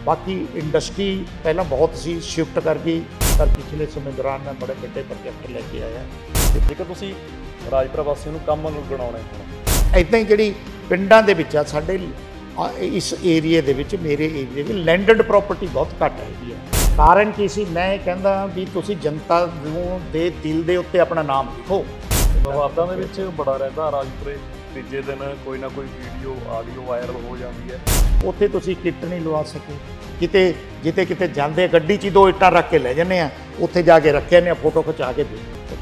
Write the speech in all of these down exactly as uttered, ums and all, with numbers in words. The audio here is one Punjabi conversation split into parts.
बाकी इंडस्ट्री पहला बहुत सी शिफ्ट कर गई, पर पिछले समय दौरान मैं बड़े बड़े प्रोजेक्ट लेके आया। ਜੇਕਰ ਤੁਸੀਂ ਰਾਜਪੁਰਾ ਵਾਸੀਆਂ ਨੂੰ ਕੰਮ ਨੂੰ ਬਣਾਉਣਾ ਹੈ ਇੱਦਾਂ ਹੀ ਜਿਹੜੀ ਪਿੰਡਾਂ ਦੇ ਵਿੱਚ ਆ ਸਾਡੇ ਇਸ ਏਰੀਏ ਦੇ ਵਿੱਚ, ਮੇਰੇ ਏਰੀਏ ਵਿੱਚ ਲੈਂਡਡ ਪ੍ਰਾਪਰਟੀ ਬਹੁਤ ਘੱਟ ਹੈਗੀ ਹੈ। ਕਾਰਨ ਕੀ ਸੀ, ਮੈਂ ਇਹ ਕਹਿੰਦਾ ਵੀ ਤੁਸੀਂ ਜਨਤਾ ਨੂੰ ਦੇ ਦਿਲ ਦੇ ਉੱਤੇ ਆਪਣਾ ਨਾਮ ਲਿਖੋ। ਵਿਵਾਦਾਂ ਦੇ ਵਿੱਚ ਬੜਾ ਰਹਿੰਦਾ ਰਾਜਪੁਰੇ, ਤੀਜੇ ਦਿਨ ਕੋਈ ਨਾ ਕੋਈ ਵੀਡੀਓ ਆਡੀਓ ਵਾਇਰਲ ਹੋ ਜਾਂਦੀ ਹੈ। ਉੱਥੇ ਤੁਸੀਂ ਕਿੱਟ ਨਹੀਂ ਲਵਾ ਸਕੇ, ਕਿਤੇ ਜਿੱਤੇ ਕਿਤੇ ਜਾਂਦੇ ਗੱਡੀ 'ਚ ਦੋ ਇੱਟਾਂ ਰੱਖ ਕੇ ਲੈ ਜਾਂਦੇ ਆ, ਉੱਥੇ ਜਾ ਕੇ ਰੱਖਿਆ ਨੇ ਫੋਟੋ ਖਿਚਾ ਕੇ ਦੇ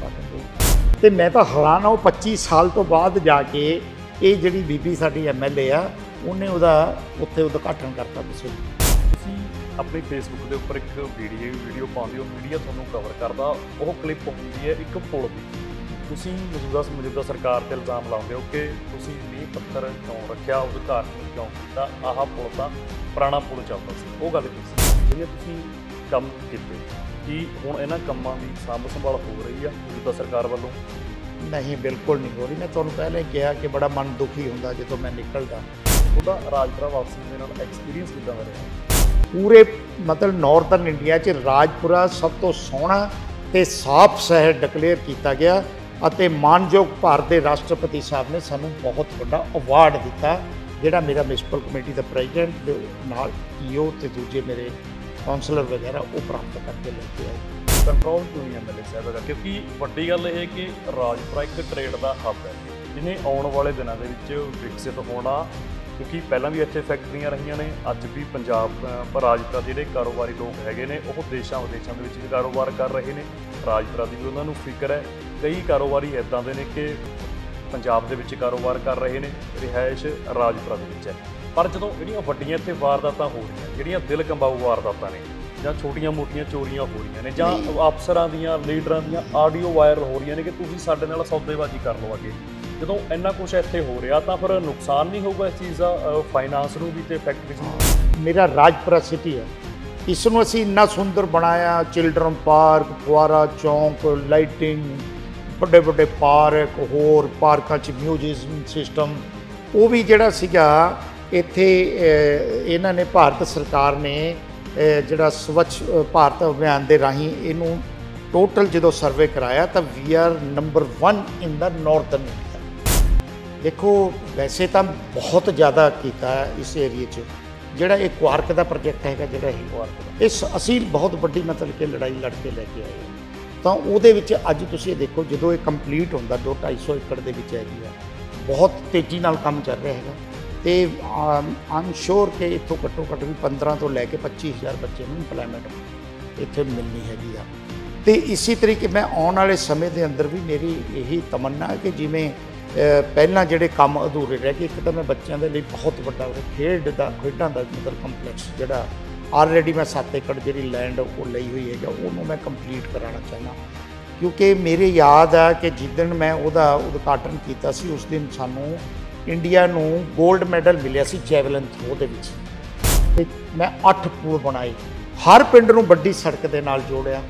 ਤੇ ਮੈਂ ਤਾਂ ਹੈਰਾਨ ਹਾਂ। ਉਹ ਪੱਚੀ ਸਾਲ ਤੋਂ ਬਾਅਦ ਜਾ ਕੇ ਇਹ ਜਿਹੜੀ ਬੀਬੀ ਸਾਡੀ ਐਮ ਐਲ ਏ ਆ, ਉਹਨੇ ਉਹਦਾ ਉੱਥੇ ਉਦਘਾਟਨ ਕਰਤਾ। ਤੁਸੀਂ ਤੁਸੀਂ ਆਪਣੀ ਫੇਸਬੁੱਕ ਦੇ ਉੱਪਰ ਇੱਕ ਵੀਡੀਓ ਵੀਡੀਓ ਪਾਉਂਦੇ ਹੋ, ਮੀਡੀਆ ਤੁਹਾਨੂੰ ਕਵਰ ਕਰਦਾ, ਉਹ ਕਲਿੱਪ ਹੁੰਦੀ ਹੈ ਇੱਕ ਪੁਲ ਦੀ। ਤੁਸੀਂ ਮੌਜੂਦਾ ਮੌਜੂਦਾ ਸਰਕਾਰ 'ਤੇ ਇਲਜ਼ਾਮ ਲਾਉਂਦੇ ਹੋ ਕਿ ਤੁਸੀਂ ਨੀਂਹ ਪੱਥਰ ਕਿਉਂ ਰੱਖਿਆ, ਉਦਘਾਟਨ ਕਿਉਂ ਕੀਤਾ, ਆਹ ਪੁਲ ਤਾਂ ਪੁਰਾਣਾ ਪੁਲ ਚੱਲਦਾ ਸੀ। ਉਹ ਗੱਲ ਕੀ ਸੀ ਜਿਹੜੇ ਤੁਸੀਂ ਕੰਮ ਕੀਤੇ, ਕੀ ਹੁਣ ਇਹਨਾਂ ਕੰਮਾਂ ਦੀ ਸਾਂਭ ਸੰਭਾਲ ਹੋ ਰਹੀ ਆ ਮੌਜੂਦਾ ਸਰਕਾਰ ਵੱਲੋਂ? ਨਹੀਂ, ਬਿਲਕੁਲ ਨਹੀਂ ਹੋ ਰਹੀ। ਮੈਂ ਤੁਹਾਨੂੰ ਪਹਿਲਾਂ ਹੀ ਕਿਹਾ ਕਿ ਬੜਾ ਮਨ ਦੁਖੀ ਹੁੰਦਾ ਜਦੋਂ ਮੈਂ ਨਿਕਲਦਾ। ਉਹਦਾ ਰਾਜਪੁਰਾ ਵਾਸੀ ਦੇ ਨਾਲ ਐਕਸਪੀਰੀਅੰਸ ਕਿੱਦਾਂ ਦਾ ਰਿਹਾ? ਪੂਰੇ ਮਤਲਬ ਨਾਰਥਰਨ ਇੰਡੀਆ 'ਚ ਰਾਜਪੁਰਾ ਸਭ ਤੋਂ ਸੋਹਣਾ ਤੇ ਸਾਫ਼ ਸ਼ਹਿਰ ਡਿਕਲੇਅਰ ਕੀਤਾ ਗਿਆ ਅਤੇ ਮਾਨਯੋਗ ਭਾਰਤ ਦੇ ਰਾਸ਼ਟਰਪਤੀ ਸਾਹਿਬ ਨੇ ਸਾਨੂੰ ਬਹੁਤ ਵੱਡਾ ਅਵਾਰਡ ਦਿੱਤਾ, ਜਿਹੜਾ ਮੇਰਾ ਮਿਊਨਿਸਪਲ ਕਮੇਟੀ ਦਾ ਪ੍ਰੈਜ਼ੀਡੈਂਟ ਦੇ ਨਾਲ ਈਓ ਤੇ ਦੂਜੇ ਮੇਰੇ ਕਾਉਂਸਲਰ ਵਗੈਰਾ ਉਹ ਪ੍ਰਾਪਤ ਕਰਕੇ ਲੈ ਕੇ ਆਏ। ਕੰਟਰੋਲ ਕਿਉਂ ਨਹੀਂ ਐਮ ਐਲ ਏ ਸਾਹਿਬ ਦਾ? ਕਿਉਂਕਿ ਵੱਡੀ ਗੱਲ ਇਹ ਕਿ ਰਾਜਪੁਰਾ ਇੱਕ ਟ੍ਰੇਡ ਦਾ ਹੱਬ ਹੈ, ਜਿਹਨੇ ਆਉਣ ਵਾਲੇ ਦਿਨਾਂ ਦੇ ਵਿੱਚ ਵਿਕਸਿਤ ਹੋਣਾ। ਕਿਉਂਕਿ ਪਹਿਲਾਂ ਵੀ ਇੱਥੇ ਫੈਕਟਰੀਆਂ ਰਹੀਆਂ ਨੇ, ਅੱਜ ਵੀ ਪੰਜਾਬ ਪਰ ਰਾਜਪੁਰਾ ਜਿਹੜੇ ਕਾਰੋਬਾਰੀ ਲੋਕ ਹੈਗੇ ਨੇ ਉਹ ਦੇਸ਼ਾਂ ਵਿਦੇਸ਼ਾਂ ਦੇ ਵਿੱਚ ਵੀ ਕਾਰੋਬਾਰ ਕਰ ਰਹੇ ਨੇ। ਰਾਜਪੁਰਾ ਦੀ ਵੀ ਉਹਨਾਂ ਨੂੰ ਫਿਕਰ ਹੈ। ਕਈ ਕਾਰੋਬਾਰੀ ਇੱਦਾਂ ਦੇ ਨੇ ਕਿ ਪੰਜਾਬ ਦੇ ਵਿੱਚ ਕਾਰੋਬਾਰ ਕਰ ਰਹੇ ਨੇ, ਰਿਹਾਇਸ਼ ਰਾਜਪੁਰਾ ਦੇ ਵਿੱਚ ਹੈ। ਪਰ ਜਦੋਂ ਜਿਹੜੀਆਂ ਵੱਡੀਆਂ ਇੱਥੇ ਵਾਰਦਾਤਾਂ ਹੋ ਰਹੀਆਂ, ਜਿਹੜੀਆਂ ਦਿਲ ਕੰਬਾਊ ਵਾਰਦਾਤਾਂ ਨੇ, ਜਾਂ ਛੋਟੀਆਂ ਮੋਟੀਆਂ ਚੋਰੀਆਂ ਹੋ ਰਹੀਆਂ ਨੇ, ਜਾਂ ਅਫਸਰਾਂ ਦੀਆਂ ਲੀਡਰਾਂ ਦੀਆਂ ਆਡੀਓ ਵਾਇਰਲ ਹੋ ਰਹੀਆਂ ਨੇ ਕਿ ਤੁਸੀਂ ਸਾਡੇ ਨਾਲ ਸੌਦੇਬਾਜ਼ੀ ਕਰ ਲਓ ਅੱਗੇ, ਜਦੋਂ ਇੰਨਾ ਕੁਛ ਇੱਥੇ ਹੋ ਰਿਹਾ ਤਾਂ ਫਿਰ ਨੁਕਸਾਨ ਨਹੀਂ ਹੋਊਗਾ ਇਸ ਚੀਜ਼ ਦਾ ਫਾਈਨਾਂਸ ਨੂੰ ਵੀ ਤੇ ਫੈਕਟਰੀਜ਼ ਨੂੰ? ਮੇਰਾ ਰਾਜਪੁਰਾ ਸਿਟੀ ਹੈ, ਇਸ ਨੂੰ ਅਸੀਂ ਇੰਨਾ ਸੁੰਦਰ ਬਣਾਇਆ। ਚਿਲਡਰਨ ਪਾਰਕ, ਫੁਆਰਾ ਚੌਂਕ, ਲਾਈਟਿੰਗ, ਵੱਡੇ ਵੱਡੇ ਪਾਰਕ, ਹੋਰ ਪਾਰਕਾਂ 'ਚ ਮਿਊਜ਼ੀਅਮ ਸਿਸਟਮ, ਉਹ ਵੀ ਜਿਹੜਾ ਸੀਗਾ ਇੱਥੇ ਇਹਨਾਂ ਨੇ ਭਾਰਤ ਸਰਕਾਰ ਨੇ ਜਿਹੜਾ ਸਵੱਛ ਭਾਰਤ ਅਭਿਆਨ ਦੇ ਰਾਹੀਂ ਇਹਨੂੰ ਟੋਟਲ ਜਦੋਂ ਸਰਵੇ ਕਰਾਇਆ ਤਾਂ we are number one in the northern India. ਦੇਖੋ, ਵੈਸੇ ਤਾਂ ਬਹੁਤ ਜ਼ਿਆਦਾ ਕੀਤਾ ਇਸ ਏਰੀਏ 'ਚ। ਜਿਹੜਾ ਇਹ ਕੁਆਰਕ ਦਾ ਪ੍ਰੋਜੈਕਟ ਹੈਗਾ, ਜਿਹੜਾ ਇਹ ਕੁਆਰਕ ਦਾ, ਇਸ ਅਸੀਂ ਬਹੁਤ ਵੱਡੀ ਮਤਲਬ ਕਿ ਲੜਾਈ ਲੜ ਕੇ ਲੈ ਕੇ ਆਏ ਤਾਂ ਉਹਦੇ ਵਿੱਚ ਅੱਜ ਤੁਸੀਂ ਇਹ ਦੇਖੋ, ਜਦੋਂ ਇਹ ਕੰਪਲੀਟ ਹੁੰਦਾ ਦੋ ਢਾਈ ਸੌ ਏਕੜ ਦੇ ਵਿੱਚ ਹੈਗੀ ਆ, ਬਹੁਤ ਤੇਜ਼ੀ ਨਾਲ ਕੰਮ ਚੱਲ ਰਿਹਾ ਹੈਗਾ। ਤੇ ਆਮ ਸ਼ੋਰ ਕਿ ਇੱਥੋਂ ਘੱਟੋ ਘੱਟ ਵੀ ਪੰਦਰਾਂ ਤੋਂ ਲੈ ਕੇ ਪੱਚੀ ਹਜ਼ਾਰ ਬੱਚੇ ਨੂੰ ਇੰਪਲਾਇਮੈਂਟ ਇੱਥੇ ਮਿਲਣੀ ਹੈਗੀ ਆ। ਤੇ ਇਸੇ ਤਰੀਕੇ ਮੈਂ ਆਉਣ ਵਾਲੇ ਸਮੇਂ ਦੇ ਅੰਦਰ ਵੀ ਮੇਰੀ ਇਹੀ ਤਮੰਨਾ ਹੈ ਕਿ ਜਿਵੇਂ ਪਹਿਲਾਂ ਜਿਹੜੇ ਕੰਮ ਅਧੂਰੇ ਰਹਿ ਗਏ, ਇੱਕ ਤਾਂ ਮੈਂ ਬੱਚਿਆਂ ਦੇ ਲਈ ਬਹੁਤ ਵੱਡਾ ਖੇਡ ਦਾ ਖੇਡਾਂ ਦਾ ਮਤਲਬ ਕੰਪਲੈਕਸ, ਜਿਹੜਾ ਆਲਰੇਡੀ ਮੈਂ ਸੱਤ ਏਕੜ ਜਿਹੜੀ ਲੈਂਡ ਉਹ ਲਈ ਹੋਈ ਹੈਗਾ, ਉਹਨੂੰ ਮੈਂ ਕੰਪਲੀਟ ਕਰਾਉਣਾ ਚਾਹੁੰਦਾ। ਕਿਉਂਕਿ ਮੇਰੇ ਯਾਦ ਆ ਕਿ ਜਿਸ ਦਿਨ ਮੈਂ ਉਹਦਾ ਉਦਘਾਟਨ ਕੀਤਾ ਸੀ, ਉਸ ਦਿਨ ਸਾਨੂੰ ਇੰਡੀਆ ਨੂੰ ਗੋਲਡ ਮੈਡਲ ਮਿਲਿਆ ਸੀ ਜੈਵਲਿਨ ਥਰੋ ਦੇ ਵਿੱਚ। ਤੇ ਮੈਂ ਅੱਠ ਪੁਲ ਬਣਾਏ, ਹਰ ਪਿੰਡ ਨੂੰ ਵੱਡੀ ਸੜਕ ਦੇ ਨਾਲ ਜੋੜਿਆ।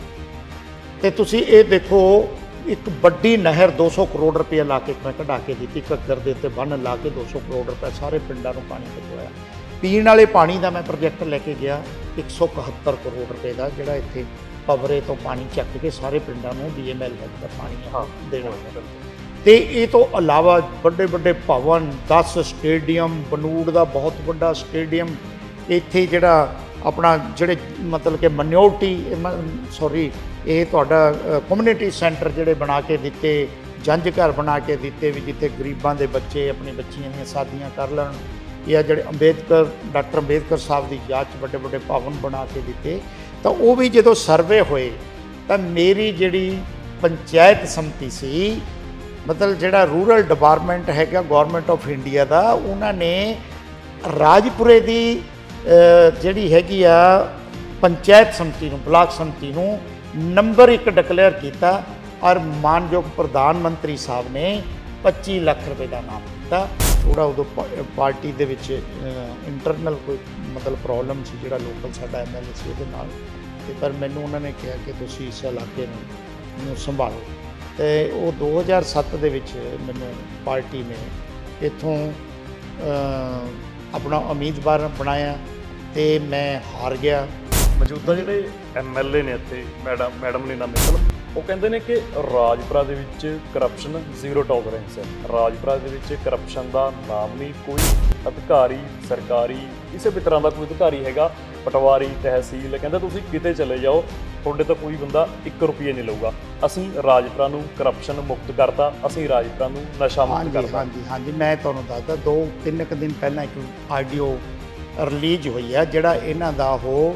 ਤੇ ਤੁਸੀਂ ਇਹ ਦੇਖੋ, ਇੱਕ ਵੱਡੀ ਨਹਿਰ ਦੋ ਸੌ ਕਰੋੜ ਰੁਪਏ ਲਾ ਕੇ ਮੈਂ ਕਢਾ ਕੇ ਦਿੱਤੀ, ਘੱਗਰ ਦੇ ਉੱਤੇ ਬੰਨ੍ਹ ਲਾ ਕੇ ਦੋ ਸੌ ਕਰੋੜ ਰੁਪਏ ਸਾਰੇ ਪਿੰਡਾਂ ਨੂੰ ਪਾਣੀ ਪਹੁੰਚਾਇਆ। ਪੀਣ ਵਾਲੇ ਪਾਣੀ ਦਾ ਮੈਂ ਪ੍ਰੋਜੈਕਟ ਲੈ ਕੇ ਗਿਆ ਇੱਕ ਸੌ ਇਕਹੱਤਰ ਕਰੋੜ ਰੁਪਏ ਦਾ, ਜਿਹੜਾ ਇੱਥੇ ਪਵਰੇ ਤੋਂ ਪਾਣੀ ਚੱਕ ਕੇ ਸਾਰੇ ਪਿੰਡਾਂ ਨੂੰ ਬੀ ਐਮ ਐਲ ਦਾ ਪਾਣੀ ਹਾਂ ਦੇਣਾ। ਤੇ ਇਹ ਤੋਂ ਇਲਾਵਾ ਵੱਡੇ ਵੱਡੇ ਭਵਨ, ਦਸ ਸਟੇਡੀਅਮ, ਬਨੂੜ ਦਾ ਬਹੁਤ ਵੱਡਾ ਸਟੇਡੀਅਮ, ਇੱਥੇ ਜਿਹੜਾ ਆਪਣਾ ਜਿਹੜੇ ਮਤਲਬ ਕਿ ਮਨਿਓਰਟੀ ਸੌਰੀ ਇਹ ਤੁਹਾਡਾ ਕਮਿਊਨਿਟੀ ਸੈਂਟਰ ਜਿਹੜੇ ਬਣਾ ਕੇ ਦਿੱਤੇ, ਜੰਝ ਘਰ ਬਣਾ ਕੇ ਦਿੱਤੇ ਵੀ ਜਿੱਥੇ ਗਰੀਬਾਂ ਦੇ ਬੱਚੇ ਆਪਣੀ ਬੱਚੀਆਂ ਦੀਆਂ ਸ਼ਾਦੀਆਂ ਕਰ ਲੈਣ, ਜਾਂ ਜਿਹੜੇ ਅੰਬੇਦਕਰ ਡਾਕਟਰ ਅੰਬੇਦਕਰ ਸਾਹਿਬ ਦੀ ਯਾਦ 'ਚ ਵੱਡੇ ਵੱਡੇ ਭਵਨ ਬਣਾ ਕੇ ਦਿੱਤੇ। ਤਾਂ ਉਹ ਵੀ ਜਦੋਂ ਸਰਵੇ ਹੋਏ ਤਾਂ ਮੇਰੀ ਜਿਹੜੀ ਪੰਚਾਇਤ ਸਮਿਤੀ ਸੀ, ਮਤਲਬ ਜਿਹੜਾ ਰੂਰਲ ਡਿਪਾਰਟਮੈਂਟ ਹੈਗਾ ਗੌਰਮੈਂਟ ਆਫ ਇੰਡੀਆ ਦਾ, ਉਹਨਾਂ ਨੇ ਰਾਜਪੁਰੇ ਦੀ ਜਿਹੜੀ ਹੈਗੀ ਆ ਪੰਚਾਇਤ ਸਮਿਤੀ ਨੂੰ, ਬਲਾਕ ਸਮਿਤੀ ਨੂੰ ਨੰਬਰ ਇੱਕ ਡਿਕਲੇਅਰ ਕੀਤਾ। ਔਰ ਮਾਨਯੋਗ ਪ੍ਰਧਾਨ ਮੰਤਰੀ ਸਾਹਿਬ ਨੇ ਪੱਚੀ ਲੱਖ ਰੁਪਏ ਦਾ ਨਾਮ ਦਿੱਤਾ। ਥੋੜ੍ਹਾ ਉਦੋਂ ਪਾਰਟੀ ਦੇ ਵਿੱਚ ਇੰਟਰਨਲ ਕੋਈ ਮਤਲਬ ਪ੍ਰੋਬਲਮ ਸੀ, ਜਿਹੜਾ ਲੋਕਲ ਸਾਡਾ ਐਮ ਐਲ ਏ ਸੀ ਉਹਦੇ ਨਾਲ, ਤੇ ਪਰ ਮੈਨੂੰ ਉਹਨਾਂ ਨੇ ਕਿਹਾ ਕਿ ਤੁਸੀਂ ਇਸ ਇਲਾਕੇ ਨੂੰ ਸੰਭਾਲੋ। ਤੇ ਉਹ ਦੋ ਹਜ਼ਾਰ ਸੱਤ ਦੇ ਵਿੱਚ ਮੈਨੂੰ ਪਾਰਟੀ ਨੇ ਇੱਥੋਂ ਆਪਣਾ ਉਮੀਦਵਾਰ ਬਣਾਇਆ ਤੇ ਮੈਂ ਹਾਰ ਗਿਆ। ਮੌਜੂਦਾ ਜਿਹੜੇ ਐਮ ਐਲ ਏ ਨੇ ਇੱਥੇ ਮੈਡਮ ਮੈਡਮ ਨੀਨਾ ਮਿੱਤਲ, ਉਹ ਕਹਿੰਦੇ ਨੇ ਕਿ ਰਾਜਪੁਰਾ ਦੇ ਵਿੱਚ ਕਰਪਸ਼ਨ ਜ਼ੀਰੋ ਟੋਲਰੈਂਸ ਹੈ। ਰਾਜਪੁਰਾ ਦੇ ਵਿੱਚ ਕਰਪਸ਼ਨ ਦਾ ਨਾਮ ਨਹੀਂ, ਕੋਈ ਅਧਿਕਾਰੀ ਸਰਕਾਰੀ ਕਿਸੇ ਵੀ ਤਰ੍ਹਾਂ ਦਾ ਕੋਈ ਅਧਿਕਾਰੀ ਹੈਗਾ, ਪਟਵਾਰੀ ਤਹਿਸੀਲ, ਕਹਿੰਦਾ ਤੁਸੀਂ ਕਿਤੇ ਚਲੇ ਜਾਓ ਤੁਹਾਡੇ ਤੋਂ ਕੋਈ ਬੰਦਾ ਇੱਕ ਰੁਪਈਆ ਨਹੀਂ ਲਊਗਾ। ਅਸੀਂ ਰਾਜਪੁਰਾ ਨੂੰ ਕਰਪਸ਼ਨ ਮੁਕਤ ਕਰਤਾ, ਅਸੀਂ ਰਾਜਪੁਰਾ ਨੂੰ ਨਸ਼ਾ ਮੁਕਤ ਕਰਤਾ। ਹਾਂਜੀ ਹਾਂਜੀ ਮੈਂ ਤੁਹਾਨੂੰ ਦੱਸਦਾ, ਦੋ ਤਿੰਨ ਕੁ ਦਿਨ ਪਹਿਲਾਂ ਇੱਕ ਆਡੀਓ ਰਿਲੀਜ਼ ਹੋਈ ਹੈ ਜਿਹੜਾ ਇਹਨਾਂ ਦਾ ਉਹ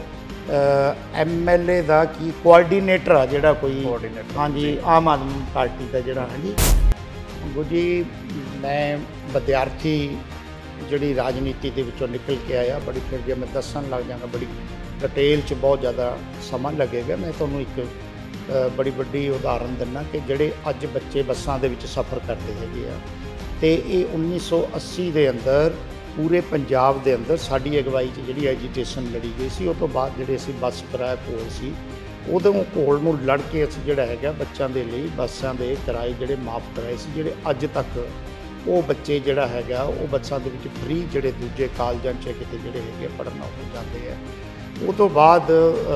ਐਮ ਐਲ ਏ ਦਾ ਕੀ ਕੋਆਰਡੀਨੇਟਰ ਆ ਜਿਹੜਾ ਕੋਈ, ਹਾਂਜੀ ਆਮ ਆਦਮੀ ਪਾਰਟੀ ਦਾ ਜਿਹੜਾ, ਹਾਂਜੀ ਗੁਰੂ ਜੀ ਮੈਂ ਵਿਦਿਆਰਥੀ ਜਿਹੜੀ ਰਾਜਨੀਤੀ ਦੇ ਵਿੱਚੋਂ ਨਿਕਲ ਕੇ ਆਇਆ, ਬੜੀ ਫਿਰ ਜੇ ਮੈਂ ਦੱਸਣ ਲੱਗ ਜਾਂਗਾ ਬੜੀ ਡਿਟੇਲ 'ਚ ਬਹੁਤ ਜ਼ਿਆਦਾ ਸਮਾਂ ਲੱਗੇਗਾ। ਮੈਂ ਤੁਹਾਨੂੰ ਇੱਕ ਬੜੀ ਵੱਡੀ ਉਦਾਹਰਨ ਦਿੰਦਾ ਕਿ ਜਿਹੜੇ ਅੱਜ ਬੱਚੇ ਬੱਸਾਂ ਦੇ ਵਿੱਚ ਸਫ਼ਰ ਕਰਦੇ ਹੈਗੇ ਆ, ਅਤੇ ਇਹ ਉੱਨੀ ਸੌ ਅੱਸੀ ਦੇ ਅੰਦਰ ਪੂਰੇ ਪੰਜਾਬ ਦੇ ਅੰਦਰ ਸਾਡੀ ਅਗਵਾਈ 'ਚ ਜਿਹੜੀ ਐਜੀਟੇਸ਼ਨ ਲੜੀ ਗਈ ਸੀ। ਉਹ ਤੋਂ ਬਾਅਦ ਜਿਹੜੇ ਅਸੀਂ ਬੱਸ ਕਿਰਾਇਆ ਘੋਲ ਸੀ, ਉਦੋਂ ਘੋਲ ਨੂੰ ਲੜ ਕੇ ਅਸੀਂ ਜਿਹੜਾ ਹੈਗਾ ਬੱਚਿਆਂ ਦੇ ਲਈ ਬੱਸਾਂ ਦੇ ਕਿਰਾਏ ਜਿਹੜੇ ਮਾਫ ਕਰਾਏ ਸੀ, ਜਿਹੜੇ ਅੱਜ ਤੱਕ ਉਹ ਬੱਚੇ ਜਿਹੜਾ ਹੈਗਾ ਉਹ ਬੱਸਾਂ ਦੇ ਵਿੱਚ ਫ੍ਰੀ ਜਿਹੜੇ ਦੂਜੇ ਕਾਲਜਾਂ 'ਚ ਕਿਤੇ ਜਿਹੜੇ ਹੈਗੇ ਪੜ੍ਹਨ ਹੋ ਜਾਂਦੇ ਆ। ਉਹ ਤੋਂ ਬਾਅਦ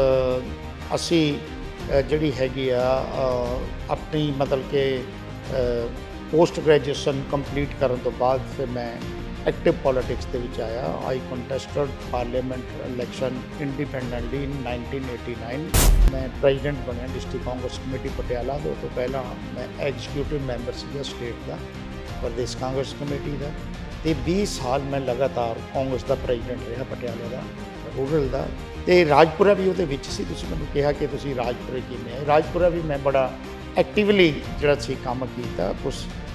ਅਸੀਂ ਜਿਹੜੀ ਹੈਗੀ ਆ ਆਪਣੀ ਮਤਲਬ ਕਿ ਪੋਸਟ ਗ੍ਰੈਜੂਏਸ਼ਨ ਕੰਪਲੀਟ ਕਰਨ ਤੋਂ ਬਾਅਦ ਫਿਰ ਮੈਂ ਐਕਟਿਵ ਪੋਲੀਟਿਕਸ ਦੇ ਵਿੱਚ ਆਇਆ। I contested parliament election independently in nineteen eighty nine. ਮੈਂ ਪ੍ਰੈਜ਼ੀਡੈਂਟ ਬਣਿਆ ਡਿਸਟ੍ਰਿਕਟ ਕਾਂਗਰਸ ਕਮੇਟੀ ਪਟਿਆਲਾ। ਉਹ ਤੋਂ ਪਹਿਲਾਂ ਮੈਂ ਐਗਜ਼ੀਕਿਊਟਿਵ ਮੈਂਬਰ ਸੀਗਾ ਸਟੇਟ ਦਾ, ਪ੍ਰਦੇਸ਼ ਕਾਂਗਰਸ ਕਮੇਟੀ ਦਾ, ਅਤੇ ਵੀਹ ਸਾਲ ਮੈਂ ਲਗਾਤਾਰ ਕਾਂਗਰਸ ਦਾ ਪ੍ਰੈਜ਼ੀਡੈਂਟ ਰਿਹਾ ਪਟਿਆਲਾ ਦਾ, ਰੂਰਲ ਦਾ, ਅਤੇ ਰਾਜਪੁਰਾ ਵੀ ਉਹਦੇ ਵਿੱਚ ਸੀ। ਤੁਸੀਂ ਮੈਨੂੰ ਕਿਹਾ ਕਿ ਤੁਸੀਂ ਰਾਜਪੁਰੇ ਕਿਵੇਂ ਆਏ, ਰਾਜਪੁਰਾ ਵੀ ਮੈਂ ਬੜਾ ਐਕਟਿਵਲੀ ਜਿਹੜਾ ਸੀ ਕੰਮ ਕੀਤਾ। ਕੁਛ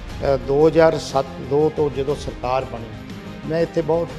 ਦੋ ਹਜ਼ਾਰ ਸੱਤ ਦੋ ਤੋਂ ਜਦੋਂ ਸਰਕਾਰ ਬਣੀ, ਮੈਂ ਇੱਥੇ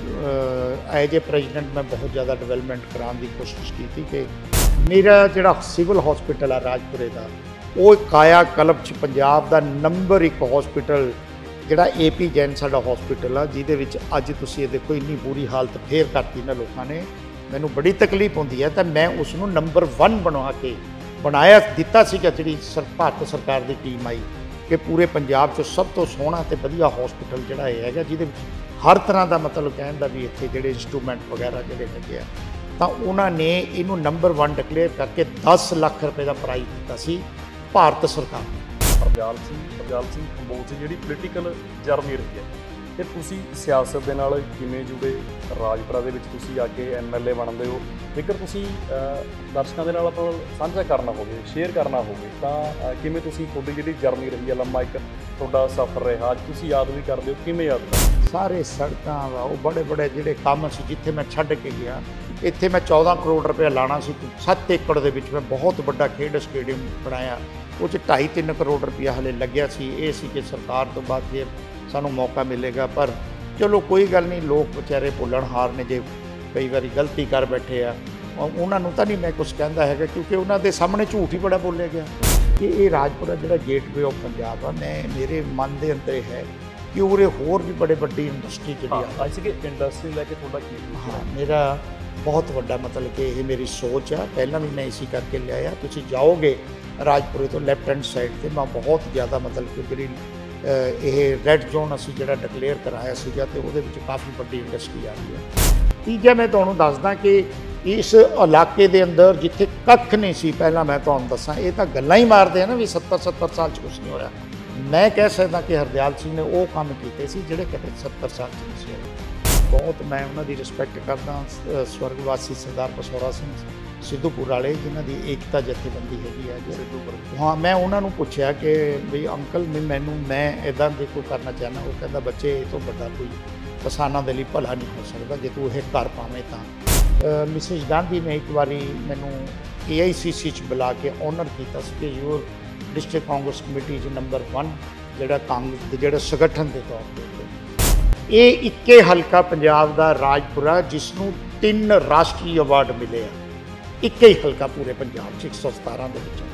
ਬਹੁਤ ਐਜ ਏ ਪ੍ਰੈਜ਼ੀਡੈਂਟ ਮੈਂ ਬਹੁਤ ਜ਼ਿਆਦਾ ਡਿਵੈਲਪਮੈਂਟ ਕਰਾਉਣ ਦੀ ਕੋਸ਼ਿਸ਼ ਕੀਤੀ ਕਿ ਮੇਰਾ ਜਿਹੜਾ ਸਿਵਲ ਹਸਪੀਟਲ ਆ ਰਾਜਪੁਰੇ ਦਾ, ਉਹ ਕਾਇਆ ਕਲਪ 'ਚ ਪੰਜਾਬ ਦਾ ਨੰਬਰ ਇੱਕ ਹਸਪੀਟਲ ਜਿਹੜਾ ਏ ਪੀ ਜੈਨ ਸਾਡਾ ਹਸਪੀਟਲ ਆ, ਜਿਹਦੇ ਵਿੱਚ ਅੱਜ ਤੁਸੀਂ ਇਹ ਦੇਖੋ ਇੰਨੀ ਬੁਰੀ ਹਾਲਤ ਫੇਰ ਕਰਤੀ ਨਾ ਲੋਕਾਂ ਨੇ, ਮੈਨੂੰ ਬੜੀ ਤਕਲੀਫ ਹੁੰਦੀ ਹੈ। ਤਾਂ ਮੈਂ ਉਸ ਨੂੰ ਨੰਬਰ ਵਨ ਬਣਾ ਕੇ ਬਣਾਇਆ ਦਿੱਤਾ ਸੀਗਾ, ਜਿਹੜੀ ਸਰ ਭਾਰਤ ਸਰਕਾਰ ਦੀ ਟੀਮ ਆਈ ਕਿ ਪੂਰੇ ਪੰਜਾਬ 'ਚ ਸਭ ਤੋਂ ਸੋਹਣਾ ਅਤੇ ਵਧੀਆ ਹਸਪੀਟਲ ਜਿਹੜਾ ਇਹ ਹੈਗਾ, ਜਿਹਦੇ ਵਿੱਚ ਹਰ ਤਰ੍ਹਾਂ ਦਾ ਮਤਲਬ ਕਹਿਣ ਦਾ ਵੀ ਇੱਥੇ ਜਿਹੜੇ ਇੰਸਟਰੂਮੈਂਟ ਵਗੈਰਾ ਜਿਹੜੇ ਹੈਗੇ ਆ, ਤਾਂ ਉਹਨਾਂ ਨੇ ਇਹਨੂੰ ਨੰਬਰ ਵਨ ਡਿਕਲੇਅਰ ਕਰਕੇ ਦਸ ਲੱਖ ਰੁਪਏ ਦਾ ਪ੍ਰਾਈਜ਼ ਦਿੱਤਾ ਸੀ ਭਾਰਤ ਸਰਕਾਰ ਨੇ। ਪ੍ਰਭਾਲ ਸਿੰਘ ਪ੍ਰਭਾਲ ਸਿੰਘ ਕੰਬੋਜ ਦੀ ਜਿਹੜੀ ਪੋਲੀਟੀਕਲ ਜਰਨੀ ਰਹੀ ਹੈ, ਤੇ ਤੁਸੀਂ ਸਿਆਸਤ ਦੇ ਨਾਲ ਕਿਵੇਂ ਜੁੜੇ? ਰਾਜਪੁਰਾ ਦੇ ਵਿੱਚ ਤੁਸੀਂ ਆ ਕੇ ਐਮ ਐਲ ਏ ਬਣਦੇ ਹੋ, ਜੇਕਰ ਤੁਸੀਂ ਦਰਸ਼ਕਾਂ ਦੇ ਨਾਲ ਆਪਾਂ ਸਾਂਝਾ ਕਰਨਾ ਹੋਵੇ, ਸ਼ੇਅਰ ਕਰਨਾ ਹੋਵੇ, ਤਾਂ ਕਿਵੇਂ ਤੁਸੀਂ ਤੁਹਾਡੀ ਜਿਹੜੀ ਜਰਨੀ ਰਹੀ ਹੈ, ਲੰਮਾ ਇੱਕ ਤੁਹਾਡਾ ਸਫ਼ਰ ਰਿਹਾ, ਅੱਜ ਤੁਸੀਂ ਯਾਦ ਵੀ ਕਰਦੇ ਹੋ, ਕਿਵੇਂ ਯਾਦ ਕਰਦੇ? ਸਾਰੇ ਸੜਕਾਂ ਦਾ ਉਹ ਬੜੇ ਬੜੇ ਜਿਹੜੇ ਕੰਮ ਸੀ, ਜਿੱਥੇ ਮੈਂ ਛੱਡ ਕੇ ਗਿਆ, ਇੱਥੇ ਮੈਂ ਚੌਦਾਂ ਕਰੋੜ ਰੁਪਏ ਲਾਣਾ ਸੀ, ਸੱਤ ਏਕੜ ਦੇ ਵਿੱਚ ਮੈਂ ਬਹੁਤ ਵੱਡਾ ਖੇਡ ਸਟੇਡੀਅਮ ਬਣਾਇਆ, ਉਹ 'ਚ ਢਾਈ ਤਿੰਨ ਕਰੋੜ ਰੁਪਇਆ ਹਲੇ ਲੱਗਿਆ ਸੀ। ਇਹ ਸੀ ਕਿ ਸਰਕਾਰ ਤੋਂ ਬਾਅਦ ਫਿਰ ਸਾਨੂੰ ਮੌਕਾ ਮਿਲੇਗਾ, ਪਰ ਚਲੋ ਕੋਈ ਗੱਲ ਨਹੀਂ, ਲੋਕ ਵਿਚਾਰੇ ਭੁੱਲਣਹਾਰ ਨੇ, ਜੇ ਕਈ ਵਾਰੀ ਗਲਤੀ ਕਰ ਬੈਠੇ ਆ, ਉਹਨਾਂ ਨੂੰ ਤਾਂ ਨਹੀਂ ਮੈਂ ਕੁਛ ਕਹਿੰਦਾ ਹੈਗਾ, ਕਿਉਂਕਿ ਉਹਨਾਂ ਦੇ ਸਾਹਮਣੇ ਝੂਠ ਹੀ ਬੜਾ ਬੋਲਿਆ ਗਿਆ ਕਿ ਇਹ ਰਾਜਪੁਰਾ ਜਿਹੜਾ ਗੇਟਵੇ ਆਫ ਪੰਜਾਬ ਆ, ਮੈਂ ਮੇਰੇ ਮਨ ਦੇ ਅੰਦਰ ਹੈ ਕਿ ਉਰੇ ਹੋਰ ਵੀ ਬੜੇ ਵੱਡੀ ਇੰਡਸਟਰੀ ਜਿਹੜੀ ਆ, ਅਸੀਂ ਕਿ ਇੰਡਸਟਰੀ ਲੈ ਕੇ ਤੁਹਾਡਾ ਕੀ? ਹਾਂ, ਮੇਰਾ ਬਹੁਤ ਵੱਡਾ ਮਤਲਬ ਕਿ ਇਹ ਮੇਰੀ ਸੋਚ ਆ, ਪਹਿਲਾਂ ਵੀ ਮੈਂ ਇਸੇ ਕਰਕੇ ਲਿਆਇਆ। ਤੁਸੀਂ ਜਾਓਗੇ ਰਾਜਪੁਰੇ ਤੋਂ ਲੈਫਟ ਹੈਂਡ ਸਾਈਡ 'ਤੇ ਮੈਂ ਬਹੁਤ ਜ਼ਿਆਦਾ ਮਤਲਬ ਕਿ ਜਿਹੜੀ ਇਹ ਰੈੱਡ ਜ਼ੋਨ ਅਸੀਂ ਜਿਹੜਾ ਡਿਕਲੇਅਰ ਕਰਾਇਆ ਸੀਗਾ, ਅਤੇ ਉਹਦੇ ਵਿੱਚ ਕਾਫੀ ਵੱਡੀ ਇੰਡਸਟਰੀ ਆ ਰਹੀ ਹੈ। ਤੀਜਾ ਮੈਂ ਤੁਹਾਨੂੰ ਦੱਸਦਾ ਕਿ ਇਸ ਇਲਾਕੇ ਦੇ ਅੰਦਰ ਜਿੱਥੇ ਕੱਖ ਨਹੀਂ ਸੀ ਪਹਿਲਾਂ, ਮੈਂ ਤੁਹਾਨੂੰ ਦੱਸਾਂ, ਇਹ ਤਾਂ ਗੱਲਾਂ ਹੀ ਮਾਰਦੇ ਆ ਨਾ ਵੀ ਸੱਤਰ ਸੱਤਰ ਸਾਲ 'ਚ ਕੁਛ ਨਹੀਂ ਹੋਇਆ। ਮੈਂ ਕਹਿ ਸਕਦਾ ਕਿ ਹਰਦਿਆਲ ਸਿੰਘ ਨੇ ਉਹ ਕੰਮ ਕੀਤੇ ਸੀ ਜਿਹੜੇ ਕਦੇ ਸੱਤਰ ਸਾਲ 'ਚ ਨਹੀਂ ਸੀ ਹੋਏ। ਬਹੁਤ ਮੈਂ ਉਹਨਾਂ ਦੀ ਰਿਸਪੈਕਟ ਕਰਦਾ। ਸਵਰਗਵਾਸੀ ਸਰਦਾਰ ਪਸੌਰਾ ਸਿੰਘ ਸਿੱਧੂਪੁਰ ਵਾਲੇ, ਜਿਨ੍ਹਾਂ ਦੀ ਏਕਤਾ ਜਥੇਬੰਦੀ ਹੈਗੀ ਹੈ ਸਿੱਧੂਪੁਰ, ਹਾਂ, ਮੈਂ ਉਹਨਾਂ ਨੂੰ ਪੁੱਛਿਆ ਕਿ ਵੀ ਅੰਕਲ ਮੈਨੂੰ ਮੈਂ ਇੱਦਾਂ ਦੇ ਕੋਈ ਕਰਨਾ ਚਾਹੁੰਦਾ। ਉਹ ਕਹਿੰਦਾ ਬੱਚੇ ਇਹ ਤੋਂ ਵੱਡਾ ਕੋਈ ਕਿਸਾਨਾਂ ਦੇ ਲਈ ਭਲਾ ਨਹੀਂ ਹੋ ਸਕਦਾ, ਜੇ ਤੂੰ ਇਹ ਕਰ ਪਾਵੇਂ ਤਾਂ। ਮਿਸਿਸ ਗਾਂਧੀ ਨੇ ਇੱਕ ਵਾਰੀ ਮੈਨੂੰ ਏ ਆਈ ਸੀ ਸੀ 'ਚ ਬੁਲਾ ਕੇ ਆਨਰ ਕੀਤਾ ਸੀ ਕਿ ਯੂਰ ਡਿਸਟ੍ਰਿਕਟ ਕਾਂਗਰਸ ਕਮੇਟੀ 'ਚ ਨੰਬਰ ਵਨ ਜਿਹੜਾ ਕਾਂਗਰਸ ਦੇ ਜਿਹੜਾ ਸੰਗਠਨ ਦੇ ਤੌਰ 'ਤੇ। ਇਹ ਇੱਕੇ ਹਲਕਾ ਪੰਜਾਬ ਦਾ ਰਾਜਪੁਰਾ ਜਿਸ ਨੂੰ ਤਿੰਨ ਰਾਸ਼ਟਰੀ ਅਵਾਰਡ ਮਿਲੇ ਆ, ਇੱਕੇ ਹੀ ਹਲਕਾ ਪੂਰੇ ਪੰਜਾਬ 'ਚ ਇੱਕ ਸੌ ਸਤਾਰਾਂ ਦੇ ਵਿੱਚੋਂ।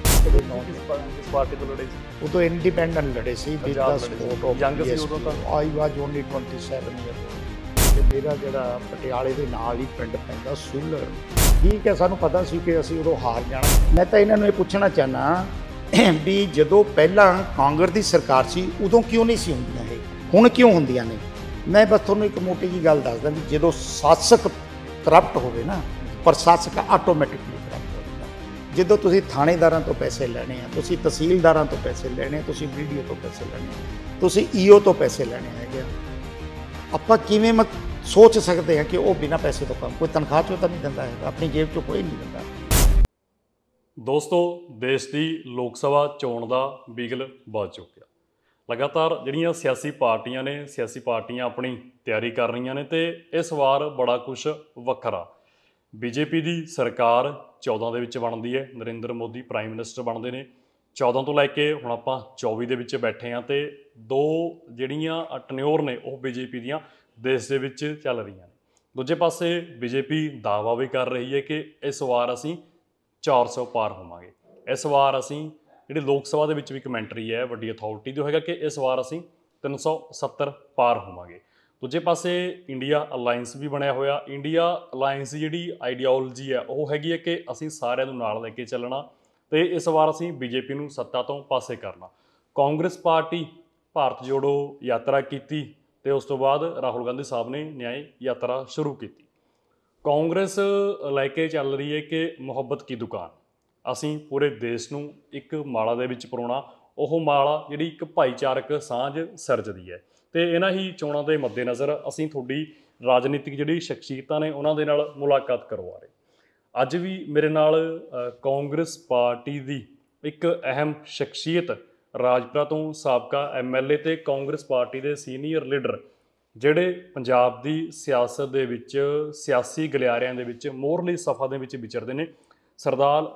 ਕਿਸ ਪਾਰਟੀ ਤੋਂ ਲੜੇ ਸੀ? ਉਦੋਂ ਇੰਡੀਪੈਂਡੈਂਟ ਲੜੇ ਸੀ, with the support of young ਸੀ ਉਦੋਂ ਤਾਂ। ਆਈ was only twenty seven year. ਤੇ ਮੇਰਾ ਜਿਹੜਾ ਪਟਿਆਲੇ ਦੇ ਨਾਲ ਹੀ ਪਿੰਡ ਪੈਂਦਾ ਸੂਲਰ, ਠੀਕ ਹੈ, ਸਾਨੂੰ ਪਤਾ ਸੀ ਕਿ ਅਸੀਂ ਉਦੋਂ ਹਾਰ ਜਾਣਾ। ਮੈਂ ਤਾਂ ਇਹਨਾਂ ਨੂੰ ਇਹ ਪੁੱਛਣਾ ਚਾਹੁੰਦਾ ਵੀ ਜਦੋਂ ਪਹਿਲਾਂ ਕਾਂਗਰਸ ਦੀ ਸਰਕਾਰ ਸੀ ਉਦੋਂ ਕਿਉਂ ਨਹੀਂ ਸੀ ਹੁੰਦੀਆਂ ਇਹ, ਹੁਣ ਕਿਉਂ ਹੁੰਦੀਆਂ ਨੇ? ਮੈਂ ਬਸ ਤੁਹਾਨੂੰ ਇੱਕ ਮੋਟੀ ਜਿਹੀ ਗੱਲ ਦੱਸਦਾ ਵੀ ਜਦੋਂ ਸ਼ਾਸਕ ਕਰਪਟ ਹੋਵੇ ਨਾ, ਪ੍ਰਸ਼ਾਸਕ ਆਟੋਮੈਟਿਕਲੀ ਕਰਪਟ ਹੋ ਜਾਂਦਾ। ਜਦੋਂ ਤੁਸੀਂ ਥਾਣੇਦਾਰਾਂ ਤੋਂ ਪੈਸੇ ਲੈਣੇ ਆ, ਤੁਸੀਂ ਤਹਿਸੀਲਦਾਰਾਂ ਤੋਂ ਪੈਸੇ ਲੈਣੇ ਆ, ਤੁਸੀਂ ਵੀਡੀਓ ਤੋਂ ਪੈਸੇ ਲੈਣੇ ਆ, ਤੁਸੀਂ ਈਓ ਤੋਂ ਪੈਸੇ ਲੈਣੇ ਹੈਗੇ ਆ, ਆਪਾਂ ਕਿਵੇਂ ਮਤ ਸੋਚ ਸਕਦੇ ਹਾਂ ਕਿ ਉਹ ਬਿਨਾਂ ਪੈਸੇ ਤੋਂ ਕੰਮ, ਕੋਈ ਤਨਖਾਹ ਚੋਂ ਤਾਂ ਨਹੀਂ ਦਿੰਦਾ ਹੈਗਾ, ਆਪਣੀ ਜੇਬ ਚੋਂ ਕੋਈ ਨਹੀਂ ਦਿੰਦਾ। ਦੋਸਤੋ, ਦੇਸ਼ ਦੀ ਲੋਕ ਸਭਾ ਚੋਣ ਦਾ ਬਿਗਲ ਵੱਜ ਚੁੱਕਿਆ। ਲਗਾਤਾਰ ਜਿਹੜੀਆਂ ਸਿਆਸੀ ਪਾਰਟੀਆਂ ਨੇ ਸਿਆਸੀ ਪਾਰਟੀਆਂ ਆਪਣੀ ਤਿਆਰੀ ਕਰ ਰਹੀਆਂ ਨੇ ਤੇ ਇਸ ਵਾਰ ਬੜਾ ਕੁਝ ਵੱਖਰਾ। ਬੀਜੇਪੀ ਦੀ ਸਰਕਾਰ ਚੌਦਾਂ ਦੇ ਵਿੱਚ ਬਣਦੀ ਹੈ, ਨਰਿੰਦਰ ਮੋਦੀ ਪ੍ਰਾਈਮ ਮਿਨਿਸਟਰ ਬਣਦੇ ਨੇ। ਚੌਦਾਂ ਤੋਂ ਲੈ ਕੇ ਹੁਣ ਆਪਾਂ ਚੌਵੀ ਦੇ ਵਿੱਚ ਬੈਠੇ ਹਾਂ ਤੇ ਦੋ ਜਿਹੜੀਆਂ ਟਨਿਓਰ ਨੇ ਉਹ ਬੀਜੇਪੀ ਦੀਆਂ ਦੇਸ਼ ਦੇ ਵਿੱਚ ਚੱਲ ਰਹੀਆਂ ਨੇ। ਦੂਜੇ ਪਾਸੇ ਬੀਜੇਪੀ ਦਾਅਵਾ ਵੀ ਕਰ ਰਹੀ ਹੈ ਕਿ ਇਸ ਵਾਰ ਅਸੀਂ ਚਾਰ ਸੌ ਪਾਰ ਹੋਵਾਂਗੇ। ਇਸ ਵਾਰ ਅਸੀਂ ਜਿਹੜੀ ਲੋਕ ਸਭਾ ਦੇ ਵਿੱਚ ਵੀ ਕਮੈਂਟਰੀ ਹੈ ਵੱਡੀ ਅਥਾਰਟੀ ਦੀ ਹੈਗਾ ਕਿ ਇਸ ਵਾਰ ਅਸੀਂ ਤਿੰਨ ਸੌ ਸੱਤਰ ਪਾਰ ਹੋਵਾਂਗੇ। ਦੂਜੇ ਪਾਸੇ ਇੰਡੀਆ ਅਲਾਇੰਸ ਵੀ ਬਣਿਆ ਹੋਇਆ। ਇੰਡੀਆ ਅਲਾਇੰਸ ਦੀ ਜਿਹੜੀ ਆਈਡੀਓਲੋਜੀ ਹੈ ਉਹ ਹੈਗੀ ਹੈ ਕਿ ਅਸੀਂ ਸਾਰਿਆਂ ਨੂੰ ਨਾਲ ਲੈ ਕੇ ਚੱਲਣਾ ਤੇ ਇਸ ਵਾਰ ਅਸੀਂ ਬੀਜੇਪੀ ਨੂੰ ਸੱਤਾ ਤੋਂ ਪਾਸੇ ਕਰਨਾ। ਕਾਂਗਰਸ ਪਾਰਟੀ ਭਾਰਤ ਜੋੜੋ ਯਾਤਰਾ ਕੀਤੀ ਤੇ ਉਸ ਤੋਂ ਬਾਅਦ ਰਾਹੁਲ ਗਾਂਧੀ ਸਾਹਿਬ ਨੇ ਨਿਆਂ ਯਾਤਰਾ ਸ਼ੁਰੂ ਕੀਤੀ। ਕਾਂਗਰਸ ਲੈ ਕੇ ਚੱਲ ਰਹੀ ਹੈ ਕਿ ਮੁਹੱਬਤ ਕੀ ਦੁਕਾਨ, ਅਸੀਂ ਪੂਰੇ ਦੇਸ਼ ਨੂੰ ਇੱਕ ਮਾਲਾ ਦੇ ਵਿੱਚ ਪਰੋਣਾ। ਉਹ ਮਾਲਾ ਜਿਹੜੀ ਇੱਕ ਭਾਈਚਾਰਕ ਸਾਂਝ ਸਿਰਜਦੀ ਹੈ ਤੇ ਇਹਨਾਂ ਹੀ ਚੋਣਾਂ ਦੇ ਮੱਦੇਨਜ਼ਰ ਅਸੀਂ ਤੁਹਾਡੀ ਰਾਜਨੀਤਿਕ ਜਿਹੜੀ ਸ਼ਖਸੀਅਤਾਂ ਨੇ ਉਹਨਾਂ ਦੇ ਨਾਲ ਮੁਲਾਕਾਤ ਕਰਵਾ ਰਹੇ। ਅੱਜ ਵੀ ਮੇਰੇ ਨਾਲ ਕਾਂਗਰਸ ਪਾਰਟੀ ਦੀ ਇੱਕ ਅਹਿਮ ਸ਼ਖਸੀਅਤ, ਰਾਜਪੁਰਾ ਤੋਂ ਸਾਬਕਾ ਐਮ ਐਲ ਏ ਤੇ ਕਾਂਗਰਸ ਪਾਰਟੀ ਦੇ ਸੀਨੀਅਰ ਲੀਡਰ ਜਿਹੜੇ ਪੰਜਾਬ ਦੀ ਸਿਆਸਤ ਦੇ ਵਿੱਚ ਸਿਆਸੀ ਗਲਿਆਰਿਆਂ ਦੇ ਵਿੱਚ ਮੋਹਰਲੀ ਸਫਾ ਦੇ ਵਿੱਚ ਵਿਚਰਦੇ ਨੇ, ਸਰਦਾਰ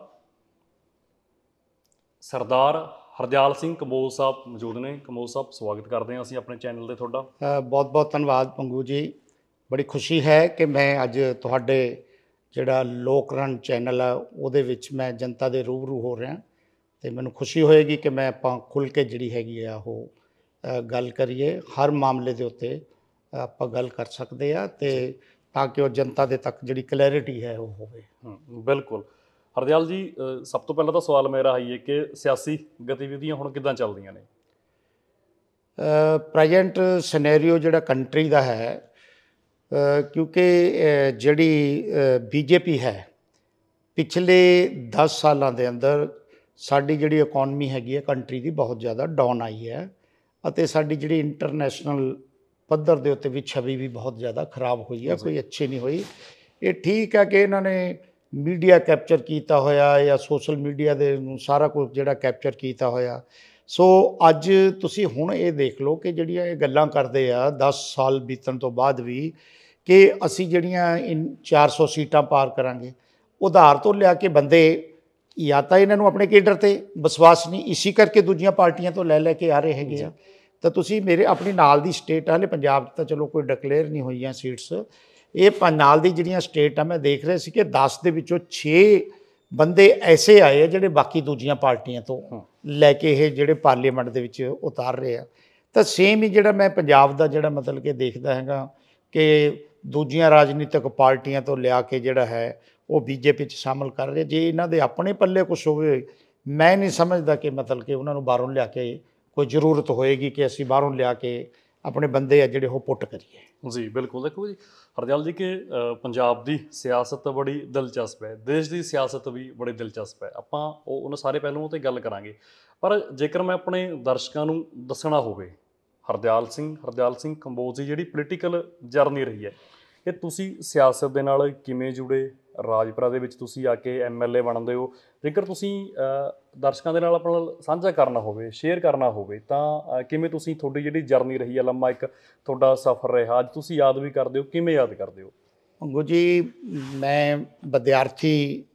ਸਰਦਾਰ ਹਰਦਿਆਲ ਸਿੰਘ ਕੰਬੋਜ ਸਾਹਿਬ ਮੌਜੂਦ ਨੇ। ਕੰਬੋਜ ਸਾਹਿਬ, ਸਵਾਗਤ ਕਰਦੇ ਹਾਂ ਅਸੀਂ ਆਪਣੇ ਚੈਨਲ 'ਤੇ ਤੁਹਾਡਾ। ਬਹੁਤ ਬਹੁਤ ਧੰਨਵਾਦ ਪੰਗੂ ਜੀ। ਬੜੀ ਖੁਸ਼ੀ ਹੈ ਕਿ ਮੈਂ ਅੱਜ ਤੁਹਾਡੇ ਜਿਹੜਾ ਲੋਕ ਰਨ ਚੈਨਲ ਆ ਉਹਦੇ ਵਿੱਚ ਮੈਂ ਜਨਤਾ ਦੇ ਰੂਬਰੂ ਹੋ ਰਿਹਾ ਅਤੇ ਮੈਨੂੰ ਖੁਸ਼ੀ ਹੋਏਗੀ ਕਿ ਮੈਂ ਆਪਾਂ ਖੁੱਲ੍ਹ ਕੇ ਜਿਹੜੀ ਹੈਗੀ ਆ ਉਹ ਗੱਲ ਕਰੀਏ। ਹਰ ਮਾਮਲੇ ਦੇ ਉੱਤੇ ਆਪਾਂ ਗੱਲ ਕਰ ਸਕਦੇ ਆ ਅਤੇ ਤਾਂ ਕਿ ਉਹ ਜਨਤਾ ਦੇ ਤੱਕ ਜਿਹੜੀ ਕਲੈਰਿਟੀ ਹੈ ਉਹ ਹੋਵੇ। ਬਿਲਕੁਲ। ਹਰਦਿਆਲ ਜੀ, ਸਭ ਤੋਂ ਪਹਿਲਾਂ ਤਾਂ ਸਵਾਲ ਮੇਰਾ ਆਈ ਹੈ ਕਿ ਸਿਆਸੀ ਗਤੀਵਿਧੀਆਂ ਹੁਣ ਕਿੱਦਾਂ ਚੱਲਦੀਆਂ ਨੇ? ਪ੍ਰੈਜੈਂਟ ਸਿਨੈਰੀਓ ਜਿਹੜਾ ਕੰਟਰੀ ਦਾ ਹੈ, ਕਿਉਂਕਿ ਜਿਹੜੀ ਬੀਜੇਪੀ ਹੈ ਪਿਛਲੇ ਦਸ ਸਾਲਾਂ ਦੇ ਅੰਦਰ ਸਾਡੀ ਜਿਹੜੀ ਇਕੋਨਮੀ ਹੈਗੀ ਹੈ ਕੰਟਰੀ ਦੀ ਬਹੁਤ ਜ਼ਿਆਦਾ ਡਾਊਨ ਆਈ ਹੈ ਅਤੇ ਸਾਡੀ ਜਿਹੜੀ ਇੰਟਰਨੈਸ਼ਨਲ ਪੱਧਰ ਦੇ ਉੱਤੇ ਵੀ ਛਵੀ ਵੀ ਬਹੁਤ ਜ਼ਿਆਦਾ ਖਰਾਬ ਹੋਈ ਹੈ, ਕੋਈ ਅੱਛੀ ਨਹੀਂ ਹੋਈ। ਇਹ ਠੀਕ ਹੈ ਕਿ ਇਹਨਾਂ ਨੇ ਮੀਡੀਆ ਕੈਪਚਰ ਕੀਤਾ ਹੋਇਆ ਜਾਂ ਸੋਸ਼ਲ ਮੀਡੀਆ ਦੇ ਨੂੰ ਸਾਰਾ ਕੁਝ ਜਿਹੜਾ ਕੈਪਚਰ ਕੀਤਾ ਹੋਇਆ। ਸੋ ਅੱਜ ਤੁਸੀਂ ਹੁਣ ਇਹ ਦੇਖ ਲਓ ਕਿ ਜਿਹੜੀਆਂ ਇਹ ਗੱਲਾਂ ਕਰਦੇ ਆ ਦਸ ਸਾਲ ਬੀਤਣ ਤੋਂ ਬਾਅਦ ਵੀ ਕਿ ਅਸੀਂ ਜਿਹੜੀਆਂ ਇਨ ਚਾਰ ਸੌ ਸੀਟਾਂ ਪਾਰ ਕਰਾਂਗੇ, ਉਧਾਰ ਤੋਂ ਲਿਆ ਕੇ ਬੰਦੇ ਜਾਂ ਤਾਂ ਇਹਨਾਂ ਨੂੰ ਆਪਣੇ ਕੇਡਰ 'ਤੇ ਵਿਸ਼ਵਾਸ ਨਹੀਂ, ਇਸੀ ਕਰਕੇ ਦੂਜੀਆਂ ਪਾਰਟੀਆਂ ਤੋਂ ਲੈ ਲੈ ਕੇ ਆ ਰਹੇ ਹੈਗੇ ਆ। ਤਾਂ ਤੁਸੀਂ ਮੇਰੇ ਆਪਣੀ ਨਾਲ ਦੀ ਸਟੇਟ ਹਾਲੇ ਪੰਜਾਬ 'ਚ ਤਾਂ ਚਲੋ ਕੋਈ ਡਿਕਲੇਅਰ ਨਹੀਂ ਹੋਈਆਂ ਸੀਟਸ, ਇਹ ਨਾਲ ਦੀ ਜਿਹੜੀਆਂ ਸਟੇਟ ਆ ਮੈਂ ਦੇਖ ਰਿਹਾ ਸੀ ਕਿ ਦਸ ਦੇ ਵਿੱਚੋਂ ਛੇ ਬੰਦੇ ਐਸੇ ਆਏ ਆ ਜਿਹੜੇ ਬਾਕੀ ਦੂਜੀਆਂ ਪਾਰਟੀਆਂ ਤੋਂ ਲੈ ਕੇ ਇਹ ਜਿਹੜੇ ਪਾਰਲੀਮੈਂਟ ਦੇ ਵਿੱਚ ਉਤਾਰ ਰਹੇ ਆ। ਤਾਂ ਸੇਮ ਹੀ ਜਿਹੜਾ ਮੈਂ ਪੰਜਾਬ ਦਾ ਜਿਹੜਾ ਮਤਲਬ ਕਿ ਦੇਖਦਾ ਹੈਗਾ ਕਿ ਦੂਜੀਆਂ ਰਾਜਨੀਤਿਕ ਪਾਰਟੀਆਂ ਤੋਂ ਲਿਆ ਕੇ ਜਿਹੜਾ ਹੈ ਉਹ ਬੀਜੇਪੀ 'ਚ ਸ਼ਾਮਲ ਕਰ ਰਹੇ। ਜੇ ਇਹਨਾਂ ਦੇ ਆਪਣੇ ਪੱਲੇ ਕੁਛ ਹੋਵੇ, ਮੈਂ ਨਹੀਂ ਸਮਝਦਾ ਕਿ ਮਤਲਬ ਕਿ ਉਹਨਾਂ ਨੂੰ ਬਾਹਰੋਂ ਲਿਆ ਕੇ ਕੋਈ ਜ਼ਰੂਰਤ ਹੋਏਗੀ ਕਿ ਅਸੀਂ ਬਾਹਰੋਂ ਲਿਆ ਕੇ ਆਪਣੇ ਬੰਦੇ ਆ ਜਿਹੜੇ ਉਹ ਪੁੱਟ ਕਰੀਏ। ਜੀ ਬਿਲਕੁਲ। ਦੇਖੋ ਜੀ ਹਰਦਿਆਲ ਜੀ ਕਿ ਪੰਜਾਬ ਦੀ ਸਿਆਸਤ ਬੜੀ ਦਿਲਚਸਪ ਹੈ, ਦੇਸ਼ ਦੀ ਸਿਆਸਤ ਵੀ ਬੜੀ ਦਿਲਚਸਪ ਹੈ। ਆਪਾਂ ਉਹ ਉਹਨਾਂ ਸਾਰੇ ਪਹਿਲੂਆਂ 'ਤੇ ਗੱਲ ਕਰਾਂਗੇ, ਪਰ ਜੇਕਰ ਮੈਂ ਆਪਣੇ ਦਰਸ਼ਕਾਂ ਨੂੰ ਦੱਸਣਾ ਹੋਵੇ ਹਰਦਿਆਲ ਸਿੰਘ ਹਰਦਿਆਲ ਸਿੰਘ ਕੰਬੋਜ ਦੀ ਜਿਹੜੀ ਪੋਲੀਟੀਕਲ ਜਰਨੀ ਰਹੀ ਹੈ, ਕਿ ਤੁਸੀਂ ਸਿਆਸਤ ਦੇ ਨਾਲ ਕਿਵੇਂ ਜੁੜੇ? ਰਾਜਪੁਰਾ ਦੇ ਵਿੱਚ ਤੁਸੀਂ ਆ ਕੇ ਐਮ ਐਲ ਏ ਬਣਦੇ ਹੋ। ਜੇਕਰ ਤੁਸੀਂ ਦਰਸ਼ਕਾਂ ਦੇ ਨਾਲ ਆਪਣਾ ਸਾਂਝਾ ਕਰਨਾ ਹੋਵੇ, ਸ਼ੇਅਰ ਕਰਨਾ ਹੋਵੇ, ਤਾਂ ਕਿਵੇਂ ਤੁਸੀਂ ਤੁਹਾਡੀ ਜਿਹੜੀ ਜਰਨੀ ਰਹੀ ਹੈ, ਲੰਮਾ ਇੱਕ ਤੁਹਾਡਾ ਸਫ਼ਰ ਰਿਹਾ, ਅੱਜ ਤੁਸੀਂ ਯਾਦ ਵੀ ਕਰਦੇ ਹੋ, ਕਿਵੇਂ ਯਾਦ ਕਰਦੇ ਹੋ? ਅੰਗੂ ਜੀ, ਮੈਂ ਵਿਦਿਆਰਥੀ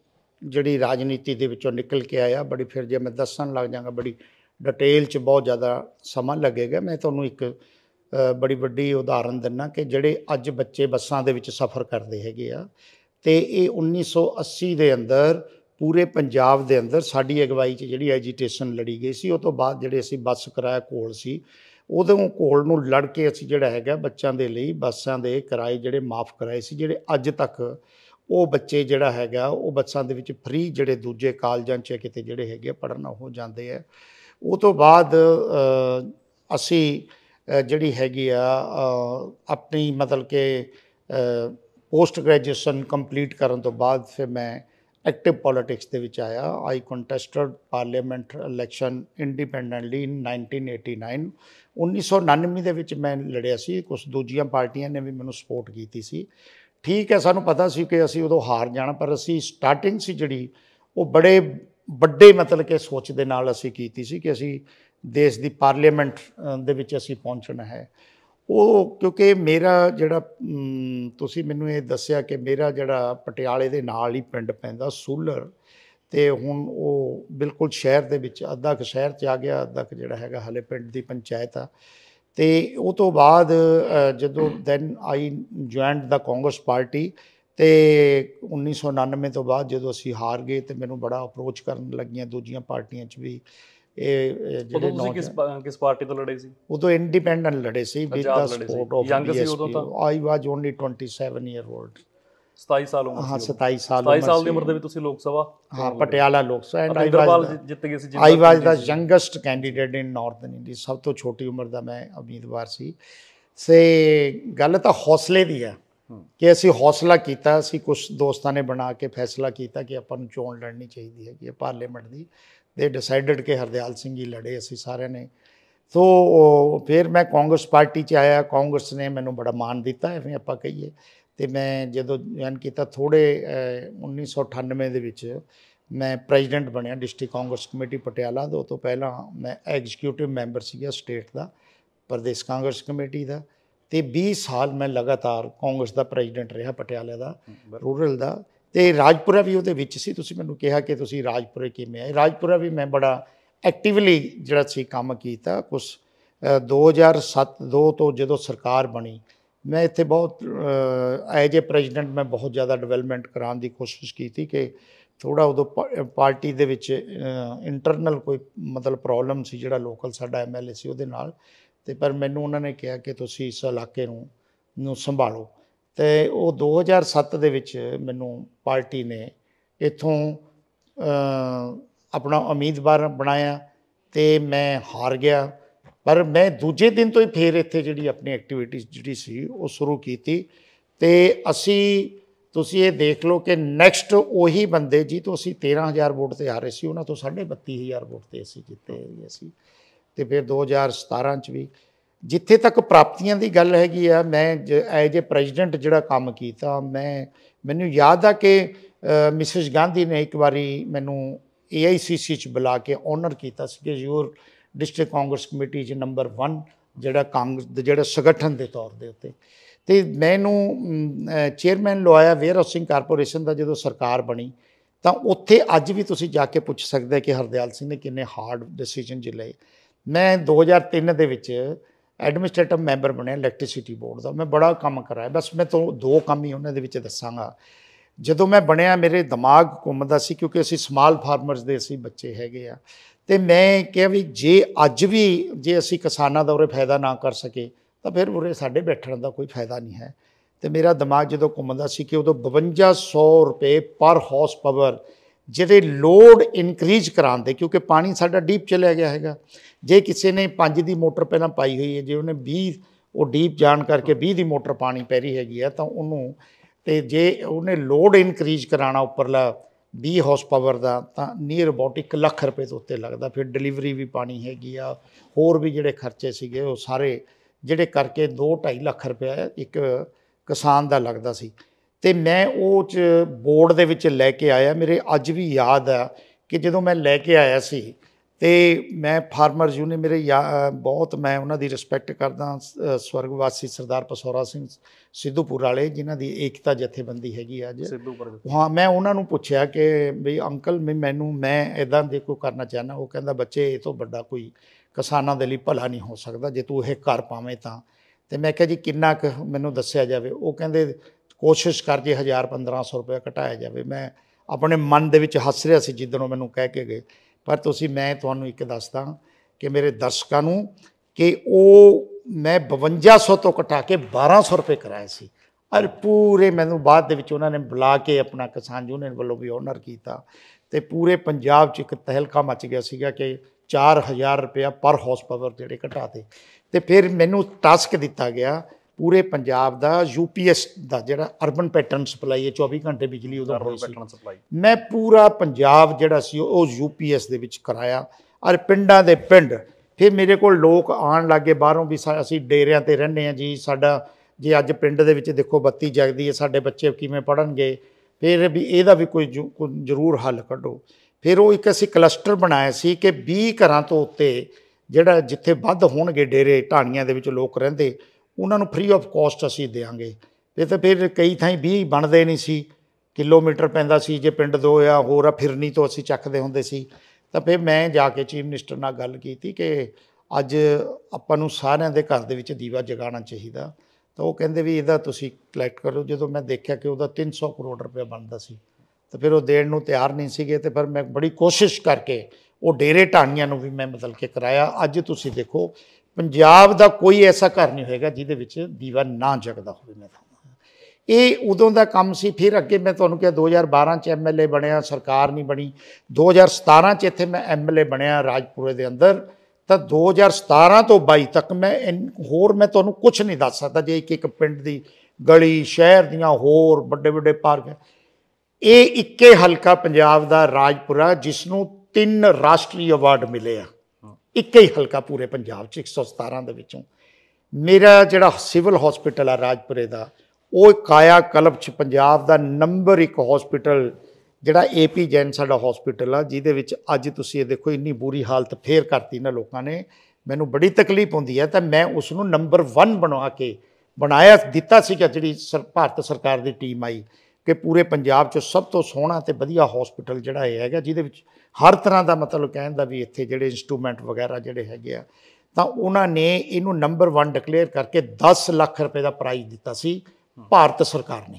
ਜਿਹੜੀ ਰਾਜਨੀਤੀ ਦੇ ਵਿੱਚੋਂ ਨਿਕਲ ਕੇ ਆਇਆ, ਬੜੀ ਫਿਰ ਜੇ ਮੈਂ ਦੱਸਣ ਲੱਗ ਜਾਂਗਾ ਬੜੀ ਡਿਟੇਲ 'ਚ ਬਹੁਤ ਜ਼ਿਆਦਾ ਸਮਾਂ ਲੱਗੇਗਾ। ਮੈਂ ਤੁਹਾਨੂੰ ਇੱਕ ਬੜੀ ਵੱਡੀ ਉਦਾਹਰਨ ਦਿੰਦਾ ਕਿ ਜਿਹੜੇ ਅੱਜ ਬੱਚੇ ਬੱਸਾਂ ਦੇ ਵਿੱਚ ਸਫ਼ਰ ਕਰਦੇ ਹੈਗੇ ਆ, ਅਤੇ ਇਹ ਉੱਨੀ ਸੌ ਅੱਸੀ ਦੇ ਅੰਦਰ ਪੂਰੇ ਪੰਜਾਬ ਦੇ ਅੰਦਰ ਸਾਡੀ ਅਗਵਾਈ 'ਚ ਜਿਹੜੀ ਐਜੀਟੇਸ਼ਨ ਲੜੀ ਗਈ ਸੀ। ਉਹ ਤੋਂ ਬਾਅਦ ਜਿਹੜੇ ਅਸੀਂ ਬੱਸ ਕਿਰਾਇਆ ਘੋਲ ਸੀ, ਉਦੋਂ ਘੋਲ ਨੂੰ ਲੜ ਕੇ ਅਸੀਂ ਜਿਹੜਾ ਹੈਗਾ ਬੱਚਿਆਂ ਦੇ ਲਈ ਬੱਸਾਂ ਦੇ ਕਿਰਾਏ ਜਿਹੜੇ ਮਾफ़ ਕਰਾਏ ਸੀ, ਜਿਹੜੇ ਅੱਜ ਤੱਕ ਉਹ ਬੱਚੇ ਜਿਹੜਾ ਹੈਗਾ ਉਹ ਬੱਸਾਂ ਦੇ ਵਿੱਚ ਫ੍ਰੀ ਜਿਹੜੇ ਦੂਜੇ ਕਾਲਜਾਂ 'ਚ ਕਿਤੇ ਜਿਹੜੇ ਹੈਗੇ ਪੜ੍ਹਨ ਉਹ ਜਾਂਦੇ ਆ। ਉਹ ਤੋਂ ਬਾਅਦ ਅਸੀਂ ਜਿਹੜੀ ਹੈਗੀ ਆ ਆਪਣੀ ਮਤਲਬ ਕਿ पोस्ट ग्रैजुएशन कंप्लीट करन तो बाद फिर मैं एक्टिव पॉलिटिक्स ਦੇ ਵਿੱਚ ਆਇਆ। I contested parliament election independently in nineteen eighty nine उन्नीस सौ उनानवे ਦੇ ਵਿੱਚ ਮੈਂ ਲੜਿਆ ਸੀ। ਕੁਛ ਦੂਜੀਆਂ ਪਾਰਟੀਆਂ ਨੇ ਵੀ ਮੈਨੂੰ ਸਪੋਰਟ ਕੀਤੀ ਸੀ। ਠੀਕ ਹੈ, ਸਾਨੂੰ ਪਤਾ ਸੀ ਕਿ ਅਸੀਂ ਉਦੋਂ ਹਾਰ ਜਾਣਾ, ਪਰ ਅਸੀਂ ਸਟਾਰਟਿੰਗ ਸੀ ਜਿਹੜੀ ਉਹ ਬੜੇ ਵੱਡੇ ਮਤਲਬ ਕਿ ਸੋਚ ਦੇ ਨਾਲ ਅਸੀਂ ਕੀਤੀ ਸੀ ਕਿ ਅਸੀਂ ਦੇਸ਼ ਦੀ ਪਾਰਲੀਮੈਂਟ ਦੇ ਵਿੱਚ ਅਸੀਂ ਪਹੁੰਚਣਾ ਹੈ। ਉਹ ਕਿਉਂਕਿ ਮੇਰਾ ਜਿਹੜਾ ਤੁਸੀਂ ਮੈਨੂੰ ਇਹ ਦੱਸਿਆ ਕਿ ਮੇਰਾ ਜਿਹੜਾ ਪਟਿਆਲੇ ਦੇ ਨਾਲ ਹੀ ਪਿੰਡ ਪੈਂਦਾ ਸੂਲਰ, ਅਤੇ ਹੁਣ ਉਹ ਬਿਲਕੁਲ ਸ਼ਹਿਰ ਦੇ ਵਿੱਚ ਅੱਧਾ ਕੁ ਸ਼ਹਿਰ 'ਚ ਆ ਗਿਆ, ਅੱਧਾ ਕੁ ਜਿਹੜਾ ਹੈਗਾ ਹਾਲੇ ਪਿੰਡ ਦੀ ਪੰਚਾਇਤ ਆ। ਅਤੇ ਉਹ ਤੋਂ ਬਾਅਦ ਜਦੋਂ then I joined the Congress party, ਅਤੇ ਉੱਨੀ ਸੌ ਉਨਾਨਵੇਂ ਤੋਂ ਬਾਅਦ ਜਦੋਂ ਅਸੀਂ ਹਾਰ ਗਏ ਅਤੇ ਮੈਨੂੰ ਬੜਾ ਅਪਰੋਚ ਕਰਨ ਲੱਗੀਆਂ ਦੂਜੀਆਂ ਪਾਰਟੀਆਂ 'ਚ ਵੀ। ਇਹ ਜਿਹੜੇ ਕਿਸ ਕਿਸ ਪਾਰਟੀ ਤੋਂ ਲੜੇ ਸੀ? ਉਦੋਂ ਇੰਡੀਪੈਂਡੈਂਟ ਲੜੇ ਸੀ with the support of B S P. I was only twenty seven year old. ਸਤਾਈ ਸਾਲ ਉਮਰ ਸੀ। ਹਾਂ, ਸਤਾਈ ਸਾਲ ਸਤਾਈ ਸਾਲ ਦੀ ਉਮਰ ਦੇ ਵਿੱਚ ਤੁਸੀਂ ਲੋਕ ਸਭਾ? ਹਾਂ, ਪਟਿਆਲਾ ਲੋਕ ਸਭਾ। ਐਂਡ ਆਈ ਜਿੱਤ ਗਏ ਸੀ। I was the youngest candidate in northern India. ਸਭ ਤੋਂ ਛੋਟੀ ਉਮਰ ਦਾ ਮੈਂ ਉਮੀਦਵਾਰ ਸੀ। ਸੇ ਗੱਲ ਤਾਂ ਹੌਸਲੇ ਦੀ ਹੈ ਕਿ ਅਸੀਂ ਹੌਸਲਾ ਕੀਤਾ। ਅਸੀਂ ਕੁਛ ਦੋਸਤਾਂ ਨੇ ਬਣਾ ਕੇ ਫੈਸਲਾ ਕੀਤਾ ਕਿ ਆਪਾਂ ਨੂੰ ਚੋਣ ਲੜਨੀ ਚਾਹੀਦੀ ਹੈਗੀ ਹੈ ਪਾਰਲੀਮੈਂਟ ਦੀ। ਦੇ ਡਿਸਾਈਡਡ ਕਿ ਹਰਦਿਆਲ ਸਿੰਘ ਹੀ ਲੜੇ, ਅਸੀਂ ਸਾਰਿਆਂ ਨੇ। ਸੋ ਫਿਰ ਮੈਂ ਕਾਂਗਰਸ ਪਾਰਟੀ 'ਚ ਆਇਆ। ਕਾਂਗਰਸ ਨੇ ਮੈਨੂੰ ਬੜਾ ਮਾਣ ਦਿੱਤਾ, ਐਵੇਂ ਆਪਾਂ ਕਹੀਏ। ਅਤੇ ਮੈਂ ਜਦੋਂ ਜੁਆਇਨ ਕੀਤਾ ਥੋੜ੍ਹੇ ਉੱਨੀ ਸੌ ਅਠਾਨਵੇਂ ਦੇ ਵਿੱਚ ਮੈਂ ਪ੍ਰੈਜ਼ੀਡੈਂਟ ਬਣਿਆ ਡਿਸਟ੍ਰਿਕਟ ਕਾਂਗਰਸ ਕਮੇਟੀ ਪਟਿਆਲਾ ਦਾ। ਉਹ ਤੋਂ ਪਹਿਲਾਂ ਮੈਂ ਐਗਜ਼ੀਕਿਊਟਿਵ ਮੈਂਬਰ ਸੀਗਾ ਸਟੇਟ ਦਾ, ਪ੍ਰਦੇਸ਼ ਕਾਂਗਰਸ ਕਮੇਟੀ ਦਾ। ਅਤੇ ਵੀਹ ਸਾਲ ਮੈਂ ਲਗਾਤਾਰ ਕਾਂਗਰਸ ਦਾ ਪ੍ਰੈਜ਼ੀਡੈਂਟ ਰਿਹਾ ਪਟਿਆਲੇ ਦਾ, ਰੂਰਲ ਦਾ। ਅਤੇ ਰਾਜਪੁਰਾ ਵੀ ਉਹਦੇ ਵਿੱਚ ਸੀ। ਤੁਸੀਂ ਮੈਨੂੰ ਕਿਹਾ ਕਿ ਤੁਸੀਂ ਰਾਜਪੁਰੇ ਕਿਵੇਂ ਆਏ। ਰਾਜਪੁਰਾ ਵੀ ਮੈਂ ਬੜਾ ਐਕਟਿਵਲੀ ਜਿਹੜਾ ਸੀ ਕੰਮ ਕੀਤਾ। ਕੁਛ ਦੋ ਹਜ਼ਾਰ ਸੱਤ ਦੋ ਤੋਂ ਜਦੋਂ ਸਰਕਾਰ ਬਣੀ, ਮੈਂ ਇੱਥੇ ਬਹੁਤ ਐਜ ਏ ਪ੍ਰੈਜ਼ੀਡੈਂਟ ਮੈਂ ਬਹੁਤ ਜ਼ਿਆਦਾ ਡਿਵੈਲਪਮੈਂਟ ਕਰਾਉਣ ਦੀ ਕੋਸ਼ਿਸ਼ ਕੀਤੀ ਕਿ ਥੋੜ੍ਹਾ ਉਦੋਂ ਪਾਰਟੀ ਦੇ ਵਿੱਚ ਇੰਟਰਨਲ ਕੋਈ ਮਤਲਬ ਪ੍ਰੋਬਲਮ ਸੀ, ਜਿਹੜਾ ਲੋਕਲ ਸਾਡਾ ਐਮ ਐਲ ਏ ਸੀ ਉਹਦੇ ਨਾਲ। ਅਤੇ ਪਰ ਮੈਨੂੰ ਉਹਨਾਂ ਨੇ ਕਿਹਾ ਕਿ ਤੁਸੀਂ ਇਸ ਇਲਾਕੇ ਨੂੰ ਨੂੰ ਸੰਭਾਲੋ। ਅਤੇ ਉਹ ਦੋ ਹਜ਼ਾਰ ਸੱਤ ਦੇ ਵਿੱਚ ਮੈਨੂੰ ਪਾਰਟੀ ਨੇ ਇੱਥੋਂ ਆਪਣਾ ਉਮੀਦਵਾਰ ਬਣਾਇਆ ਅਤੇ ਮੈਂ ਹਾਰ ਗਿਆ। ਪਰ ਮੈਂ ਦੂਜੇ ਦਿਨ ਤੋਂ ਹੀ ਫਿਰ ਇੱਥੇ ਜਿਹੜੀ ਆਪਣੀ ਐਕਟੀਵਿਟੀ ਜਿਹੜੀ ਸੀ ਉਹ ਸ਼ੁਰੂ ਕੀਤੀ। ਅਤੇ ਅਸੀਂ ਤੁਸੀਂ ਇਹ ਦੇਖ ਲਓ ਕਿ ਨੈਕਸਟ ਉਹੀ ਬੰਦੇ ਜੀ ਤੋਂ ਅਸੀਂ ਤੇਰ੍ਹਾਂ ਹਜ਼ਾਰ ਵੋਟ 'ਤੇ ਆ ਰਹੇ ਸੀ, ਉਹਨਾਂ ਤੋਂ ਸਾਢੇ ਬੱਤੀ ਹਜ਼ਾਰ ਵੋਟ 'ਤੇ ਅਸੀਂ ਜਿੱਤੇ ਅਸੀਂ। ਅਤੇ ਫਿਰ ਦੋ ਹਜ਼ਾਰ ਸਤਾਰਾਂ 'ਚ ਵੀ ਜਿੱਥੇ ਤੱਕ ਪ੍ਰਾਪਤੀਆਂ ਦੀ ਗੱਲ ਹੈਗੀ ਆ, ਮੈਂ ਜ ਐਜ ਏ ਪ੍ਰੈਜ਼ੀਡੈਂਟ ਜਿਹੜਾ ਕੰਮ ਕੀਤਾ, ਮੈਂ ਮੈਨੂੰ ਯਾਦ ਆ ਕਿ ਮਿਸਿਸ ਗਾਂਧੀ ਨੇ ਇੱਕ ਵਾਰੀ ਮੈਨੂੰ ਏ ਆਈ ਸੀ ਸੀ 'ਚ ਬੁਲਾ ਕੇ ਓਨਰ ਕੀਤਾ ਸੀ ਕਿ ਯੂਰ ਡਿਸਟ੍ਰਿਕਟ ਕਾਂਗਰਸ ਕਮੇਟੀ 'ਚ ਨੰਬਰ ਵਨ ਜਿਹੜਾ ਕਾਂਗਰਸ ਦੇ ਜਿਹੜਾ ਸੰਗਠਨ ਦੇ ਤੌਰ ਦੇ ਉੱਤੇ। ਅਤੇ ਮੈਨੂੰ ਚੇਅਰਮੈਨ ਲਵਾਇਆ ਵੇਅਰ ਹਾਊਸਿੰਗ ਕਾਰਪੋਰੇਸ਼ਨ ਦਾ ਜਦੋਂ ਸਰਕਾਰ ਬਣੀ, ਤਾਂ ਉੱਥੇ ਅੱਜ ਵੀ ਤੁਸੀਂ ਜਾ ਕੇ ਪੁੱਛ ਸਕਦੇ ਕਿ ਹਰਦਿਆਲ ਸਿੰਘ ਨੇ ਕਿੰਨੇ ਹਾਰਡ ਡਿਸੀਜਨ ਜ ਲਏ। ਮੈਂ ਦੋ ਹਜ਼ਾਰ ਤਿੰਨ ਦੇ ਵਿੱਚ ਐਡਮਿਨਿਸਟ੍ਰੇਟਿਵ ਮੈਂਬਰ ਬਣਿਆ ਇਲੈਕਟ੍ਰੀਸਿਟੀ ਬੋਰਡ ਦਾ। ਮੈਂ ਬੜਾ ਕੰਮ ਕਰਾਇਆ। ਬਸ ਮੈਂ ਤੋਂ ਦੋ ਕੰਮ ਹੀ ਉਹਨਾਂ ਦੇ ਵਿੱਚ ਦੱਸਾਂਗਾ। ਜਦੋਂ ਮੈਂ ਬਣਿਆ ਮੇਰੇ ਦਿਮਾਗ ਘੁੰਮਦਾ ਸੀ ਕਿਉਂਕਿ ਅਸੀਂ ਸਮਾਲ ਫਾਰਮਰਸ ਦੇ ਅਸੀਂ ਬੱਚੇ ਹੈਗੇ ਆ। ਅਤੇ ਮੈਂ ਕਿਹਾ ਵੀ ਜੇ ਅੱਜ ਵੀ ਜੇ ਅਸੀਂ ਕਿਸਾਨਾਂ ਦਾ ਉਰੇ ਫਾਇਦਾ ਨਾ ਕਰ ਸਕੇ ਤਾਂ ਫਿਰ ਉਰੇ ਸਾਡੇ ਬੈਠਣ ਦਾ ਕੋਈ ਫਾਇਦਾ ਨਹੀਂ ਹੈ। ਅਤੇ ਮੇਰਾ ਦਿਮਾਗ ਜਦੋਂ ਘੁੰਮਦਾ ਸੀ ਕਿ ਉਦੋਂ ਬਵੰਜਾ ਸੌ ਰੁਪਏ ਪਰ ਹਾਰਸ ਪਾਵਰ ਜਿਹੜੇ ਲੋਡ ਇਨਕਰੀਜ਼ ਕਰਾਉਂਦੇ, ਕਿਉਂਕਿ ਪਾਣੀ ਸਾਡਾ ਡੀਪ ਚਲਿਆ ਗਿਆ ਹੈਗਾ। ਜੇ ਕਿਸੇ ਨੇ ਪੰਜ ਦੀ ਮੋਟਰ ਪਹਿਲਾਂ ਪਾਈ ਹੋਈ ਹੈ, ਜੇ ਉਹਨੇ ਵੀਹ ਉਹ ਡੀਪ ਜਾਣ ਕਰਕੇ ਵੀਹ ਦੀ ਮੋਟਰ ਪਾਣੀ ਪੈ ਰਹੀ ਹੈਗੀ ਆ ਤਾਂ ਉਹਨੂੰ, ਅਤੇ ਜੇ ਉਹਨੇ ਲੋਡ ਇਨਕਰੀਜ਼ ਕਰਾਉਣਾ ਉੱਪਰਲਾ ਵੀਹ ਹਾਰਸ ਪਾਵਰ ਦਾ ਤਾਂ ਨੀਅਰ ਅਬਾਊਟ ਇੱਕ ਲੱਖ ਰੁਪਏ ਤੋਂ ਉੱਤੇ ਲੱਗਦਾ। ਫਿਰ ਡਿਲੀਵਰੀ ਵੀ ਪਾਣੀ ਹੈਗੀ ਆ, ਹੋਰ ਵੀ ਜਿਹੜੇ ਖਰਚੇ ਸੀਗੇ ਉਹ ਸਾਰੇ ਜਿਹੜੇ ਕਰਕੇ ਦੋ ਢਾਈ ਲੱਖ ਰੁਪਇਆ ਇੱਕ ਕਿਸਾਨ ਦਾ ਲੱਗਦਾ ਸੀ। ਅਤੇ ਮੈਂ ਉਹ 'ਚ ਬੋਰਡ ਦੇ ਵਿੱਚ ਲੈ ਕੇ ਆਇਆ। ਮੇਰੇ ਅੱਜ ਵੀ ਯਾਦ ਆ ਕਿ ਜਦੋਂ ਮੈਂ ਲੈ ਕੇ ਆਇਆ ਸੀ ਅਤੇ ਮੈਂ ਫਾਰਮਰਸ ਯੂਨੀਅਨ ਮੇਰੇ ਯਾ ਬਹੁਤ ਮੈਂ ਉਹਨਾਂ ਦੀ ਰਿਸਪੈਕਟ ਕਰਦਾ। ਸਵਰਗਵਾਸੀ ਸਰਦਾਰ ਪਸੌਰਾ ਸਿੰਘ ਸਿੱਧੂਪੁਰ ਵਾਲੇ, ਜਿਨ੍ਹਾਂ ਦੀ ਏਕਤਾ ਜਥੇਬੰਦੀ ਹੈਗੀ ਅੱਜ। ਹਾਂ, ਮੈਂ ਉਹਨਾਂ ਨੂੰ ਪੁੱਛਿਆ ਕਿ ਵੀ ਅੰਕਲ ਵੀ ਮੈਨੂੰ ਮੈਂ ਇੱਦਾਂ ਦੇ ਕੋਈ ਕਰਨਾ ਚਾਹੁੰਦਾ। ਉਹ ਕਹਿੰਦਾ ਬੱਚੇ ਇਹ ਤੋਂ ਵੱਡਾ ਕੋਈ ਕਿਸਾਨਾਂ ਦੇ ਲਈ ਭਲਾ ਨਹੀਂ ਹੋ ਸਕਦਾ ਜੇ ਤੂੰ ਇਹ ਕਰ ਪਾਵੇਂ ਤਾਂ। ਅਤੇ ਮੈਂ ਕਿਹਾ ਜੀ ਕਿੰਨਾ ਕੁ ਮੈਨੂੰ ਦੱਸਿਆ ਜਾਵੇ। ਉਹ ਕਹਿੰਦੇ ਕੋਸ਼ਿਸ਼ ਕਰ ਜੇ ਹਜ਼ਾਰ ਪੰਦਰਾਂ ਸੌ ਰੁਪਇਆ ਘਟਾਇਆ ਜਾਵੇ। ਮੈਂ ਆਪਣੇ ਮਨ ਦੇ ਵਿੱਚ ਹੱਸ ਰਿਹਾ ਸੀ ਜਿੱਦਣ ਉਹ ਮੈਨੂੰ ਕਹਿ ਕੇ ਗਏ। ਪਰ ਤੁਸੀਂ ਮੈਂ ਤੁਹਾਨੂੰ ਇੱਕ ਦੱਸਦਾ ਕਿ ਮੇਰੇ ਦਰਸ਼ਕਾਂ ਨੂੰ ਕਿ ਉਹ ਮੈਂ ਬਵੰਜਾ ਸੌ ਤੋਂ ਘਟਾ ਕੇ ਬਾਰਾਂ ਸੌ ਰੁਪਏ ਕਰਾਏ ਸੀ। ਔਰ ਪੂਰੇ ਮੈਨੂੰ ਬਾਅਦ ਦੇ ਵਿੱਚ ਉਹਨਾਂ ਨੇ ਬੁਲਾ ਕੇ ਆਪਣਾ ਕਿਸਾਨ ਯੂਨੀਅਨ ਵੱਲੋਂ ਵੀ ਓਨਰ ਕੀਤਾ। ਅਤੇ ਪੂਰੇ ਪੰਜਾਬ 'ਚ ਇੱਕ ਤਹਿਲਕਾ ਮਚ ਗਿਆ ਸੀਗਾ ਕਿ ਚਾਰ ਹਜ਼ਾਰ ਰੁਪਇਆ ਪਰ ਹਾਰਸ ਪਾਵਰ ਜਿਹੜੇ ਘਟਾਤੇ। ਅਤੇ ਫਿਰ ਮੈਨੂੰ ਟਾਸਕ ਦਿੱਤਾ ਗਿਆ ਪੂਰੇ ਪੰਜਾਬ ਦਾ ਯੂਪੀਐਸ ਦਾ ਜਿਹੜਾ ਅਰਬਨ ਪੈਟਰਨ ਸਪਲਾਈ ਹੈ ਚੌਵੀ ਘੰਟੇ ਬਿਜਲੀ ਉਦੋਂ ਹੋਈ ਸੀ। ਪੈਟਰਨ ਸਪਲਾਈ ਮੈਂ ਪੂਰਾ ਪੰਜਾਬ ਜਿਹੜਾ ਸੀ ਉਹ ਯੂਪੀਐਸ ਦੇ ਵਿੱਚ ਕਰਾਇਆ ਔਰ ਪਿੰਡਾਂ ਦੇ ਪਿੰਡ। ਫਿਰ ਮੇਰੇ ਕੋਲ ਲੋਕ ਆਉਣ ਲੱਗੇ ਬਾਹਰੋਂ ਵੀ, ਅਸੀਂ ਡੇਰਿਆਂ 'ਤੇ ਰਹਿੰਦੇ ਹਾਂ ਜੀ, ਸਾਡਾ ਜੇ ਅੱਜ ਪਿੰਡ ਦੇ ਵਿੱਚ ਦੇਖੋ ਬੱਤੀ ਜਗਦੀ ਹੈ, ਸਾਡੇ ਬੱਚੇ ਕਿਵੇਂ ਪੜ੍ਹਨਗੇ, ਫਿਰ ਵੀ ਇਹਦਾ ਵੀ ਕੋਈ ਜ਼ਰੂਰ ਹੱਲ ਕੱਢੋ। ਫਿਰ ਉਹ ਇੱਕ ਅਸੀਂ ਕਲਸਟਰ ਬਣਾਇਆ ਸੀ ਕਿ ਵੀਹ ਘਰਾਂ ਤੋਂ ਉੱਤੇ ਜਿਹੜਾ ਜਿੱਥੇ ਵੱਧ ਹੋਣਗੇ ਡੇਰੇ ਢਾਣੀਆਂ ਦੇ ਵਿੱਚ ਲੋਕ ਰਹਿੰਦੇ, ਉਹਨਾਂ ਨੂੰ ਫ੍ਰੀ ਆਫ ਕਾਸਟ ਅਸੀਂ ਦਿਆਂਗੇ। ਇਹ ਤਾਂ ਫਿਰ ਕਈ ਥਾਈਂ ਵੀਹ ਬਣਦੇ ਨਹੀਂ ਸੀ, ਕਿਲੋਮੀਟਰ ਪੈਂਦਾ ਸੀ, ਜੇ ਪਿੰਡ ਦੋ ਆ ਹੋਰ ਆ ਫਿਰਨੀ ਤੋਂ ਅਸੀਂ ਚੱਕਦੇ ਹੁੰਦੇ ਸੀ। ਤਾਂ ਫਿਰ ਮੈਂ ਜਾ ਕੇ ਚੀਫ ਮਿਨਿਸਟਰ ਨਾਲ ਗੱਲ ਕੀਤੀ ਕਿ ਅੱਜ ਆਪਾਂ ਨੂੰ ਸਾਰਿਆਂ ਦੇ ਘਰ ਦੇ ਵਿੱਚ ਦੀਵਾ ਜਗਾਉਣਾ ਚਾਹੀਦਾ। ਤਾਂ ਉਹ ਕਹਿੰਦੇ ਵੀ ਇਹਦਾ ਤੁਸੀਂ ਕਲੈਕਟ ਕਰੋ। ਜਦੋਂ ਮੈਂ ਦੇਖਿਆ ਕਿ ਉਹਦਾ ਤਿੰਨ ਸੌ ਕਰੋੜ ਰੁਪਇਆ ਬਣਦਾ ਸੀ ਤਾਂ ਫਿਰ ਉਹ ਦੇਣ ਨੂੰ ਤਿਆਰ ਨਹੀਂ ਸੀਗੇ। ਅਤੇ ਫਿਰ ਮੈਂ ਬੜੀ ਕੋਸ਼ਿਸ਼ ਕਰਕੇ ਉਹ ਡੇਰੇ ਢਾਣੀਆਂ ਨੂੰ ਵੀ ਮੈਂ ਬਦਲ ਕੇ ਕਰਾਇਆ। ਅੱਜ ਤੁਸੀਂ ਦੇਖੋ ਪੰਜਾਬ ਦਾ ਕੋਈ ਐਸਾ ਘਰ ਨਹੀਂ ਹੋਏਗਾ ਜਿਹਦੇ ਵਿੱਚ ਦੀਵਾ ਨਾ ਜਗਦਾ ਹੋਵੇ। ਮੈਂ ਇਹ ਉਦੋਂ ਦਾ ਕੰਮ ਸੀ। ਫਿਰ ਅੱਗੇ ਮੈਂ ਤੁਹਾਨੂੰ ਕਿਹਾ ਦੋ ਹਜ਼ਾਰ ਬਾਰਾਂ 'ਚ ਐਮ ਐਲ ਏ ਬਣਿਆ, ਸਰਕਾਰ ਨਹੀਂ ਬਣੀ। ਦੋ ਹਜ਼ਾਰ ਸਤਾਰਾਂ 'ਚ ਇੱਥੇ ਮੈਂ ਐਮ ਐਲ ਏ ਬਣਿਆ ਰਾਜਪੁਰੇ ਦੇ ਅੰਦਰ। ਤਾਂ ਦੋ ਹਜ਼ਾਰ ਸਤਾਰਾਂ ਤੋਂ ਬਾਈ ਤੱਕ ਮੈਂ ਹੋਰ ਮੈਂ ਤੁਹਾਨੂੰ ਕੁਛ ਨਹੀਂ ਦੱਸ ਸਕਦਾ। ਜੇ ਇੱਕ ਇੱਕ ਪਿੰਡ ਦੀ ਗਲੀ, ਸ਼ਹਿਰ ਦੀਆਂ ਹੋਰ ਵੱਡੇ ਵੱਡੇ ਪਾਰਕ, ਇਹ ਇੱਕੇ ਹਲਕਾ ਪੰਜਾਬ ਦਾ ਰਾਜਪੁਰਾ ਜਿਸ ਨੂੰ ਤਿੰਨ ਰਾਸ਼ਟਰੀ ਅਵਾਰਡ ਮਿਲੇ ਆ। ਇੱਕ ਹੀ ਹਲਕਾ ਪੂਰੇ ਪੰਜਾਬ 'ਚ ਇੱਕ ਸੌ ਸਤਾਰਾਂ ਦੇ ਵਿੱਚੋਂ। ਮੇਰਾ ਜਿਹੜਾ ਸਿਵਲ ਹੌਸਪੀਟਲ ਆ ਰਾਜਪੁਰੇ ਦਾ, ਉਹ ਕਾਇਆ ਕਲਪ 'ਚ ਪੰਜਾਬ ਦਾ ਨੰਬਰ ਇੱਕ ਹੌਸਪੀਟਲ ਜਿਹੜਾ ਏ ਪੀ ਜੈਨ ਸਾਡਾ ਹੌਸਪੀਟਲ ਆ, ਜਿਹਦੇ ਵਿੱਚ ਅੱਜ ਤੁਸੀਂ ਇਹ ਦੇਖੋ ਇੰਨੀ ਬੁਰੀ ਹਾਲਤ ਫੇਰ ਕਰਤੀ ਨਾ ਲੋਕਾਂ ਨੇ। ਮੈਨੂੰ ਬੜੀ ਤਕਲੀਫ ਹੁੰਦੀ ਹੈ। ਤਾਂ ਮੈਂ ਉਸ ਨੂੰ ਨੰਬਰ ਵਨ ਬਣਾ ਕੇ ਬਣਾਇਆ ਦਿੱਤਾ ਸੀਗਾ। ਜਿਹੜੀ ਸਰ ਭਾਰਤ ਸਰਕਾਰ ਦੀ ਟੀਮ ਆਈ ਕਿ ਪੂਰੇ ਪੰਜਾਬ 'ਚ ਸਭ ਤੋਂ ਸੋਹਣਾ ਅਤੇ ਵਧੀਆ ਹੌਸਪੀਟਲ ਜਿਹੜਾ ਇਹ ਹੈਗਾ, ਜਿਹਦੇ ਵਿੱਚ ਹਰ ਤਰ੍ਹਾਂ ਦਾ ਮਤਲਬ ਕਹਿਣ ਦਾ ਵੀ ਇੱਥੇ ਜਿਹੜੇ ਇੰਸਟਰੂਮੈਂਟ ਵਗੈਰਾ ਜਿਹੜੇ ਹੈਗੇ ਆ, ਤਾਂ ਉਹਨਾਂ ਨੇ ਇਹਨੂੰ ਨੰਬਰ ਵਨ ਡਿਕਲੇਅਰ ਕਰਕੇ ਦਸ ਲੱਖ ਰੁਪਏ ਦਾ ਪ੍ਰਾਈਜ਼ ਦਿੱਤਾ ਸੀ ਭਾਰਤ ਸਰਕਾਰ ਨੇ।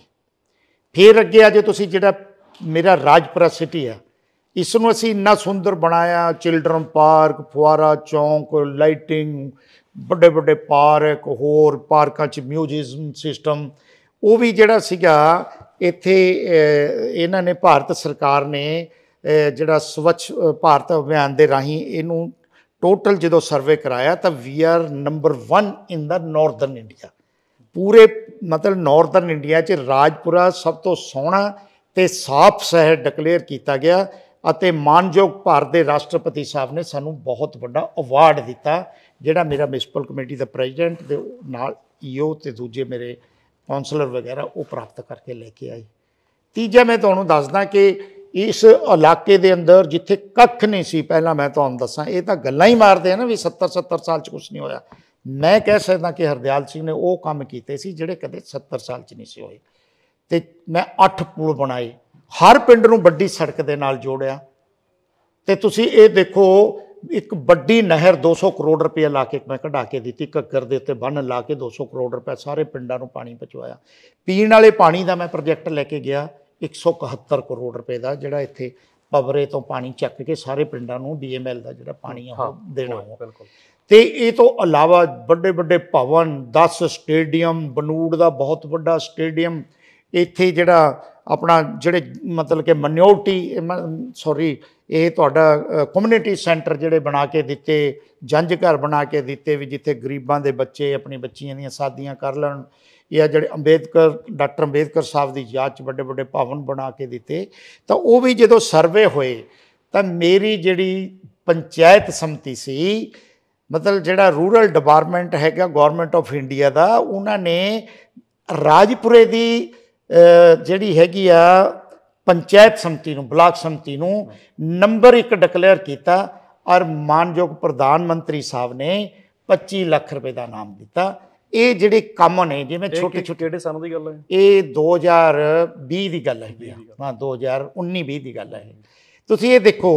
ਫਿਰ ਅੱਗੇ ਆ ਜੇ ਤੁਸੀਂ ਜਿਹੜਾ ਮੇਰਾ ਰਾਜਪੁਰਾ ਸਿਟੀ ਆ, ਇਸ ਨੂੰ ਅਸੀਂ ਇੰਨਾ ਸੁੰਦਰ ਬਣਾਇਆ, ਚਿਲਡਰਨ ਪਾਰਕ, ਫੁਆਰਾ ਚੌਂਕ, ਲਾਈਟਿੰਗ, ਵੱਡੇ ਵੱਡੇ ਪਾਰਕ, ਹੋਰ ਪਾਰਕਾਂ 'ਚ ਮਿਊਜ਼ੀਅਮ ਸਿਸਟਮ। ਉਹ ਵੀ ਜਿਹੜਾ ਸੀਗਾ ਇੱਥੇ ਇਹਨਾਂ ਨੇ ਭਾਰਤ ਸਰਕਾਰ ਨੇ ਜਿਹੜਾ ਸਵੱਛ ਭਾਰਤ ਅਭਿਆਨ ਦੇ ਰਾਹੀਂ ਇਹਨੂੰ ਟੋਟਲ ਜਦੋਂ ਸਰਵੇ ਕਰਾਇਆ ਤਾਂ we are number one in the northern India. ਪੂਰੇ ਮਤਲਬ ਨੌਰਦਰਨ ਇੰਡੀਆ 'ਚ ਰਾਜਪੁਰਾ ਸਭ ਤੋਂ ਸੋਹਣਾ ਅਤੇ ਸਾਫ਼ ਸ਼ਹਿਰ ਡਿਕਲੇਅਰ ਕੀਤਾ ਗਿਆ। ਅਤੇ ਮਾਨਯੋਗ ਭਾਰਤ ਦੇ ਰਾਸ਼ਟਰਪਤੀ ਸਾਹਿਬ ਨੇ ਸਾਨੂੰ ਬਹੁਤ ਵੱਡਾ ਅਵਾਰਡ ਦਿੱਤਾ, ਜਿਹੜਾ ਮੇਰਾ ਮਿਊਨਿਸਪਲ ਕਮੇਟੀ ਦਾ ਪ੍ਰੈਜ਼ੀਡੈਂਟ ਦੇ ਨਾਲ ਈ ਓ ਅਤੇ ਦੂਜੇ ਮੇਰੇ ਕੌਂਸਲਰ ਵਗੈਰਾ ਉਹ ਪ੍ਰਾਪਤ ਕਰਕੇ ਲੈ ਕੇ ਆਏ। ਤੀਜਾ ਮੈਂ ਤੁਹਾਨੂੰ ਦੱਸਦਾ ਕਿ ਇਸ ਇਲਾਕੇ ਦੇ ਅੰਦਰ ਜਿੱਥੇ ਕੱਖ ਨਹੀਂ ਸੀ ਪਹਿਲਾਂ, ਮੈਂ ਤੁਹਾਨੂੰ ਦੱਸਾਂ, ਇਹ ਤਾਂ ਗੱਲਾਂ ਹੀ ਮਾਰਦੇ ਆ ਨਾ ਵੀ ਸੱਤਰ ਸੱਤਰ ਸਾਲ 'ਚ ਕੁਛ ਨਹੀਂ ਹੋਇਆ। ਮੈਂ ਕਹਿ ਸਕਦਾ ਕਿ ਹਰਦਿਆਲ ਸਿੰਘ ਨੇ ਉਹ ਕੰਮ ਕੀਤੇ ਸੀ ਜਿਹੜੇ ਕਦੇ ਸੱਤਰ ਸਾਲ 'ਚ ਨਹੀਂ ਸੀ ਹੋਏ। ਅਤੇ ਮੈਂ ਅੱਠ ਪੁਲ ਬਣਾਏ, ਹਰ ਪਿੰਡ ਨੂੰ ਵੱਡੀ ਸੜਕ ਦੇ ਨਾਲ ਜੋੜਿਆ। ਅਤੇ ਤੁਸੀਂ ਇਹ ਦੇਖੋ ਇੱਕ ਵੱਡੀ ਨਹਿਰ ਦੋ ਸੌ ਕਰੋੜ ਰੁਪਏ ਲਾ ਕੇ ਮੈਂ ਕਢਾ ਕੇ ਦਿੱਤੀ, ਘੱਗਰ ਦੇ ਉੱਤੇ ਬੰਨ੍ਹ ਲਾ ਕੇ ਦੋ ਸੌ ਕਰੋੜ ਰੁਪਏ ਸਾਰੇ ਪਿੰਡਾਂ ਨੂੰ ਪਾਣੀ ਪਹੁੰਚਾਇਆ। ਪੀਣ ਵਾਲੇ ਪਾਣੀ ਦਾ ਮੈਂ ਪ੍ਰੋਜੈਕਟ ਲੈ ਕੇ ਗਿਆ ਇੱਕ ਸੌ ਇਕਹੱਤਰ ਕਰੋੜ ਰੁਪਏ ਦਾ, ਜਿਹੜਾ ਇੱਥੇ ਪਵਰੇ ਤੋਂ ਪਾਣੀ ਚੱਕ ਕੇ ਸਾਰੇ ਪਿੰਡਾਂ ਨੂੰ ਬੀ ਐਮ ਐਲ ਦਾ ਜਿਹੜਾ ਪਾਣੀ ਆ ਉਹ ਦੇਣਾ। ਅਤੇ ਇਹ ਤੋਂ ਇਲਾਵਾ ਵੱਡੇ ਵੱਡੇ ਭਵਨ, ਦਸ ਸਟੇਡੀਅਮ, ਬਨੂੜ ਦਾ ਬਹੁਤ ਵੱਡਾ ਸਟੇਡੀਅਮ, ਇੱਥੇ ਜਿਹੜਾ ਆਪਣਾ ਜਿਹੜੇ ਮਤਲਬ ਕਿ ਮਨਿਓਰਟੀ ਸੌਰੀ ਇਹ ਤੁਹਾਡਾ ਕਮਿਊਨਿਟੀ ਸੈਂਟਰ ਜਿਹੜੇ ਬਣਾ ਕੇ ਦਿੱਤੇ, ਜੰਝ ਘਰ ਬਣਾ ਕੇ ਦਿੱਤੇ ਵੀ ਜਿੱਥੇ ਗਰੀਬਾਂ ਦੇ ਬੱਚੇ ਆਪਣੀ ਬੱਚੀਆਂ ਦੀਆਂ ਸ਼ਾਦੀਆਂ ਕਰ ਲੈਣ। ਜਾਂ ਜਿਹੜੇ ਅੰਬੇਦਕਰ ਡਾਕਟਰ ਅੰਬੇਦਕਰ ਸਾਹਿਬ ਦੀ ਯਾਦ 'ਚ ਵੱਡੇ ਵੱਡੇ ਭਵਨ ਬਣਾ ਕੇ ਦਿੱਤੇ। ਤਾਂ ਉਹ ਵੀ ਜਦੋਂ ਸਰਵੇ ਹੋਏ ਤਾਂ ਮੇਰੀ ਜਿਹੜੀ ਪੰਚਾਇਤ ਸਮਿਤੀ ਸੀ, ਮਤਲਬ ਜਿਹੜਾ ਰੂਰਲ ਡਿਪਾਰਟਮੈਂਟ ਹੈਗਾ ਗੌਰਮੈਂਟ ਆਫ ਇੰਡੀਆ ਦਾ, ਉਹਨਾਂ ਨੇ ਰਾਜਪੁਰੇ ਦੀ ਜਿਹੜੀ ਹੈਗੀ ਆ ਪੰਚਾਇਤ ਸਮਿਤੀ ਨੂੰ, ਬਲਾਕ ਸਮਿਤੀ ਨੂੰ ਨੰਬਰ ਇੱਕ ਡਿਕਲੇਅਰ ਕੀਤਾ। ਔਰ ਮਾਨਯੋਗ ਪ੍ਰਧਾਨ ਮੰਤਰੀ ਸਾਹਿਬ ਨੇ ਪੱਚੀ ਲੱਖ ਰੁਪਏ ਦਾ ਇਨਾਮ ਦਿੱਤਾ। ਇਹ ਜਿਹੜੇ ਕੰਮ ਨੇ ਜਿਵੇਂ ਛੋਟੇ ਛੋਟੇ, ਕਿਹੜੇ ਸਾਲ ਦੀ ਗੱਲ ਹੈ ਇਹ ਦੋ ਹਜ਼ਾਰ ਵੀਹ ਦੀ ਗੱਲ ਹੈਗੀ ਆ, ਹਾਂ ਦੋ ਹਜ਼ਾਰ ਉੱਨੀ ਵੀਹ ਦੀ ਗੱਲ ਹੈ। ਤੁਸੀਂ ਇਹ ਦੇਖੋ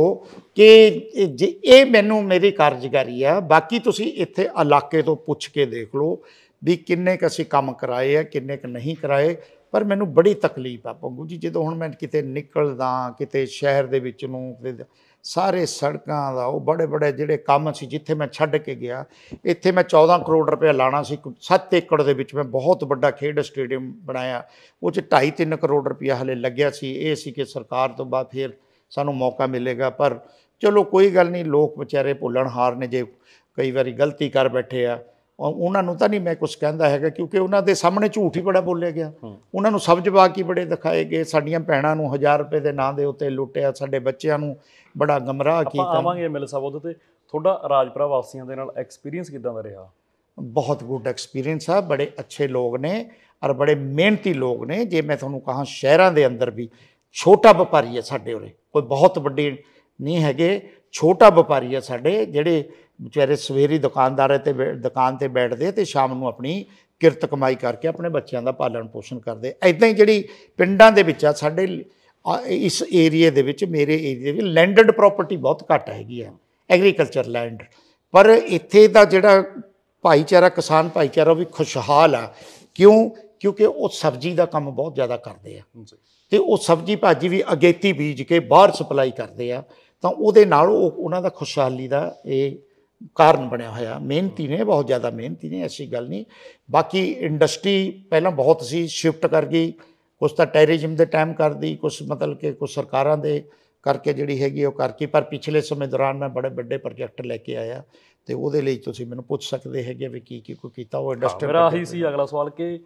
ਕਿ ਜੇ ਇਹ ਮੈਨੂੰ ਮੇਰੀ ਕਾਰਜਕਾਰੀ ਆ। ਬਾਕੀ ਤੁਸੀਂ ਇੱਥੇ ਇਲਾਕੇ ਤੋਂ ਪੁੱਛ ਕੇ ਦੇਖ ਲਓ ਵੀ ਕਿੰਨੇ ਕੁ ਅਸੀਂ ਕੰਮ ਕਰਾਏ ਆ, ਕਿੰਨੇ ਕੁ ਨਹੀਂ ਕਰਾਏ। ਪਰ ਮੈਨੂੰ ਬੜੀ ਤਕਲੀਫ ਆ ਪੰਗੂ ਜੀ, ਜਦੋਂ ਹੁਣ ਮੈਂ ਕਿਤੇ ਨਿਕਲਦਾ ਕਿਤੇ ਸ਼ਹਿਰ ਦੇ ਵਿੱਚ ਨੂੰ, ਸਾਰੇ ਸੜਕਾਂ ਦਾ ਉਹ ਬੜੇ ਬੜੇ ਜਿਹੜੇ ਕੰਮ ਸੀ, ਜਿੱਥੇ ਮੈਂ ਛੱਡ ਕੇ ਗਿਆ, ਇੱਥੇ ਮੈਂ ਚੌਦਾਂ ਕਰੋੜ ਰੁਪਏ ਲਾਣਾ ਸੀ, ਸੱਤ ਏਕੜ ਦੇ ਵਿੱਚ ਮੈਂ ਬਹੁਤ ਵੱਡਾ ਖੇਡ ਸਟੇਡੀਅਮ ਬਣਾਇਆ। ਉਹ 'ਚ ਢਾਈ ਤਿੰਨ ਕਰੋੜ ਰੁਪਇਆ ਹਲੇ ਲੱਗਿਆ ਸੀ। ਇਹ ਸੀ ਕਿ ਸਰਕਾਰ ਤੋਂ ਬਾਅਦ ਫਿਰ ਸਾਨੂੰ ਮੌਕਾ ਮਿਲੇਗਾ। ਪਰ ਚਲੋ ਕੋਈ ਗੱਲ ਨਹੀਂ, ਲੋਕ ਵਿਚਾਰੇ ਭੁੱਲਣਹਾਰ ਨੇ, ਜੇ ਕਈ ਵਾਰੀ ਗਲਤੀ ਕਰ ਬੈਠੇ ਆ ਉਹਨਾਂ ਨੂੰ ਤਾਂ ਨਹੀਂ ਮੈਂ ਕੁਝ ਕਹਿੰਦਾ ਹੈਗਾ, ਕਿਉਂਕਿ ਉਹਨਾਂ ਦੇ ਸਾਹਮਣੇ ਝੂਠ ਹੀ ਬੜਾ ਬੋਲਿਆ ਗਿਆ। ਉਹਨਾਂ ਨੂੰ ਸਬਜ਼ ਬਾਕੀ ਬੜੇ ਦਿਖਾਏ ਗਏ, ਸਾਡੀਆਂ ਭੈਣਾਂ ਨੂੰ ਹਜ਼ਾਰ ਰੁਪਏ ਦੇ ਨਾਂ ਦੇ ਉੱਤੇ ਲੁੱਟਿਆ, ਸਾਡੇ ਬੱਚਿਆਂ ਨੂੰ ਬੜਾ ਗਮਰਾਹ ਕੀਤਾ। ਆਪਾਂ ਆਵਾਂਗੇ ਐਮ ਐਲ ਏ ਸਾਹਿਬ ਉਹਦੇ ਤੇ। ਤੁਹਾਡਾ ਰਾਜਪੁਰਾ ਵਾਸੀਆਂ ਦੇ ਨਾਲ ਐਕਸਪੀਰੀਅੰਸ ਕਿੱਦਾਂ ਦਾ ਰਿਹਾ? ਬਹੁਤ ਗੁੱਡ ਐਕਸਪੀਰੀਅੰਸ ਆ, ਬੜੇ ਅੱਛੇ ਲੋਕ ਨੇ ਔਰ ਬੜੇ ਮਿਹਨਤੀ ਲੋਕ ਨੇ। ਜੇ ਮੈਂ ਤੁਹਾਨੂੰ ਕਹਾਂ ਸ਼ਹਿਰਾਂ ਦੇ ਅੰਦਰ ਵੀ ਛੋਟਾ ਵਪਾਰੀ ਹੈ ਸਾਡੇ ਉਰੇ, ਕੋਈ ਬਹੁਤ ਵੱਡੀ ਨਹੀਂ ਹੈਗੇ, ਛੋਟਾ ਵਪਾਰੀ ਹੈ ਸਾਡੇ, ਜਿਹੜੇ ਵਿਚਾਰੇ ਸਵੇਰੀ ਦੁਕਾਨਦਾਰ 'ਤੇ ਦੁਕਾਨ 'ਤੇ ਬੈਠਦੇ ਅਤੇ ਸ਼ਾਮ ਨੂੰ ਆਪਣੀ ਕਿਰਤ ਕਮਾਈ ਕਰਕੇ ਆਪਣੇ ਬੱਚਿਆਂ ਦਾ ਪਾਲਣ ਪੋਸ਼ਣ ਕਰਦੇ। ਇੱਦਾਂ ਹੀ ਜਿਹੜੀ ਪਿੰਡਾਂ ਦੇ ਵਿੱਚ ਆ ਸਾਡੇ ਇਸ ਏਰੀਏ ਦੇ ਵਿੱਚ, ਮੇਰੇ ਏਰੀਏ ਵਿੱਚ ਲੈਂਡਡ ਪ੍ਰੋਪਰਟੀ ਬਹੁਤ ਘੱਟ ਹੈਗੀ ਆ, ਐਗਰੀਕਲਚਰ ਲੈਂਡ, ਪਰ ਇੱਥੇ ਦਾ ਜਿਹੜਾ ਭਾਈਚਾਰਾ, ਕਿਸਾਨ ਭਾਈਚਾਰਾ, ਉਹ ਵੀ ਖੁਸ਼ਹਾਲ ਆ। ਕਿਉਂ? ਕਿਉਂਕਿ ਉਹ ਸਬਜ਼ੀ ਦਾ ਕੰਮ ਬਹੁਤ ਜ਼ਿਆਦਾ ਕਰਦੇ ਆ ਅਤੇ ਉਹ ਸਬਜ਼ੀ ਭਾਜੀ ਵੀ ਅਗੇਤੀ ਬੀਜ ਕੇ ਬਾਹਰ ਸਪਲਾਈ ਕਰਦੇ ਆ, ਤਾਂ ਉਹਦੇ ਨਾਲ ਉਹ ਉਹਨਾਂ ਦਾ ਖੁਸ਼ਹਾਲੀ ਦਾ ਇਹ ਕਾਰਨ ਬਣਿਆ ਹੋਇਆ। ਮਿਹਨਤੀ ਨੇ, ਬਹੁਤ ਜ਼ਿਆਦਾ ਮਿਹਨਤੀ ਨੇ, ਐਸੀ ਗੱਲ ਨਹੀਂ। ਬਾਕੀ ਇੰਡਸਟਰੀ ਪਹਿਲਾਂ ਬਹੁਤ ਸੀ, ਸ਼ਿਫਟ ਕਰ ਗਈ, ਕੁਛ ਤਾਂ ਟੈਰਰਿਜ਼ਮ ਦੇ ਟਾਈਮ ਕਰਦੀ, ਕੁਛ ਮਤਲਬ ਕਿ ਕੁਛ ਸਰਕਾਰਾਂ ਦੇ ਕਰਕੇ ਜਿਹੜੀ ਹੈਗੀ ਉਹ ਕਰਕੇ, ਪਰ ਪਿਛਲੇ ਸਮੇਂ ਦੌਰਾਨ ਮੈਂ ਬੜੇ ਵੱਡੇ ਪ੍ਰੋਜੈਕਟ ਲੈ ਕੇ ਆਇਆ ਅਤੇ ਉਹਦੇ ਲਈ ਤੁਸੀਂ ਮੈਨੂੰ ਪੁੱਛ ਸਕਦੇ ਹੈਗੇ ਵੀ ਕੀ ਕੀ ਕੋਈ ਕੀਤਾ ਉਹ ਇੰਡਸਟਰੀ। ਮੇਰਾ ਆਹੀ ਸੀ ਅਗਲਾ ਸਵਾਲ ਕਿ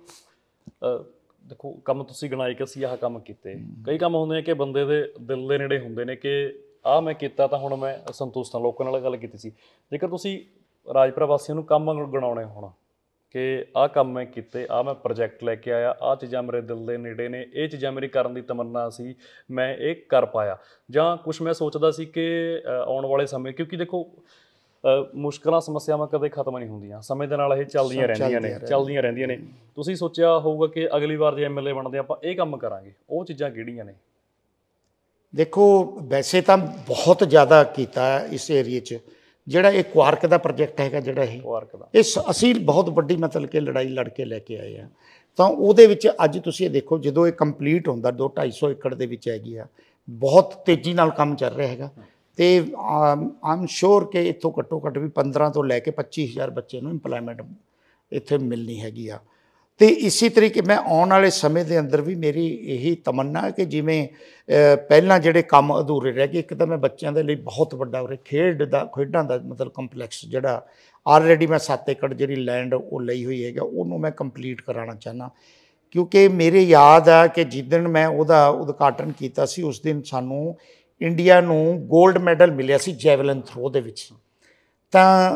ਦੇਖੋ ਕੰਮ ਤੁਸੀਂ ਗਿਣਾਏ ਕਿ ਅਸੀਂ ਆਹ ਕੰਮ ਕੀਤੇ, ਕਈ ਕੰਮ ਹੁੰਦੇ ਨੇ ਕਿ ਬੰਦੇ ਦੇ ਦਿਲ ਦੇ ਨੇੜੇ ਹੁੰਦੇ ਨੇ ਕਿ ਆਹ ਮੈਂ ਕੀਤਾ ਤਾਂ ਹੁਣ ਮੈਂ ਸੰਤੁਸ਼ਟ ਹਾਂ। ਲੋਕਾਂ ਨਾਲ ਗੱਲ ਕੀਤੀ ਸੀ, ਜੇਕਰ ਤੁਸੀਂ ਰਾਜਪੁਰਾ ਵਾਸੀਆਂ ਨੂੰ ਕੰਮ ਗਿਣਾਉਣੇ ਹੋਣ ਕਿ ਆਹ ਕੰਮ ਮੈਂ ਕੀਤੇ, ਆਹ ਮੈਂ ਪ੍ਰੋਜੈਕਟ ਲੈ ਕੇ ਆਇਆ, ਆਹ ਚੀਜ਼ਾਂ ਮੇਰੇ ਦਿਲ ਦੇ ਨੇੜੇ ਨੇ, ਇਹ ਚੀਜ਼ਾਂ ਮੇਰੀ ਕਰਨ ਦੀ ਤਮੰਨਾ ਸੀ, ਮੈਂ ਇਹ ਕਰ ਪਾਇਆ, ਜਾਂ ਕੁਛ ਮੈਂ ਸੋਚਦਾ ਸੀ ਕਿ ਆਉਣ ਵਾਲੇ ਸਮੇਂ, ਕਿਉਂਕਿ ਦੇਖੋ ਮੁਸ਼ਕਲਾਂ ਸਮੱਸਿਆਵਾਂ ਕਦੇ ਖਤਮ ਨਹੀਂ ਹੁੰਦੀਆਂ, ਸਮੇਂ ਦੇ ਨਾਲ ਇਹ ਚੱਲਦੀਆਂ ਰਹਿੰਦੀਆਂ ਨੇ ਚੱਲਦੀਆਂ ਰਹਿੰਦੀਆਂ ਨੇ ਤੁਸੀਂ ਸੋਚਿਆ ਹੋਊਗਾ ਕਿ ਅਗਲੀ ਵਾਰ ਜੇ ਐਮ ਐਲ ਏ ਬਣਦੇ ਆਪਾਂ ਇਹ ਕੰਮ ਕਰਾਂਗੇ, ਉਹ ਚੀਜ਼ਾਂ ਕਿਹੜੀਆਂ ਨੇ? ਦੇਖੋ, ਵੈਸੇ ਤਾਂ ਬਹੁਤ ਜ਼ਿਆਦਾ ਕੀਤਾ ਇਸ ਏਰੀਏ 'ਚ। ਜਿਹੜਾ ਇਹ ਕੁਆਰਕ ਦਾ ਪ੍ਰੋਜੈਕਟ ਹੈਗਾ, ਜਿਹੜਾ ਇਹ ਕੁਆਰਕ ਦਾ ਇਹ ਅਸੀਂ ਬਹੁਤ ਵੱਡੀ ਮਤਲਬ ਕਿ ਲੜਾਈ ਲੜ ਕੇ ਲੈ ਕੇ ਆਏ ਆ, ਤਾਂ ਉਹਦੇ ਵਿੱਚ ਅੱਜ ਤੁਸੀਂ ਇਹ ਦੇਖੋ ਜਦੋਂ ਇਹ ਕੰਪਲੀਟ ਹੁੰਦਾ ਦੋ ਢਾਈ ਸੌ ਏਕੜ ਦੇ ਵਿੱਚ ਹੈਗੀ ਆ, ਬਹੁਤ ਤੇਜ਼ੀ ਨਾਲ ਕੰਮ ਚੱਲ ਰਿਹਾ ਹੈਗਾ। ਅਤੇ ਆਮ ਸ਼ੋਰ ਕਿ ਇੱਥੋਂ ਘੱਟੋ ਘੱਟ ਵੀ ਪੰਦਰਾਂ ਤੋਂ ਲੈ ਕੇ ਪੱਚੀ ਹਜ਼ਾਰ ਬੱਚੇ ਨੂੰ ਇੰਪਲਾਇਮੈਂਟ ਇੱਥੇ ਮਿਲਣੀ ਹੈਗੀ ਆ। ਅਤੇ ਇਸੇ ਤਰੀਕੇ ਮੈਂ ਆਉਣ ਵਾਲੇ ਸਮੇਂ ਦੇ ਅੰਦਰ ਵੀ ਮੇਰੀ ਇਹੀ ਤਮੰਨਾ ਹੈ ਕਿ ਜਿਵੇਂ ਪਹਿਲਾਂ ਜਿਹੜੇ ਕੰਮ ਅਧੂਰੇ ਰਹਿ ਗਏ, ਇੱਕ ਤਾਂ ਮੈਂ ਬੱਚਿਆਂ ਦੇ ਲਈ ਬਹੁਤ ਵੱਡਾ ਉਰੇ ਖੇਡ ਦਾ ਖੇਡਾਂ ਦਾ ਮਤਲਬ ਕੰਪਲੈਕਸ ਜਿਹੜਾ ਆਲਰੇਡੀ ਮੈਂ ਸੱਤ ਏਕੜ ਜਿਹੜੀ ਲੈਂਡ ਉਹ ਲਈ ਹੋਈ ਹੈਗਾ, ਉਹਨੂੰ ਮੈਂ ਕੰਪਲੀਟ ਕਰਾਉਣਾ ਚਾਹੁੰਦਾ। ਕਿਉਂਕਿ ਮੇਰੇ ਯਾਦ ਆ ਕਿ ਜਿੱਦਣ ਮੈਂ ਉਹਦਾ ਉਦਘਾਟਨ ਕੀਤਾ ਸੀ ਉਸ ਦਿਨ ਸਾਨੂੰ ਇੰਡੀਆ ਨੂੰ ਗੋਲਡ ਮੈਡਲ ਮਿਲਿਆ ਸੀ ਜੈਵਲਿਨ ਥਰੋ ਦੇ ਵਿੱਚ। ਤਾਂ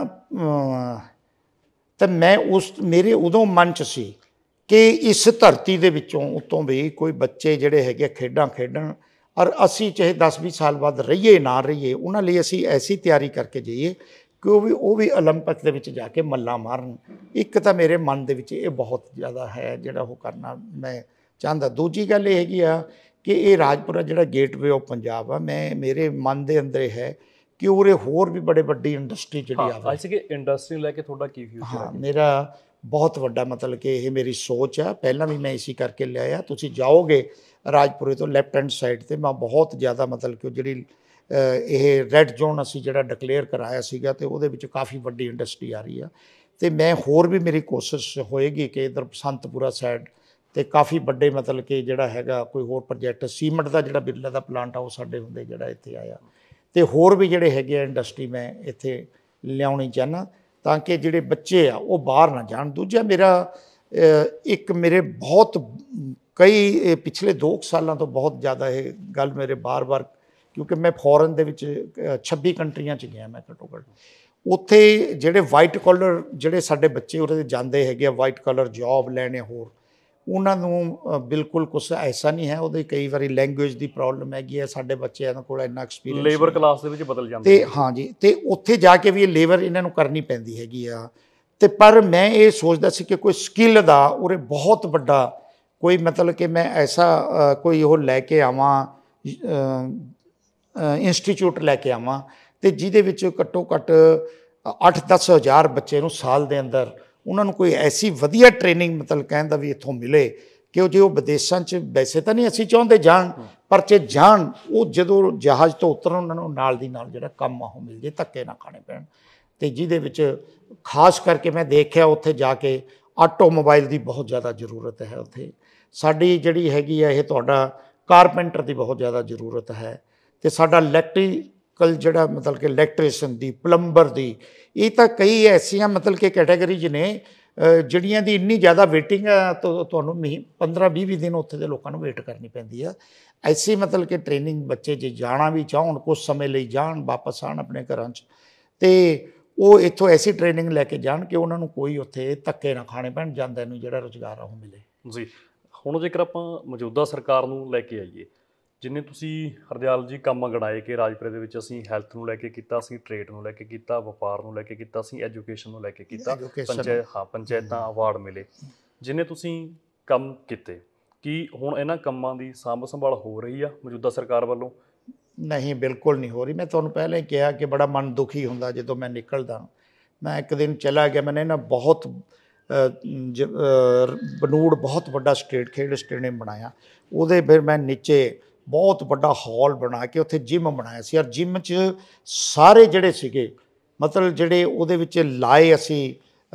ਤਾਂ ਮੈਂ ਉਸ ਮੇਰੇ ਉਦੋਂ ਮਨ 'ਚ ਸੀ ਕਿ ਇਸ ਧਰਤੀ ਦੇ ਵਿੱਚੋਂ ਉੱਤੋਂ ਵੀ ਕੋਈ ਬੱਚੇ ਜਿਹੜੇ ਹੈਗੇ ਖੇਡਾਂ ਖੇਡਣ, ਔਰ ਅਸੀਂ ਚਾਹੇ ਦਸ ਵੀਹ ਸਾਲ ਬਾਅਦ ਰਹੀਏ ਨਾ ਰਹੀਏ, ਉਹਨਾਂ ਲਈ ਅਸੀਂ ਐਸੀ ਤਿਆਰੀ ਕਰਕੇ ਜਾਈਏ ਕਿ ਉਹ ਵੀ ਉਹ ਵੀ ਓਲੰਪਿਕ ਦੇ ਵਿੱਚ ਜਾ ਕੇ ਮੱਲਾਂ ਮਾਰਨ। ਇੱਕ ਤਾਂ ਮੇਰੇ ਮਨ ਦੇ ਵਿੱਚ ਇਹ ਬਹੁਤ ਜ਼ਿਆਦਾ ਹੈ ਜਿਹੜਾ ਉਹ ਕਰਨਾ ਮੈਂ ਚਾਹੁੰਦਾ। ਦੂਜੀ ਗੱਲ ਇਹ ਹੈਗੀ ਆ ਕਿ ਇਹ ਰਾਜਪੁਰਾ ਜਿਹੜਾ ਗੇਟਵੇ ਆਫ ਪੰਜਾਬ ਆ, ਮੈਂ ਮੇਰੇ ਮਨ ਦੇ ਅੰਦਰ ਇਹ ਹੈ ਕਿ ਉਰੇ ਹੋਰ ਵੀ ਬੜੇ ਵੱਡੀ ਇੰਡਸਟਰੀ ਜਿਹੜੀ ਆਵੇ। ਅਸੀਂ ਕਿ ਇੰਡਸਟਰੀ ਲੈ ਕੇ ਤੁਹਾਡਾ ਕੀ ਫਿਊਚਰ ਹੈ? ਹਾਂ, ਮੇਰਾ ਬਹੁਤ ਵੱਡਾ ਮਤਲਬ ਕਿ ਇਹ ਮੇਰੀ ਸੋਚ ਆ, ਪਹਿਲਾਂ ਵੀ ਮੈਂ ਇਸੇ ਕਰਕੇ ਲਿਆਇਆ। ਤੁਸੀਂ ਜਾਓਗੇ ਰਾਜਪੁਰੇ ਤੋਂ ਲੈਫਟ ਹੈਂਡ ਸਾਈਡ 'ਤੇ ਮੈਂ ਬਹੁਤ ਜ਼ਿਆਦਾ ਮਤਲਬ ਕਿ ਜਿਹੜੀ ਇਹ ਰੈੱਡ ਜ਼ੋਨ ਅਸੀਂ ਜਿਹੜਾ ਡਿਕਲੇਅਰ ਕਰਾਇਆ ਸੀਗਾ ਅਤੇ ਉਹਦੇ ਵਿੱਚ ਕਾਫੀ ਵੱਡੀ ਇੰਡਸਟਰੀ ਆ ਰਹੀ ਆ। ਅਤੇ ਮੈਂ ਹੋਰ ਵੀ ਮੇਰੀ ਕੋਸ਼ਿਸ਼ ਹੋਏਗੀ ਕਿ ਇੱਧਰ ਸੰਤਪੁਰਾ ਸਾਈਡ ਅਤੇ ਕਾਫੀ ਵੱਡੇ ਮਤਲਬ ਕਿ ਜਿਹੜਾ ਹੈਗਾ ਕੋਈ ਹੋਰ ਪ੍ਰੋਜੈਕਟ, ਸੀਮੈਂਟ ਦਾ ਜਿਹੜਾ ਬਿਰਲਾ ਦਾ ਪਲਾਂਟ ਆ ਉਹ ਸਾਡੇ ਹੁੰਦੇ ਜਿਹੜਾ ਇੱਥੇ ਆਇਆ, ਅਤੇ ਹੋਰ ਵੀ ਜਿਹੜੇ ਹੈਗੇ ਆ ਇੰਡਸਟਰੀ ਮੈਂ ਇੱਥੇ ਲਿਆਉਣੀ ਚਾਹੁੰਦਾ ਤਾਂ ਕਿ ਜਿਹੜੇ ਬੱਚੇ ਆ ਉਹ ਬਾਹਰ ਨਾ ਜਾਣ। ਦੂਜਾ ਮੇਰਾ ਇੱਕ ਮੇਰੇ ਬਹੁਤ ਕਈ ਪਿਛਲੇ ਦੋ ਸਾਲਾਂ ਤੋਂ ਬਹੁਤ ਜ਼ਿਆਦਾ ਇਹ ਗੱਲ ਮੇਰੇ ਬਾਰ-ਬਾਰ, ਕਿਉਂਕਿ ਮੈਂ ਫੋਰਨ ਦੇ ਵਿੱਚ ਛੱਬੀ ਕੰਟਰੀਆਂ 'ਚ ਗਿਆ ਮੈਂ ਘੱਟੋ ਘੱਟ, ਉੱਥੇ ਜਿਹੜੇ ਵਾਈਟ ਕਾਲਰ ਜਿਹੜੇ ਸਾਡੇ ਬੱਚੇ ਉਹਦੇ ਜਾਂਦੇ ਹੈਗੇ ਆ ਵਾਈਟ ਕਾਲਰ ਜੋਬ ਲੈਣੇ, ਹੋਰ ਉਹਨਾਂ ਨੂੰ ਬਿਲਕੁਲ ਕੁਛ ਐਸਾ ਨਹੀਂ ਹੈ। ਉਹਦੇ ਕਈ ਵਾਰੀ ਲੈਂਗੁਏਜ ਦੀ ਪ੍ਰੋਬਲਮ ਹੈਗੀ ਹੈ, ਸਾਡੇ ਬੱਚਿਆਂ ਕੋਲ ਇੰਨਾ ਐਕਸਪੀਰੀਅੰਸ, ਲੇਬਰ ਕਲਾਸ ਦੇ ਵਿੱਚ ਬਦਲ ਜਾਂਦੇ ਅਤੇ ਹਾਂਜੀ, ਅਤੇ ਉੱਥੇ ਜਾ ਕੇ ਵੀ ਇਹ ਲੇਬਰ ਇਹਨਾਂ ਨੂੰ ਕਰਨੀ ਪੈਂਦੀ ਹੈਗੀ ਆ। ਅਤੇ ਪਰ ਮੈਂ ਇਹ ਸੋਚਦਾ ਸੀ ਕਿ ਕੋਈ ਸਕਿੱਲ ਦਾ ਉਰੇ ਬਹੁਤ ਵੱਡਾ ਕੋਈ ਮਤਲਬ ਕਿ ਮੈਂ ਐਸਾ ਕੋਈ ਉਹ ਲੈ ਕੇ ਆਵਾਂ, ਇੰਸਟੀਚਿਊਟ ਲੈ ਕੇ ਆਵਾਂ ਅਤੇ ਜਿਹਦੇ ਵਿੱਚ ਘੱਟੋ ਘੱਟ ਅੱਠ ਦਸ ਹਜ਼ਾਰ ਬੱਚੇ ਨੂੰ ਸਾਲ ਦੇ ਅੰਦਰ ਉਹਨਾਂ ਨੂੰ ਕੋਈ ਐਸੀ ਵਧੀਆ ਟ੍ਰੇਨਿੰਗ ਮਤਲਬ ਕਹਿਣ ਦਾ ਵੀ ਇੱਥੋਂ ਮਿਲੇ ਕਿ ਉਹ ਜੇ ਉਹ ਵਿਦੇਸ਼ਾਂ 'ਚ ਵੈਸੇ ਤਾਂ ਨਹੀਂ ਅਸੀਂ ਚਾਹੁੰਦੇ ਜਾਣ, ਪਰ ਜੇ ਜਾਣ ਉਹ ਜਦੋਂ ਜਹਾਜ਼ ਤੋਂ ਉਤਰਨ ਉਹਨਾਂ ਨੂੰ ਨਾਲ ਦੀ ਨਾਲ ਜਿਹੜਾ ਕੰਮ ਆ ਉਹ ਮਿਲ ਜੇ, ਧੱਕੇ ਨਾ ਖਾਣੇ ਪੈਣ। ਅਤੇ ਜਿਹਦੇ ਵਿੱਚ ਖਾਸ ਕਰਕੇ ਮੈਂ ਦੇਖਿਆ ਉੱਥੇ ਜਾ ਕੇ ਆਟੋਮੋਬਾਈਲ ਦੀ ਬਹੁਤ ਜ਼ਿਆਦਾ ਜ਼ਰੂਰਤ ਹੈ। ਉੱਥੇ ਸਾਡੀ ਜਿਹੜੀ ਹੈਗੀ ਆ ਇਹ ਤੁਹਾਡਾ ਕਾਰਪੈਂਟਰ ਦੀ ਬਹੁਤ ਜ਼ਿਆਦਾ ਜ਼ਰੂਰਤ ਹੈ, ਅਤੇ ਸਾਡਾ ਇਲੈਕਟ੍ਰੀ ਇਲੈਕਟ੍ਰੀਕਲ ਜਿਹੜਾ ਮਤਲਬ ਕਿ ਇਲੈਕਟ੍ਰੀਸ਼ਨ ਦੀ, ਪਲੰਬਰ ਦੀ, ਇਹ ਤਾਂ ਕਈ ਐਸੀਆਂ ਮਤਲਬ ਕਿ ਕੈਟਾਗਰੀਜ਼ ਨੇ ਜਿਹੜੀਆਂ ਦੀ ਇੰਨੀ ਜ਼ਿਆਦਾ ਵੇਟਿੰਗ ਆ, ਤੁਹਾਨੂੰ ਮਹੀਨੇ ਪੰਦਰਾਂ ਵੀਹ ਵੀਹ ਦਿਨ ਉੱਥੇ ਦੇ ਲੋਕਾਂ ਨੂੰ ਵੇਟ ਕਰਨੀ ਪੈਂਦੀ ਆ। ਐਸੀ ਮਤਲਬ ਕਿ ਟ੍ਰੇਨਿੰਗ ਬੱਚੇ ਜੇ ਜਾਣਾ ਵੀ ਚਾਹੁਣ, ਕੁਛ ਸਮੇਂ ਲਈ ਜਾਣ, ਵਾਪਸ ਆਉਣ ਆਪਣੇ ਘਰਾਂ 'ਚ, ਅਤੇ ਉਹ ਇੱਥੋਂ ਐਸੀ ਟ੍ਰੇਨਿੰਗ ਲੈ ਕੇ ਜਾਣ ਕਿ ਉਹਨਾਂ ਨੂੰ ਕੋਈ ਉੱਥੇ ਧੱਕੇ ਨਾ ਖਾਣੇ ਪੈਣ, ਜਾਂਦਿਆਂ ਨੂੰ ਜਿਹੜਾ ਰੁਜ਼ਗਾਰ ਆ ਉਹ ਮਿਲੇ ਜੀ। ਹੁਣ ਜੇਕਰ ਆਪਾਂ ਮੌਜੂਦਾ ਸਰਕਾਰ ਨੂੰ ਲੈ ਕੇ ਆਈਏ, ਜਿੰਨੇ ਤੁਸੀਂ ਹਰਦਿਆਲ ਜੀ ਕੰਮ ਗਣਾਏ ਕਿ ਰਾਜਪੁਰੇ ਦੇ ਵਿੱਚ ਅਸੀਂ ਹੈਲਥ ਨੂੰ ਲੈ ਕੇ ਕੀਤਾ, ਅਸੀਂ ਟ੍ਰੇਡ ਨੂੰ ਲੈ ਕੇ ਕੀਤਾ, ਵਪਾਰ ਨੂੰ ਲੈ ਕੇ ਕੀਤਾ, ਅਸੀਂ ਐਜੂਕੇਸ਼ਨ ਨੂੰ ਲੈ ਕੇ ਕੀਤਾ, ਪੰਚਾਇਤ ਹਾਂ ਪੰਚਾਇਤਾਂ ਅਵਾਰਡ ਮਿਲੇ, ਜਿੰਨੇ ਤੁਸੀਂ ਕੰਮ ਕੀਤੇ, ਕੀ ਹੁਣ ਇਹਨਾਂ ਕੰਮਾਂ ਦੀ ਸਾਂਭ ਸੰਭਾਲ ਹੋ ਰਹੀ ਆ ਮੌਜੂਦਾ ਸਰਕਾਰ ਵੱਲੋਂ? ਨਹੀਂ, ਬਿਲਕੁਲ ਨਹੀਂ ਹੋ ਰਹੀ। ਮੈਂ ਤੁਹਾਨੂੰ ਪਹਿਲਾਂ ਹੀ ਕਿਹਾ ਕਿ ਬੜਾ ਮਨ ਦੁਖੀ ਹੁੰਦਾ ਜਦੋਂ ਮੈਂ ਨਿਕਲਦਾ। ਮੈਂ ਇੱਕ ਦਿਨ ਚਲਾ ਗਿਆ, ਮੈਨੇ ਨਾ ਬਹੁਤ ਬਨੂੜ ਬਹੁਤ ਵੱਡਾ ਸਟੇਟ ਖੇਡ ਸਟੇਡੀਅਮ ਬਣਾਇਆ, ਉਹਦੇ ਫਿਰ ਮੈਂ ਨੀਚੇ ਬਹੁਤ ਵੱਡਾ ਹਾਲ ਬਣਾ ਕੇ ਉੱਥੇ ਜਿੰਮ ਬਣਾਇਆ ਸੀ, ਔਰ ਜਿੰਮ 'ਚ ਸਾਰੇ ਜਿਹੜੇ ਸੀਗੇ ਮਤਲਬ ਜਿਹੜੇ ਉਹਦੇ ਵਿੱਚ ਲਾਏ ਅਸੀਂ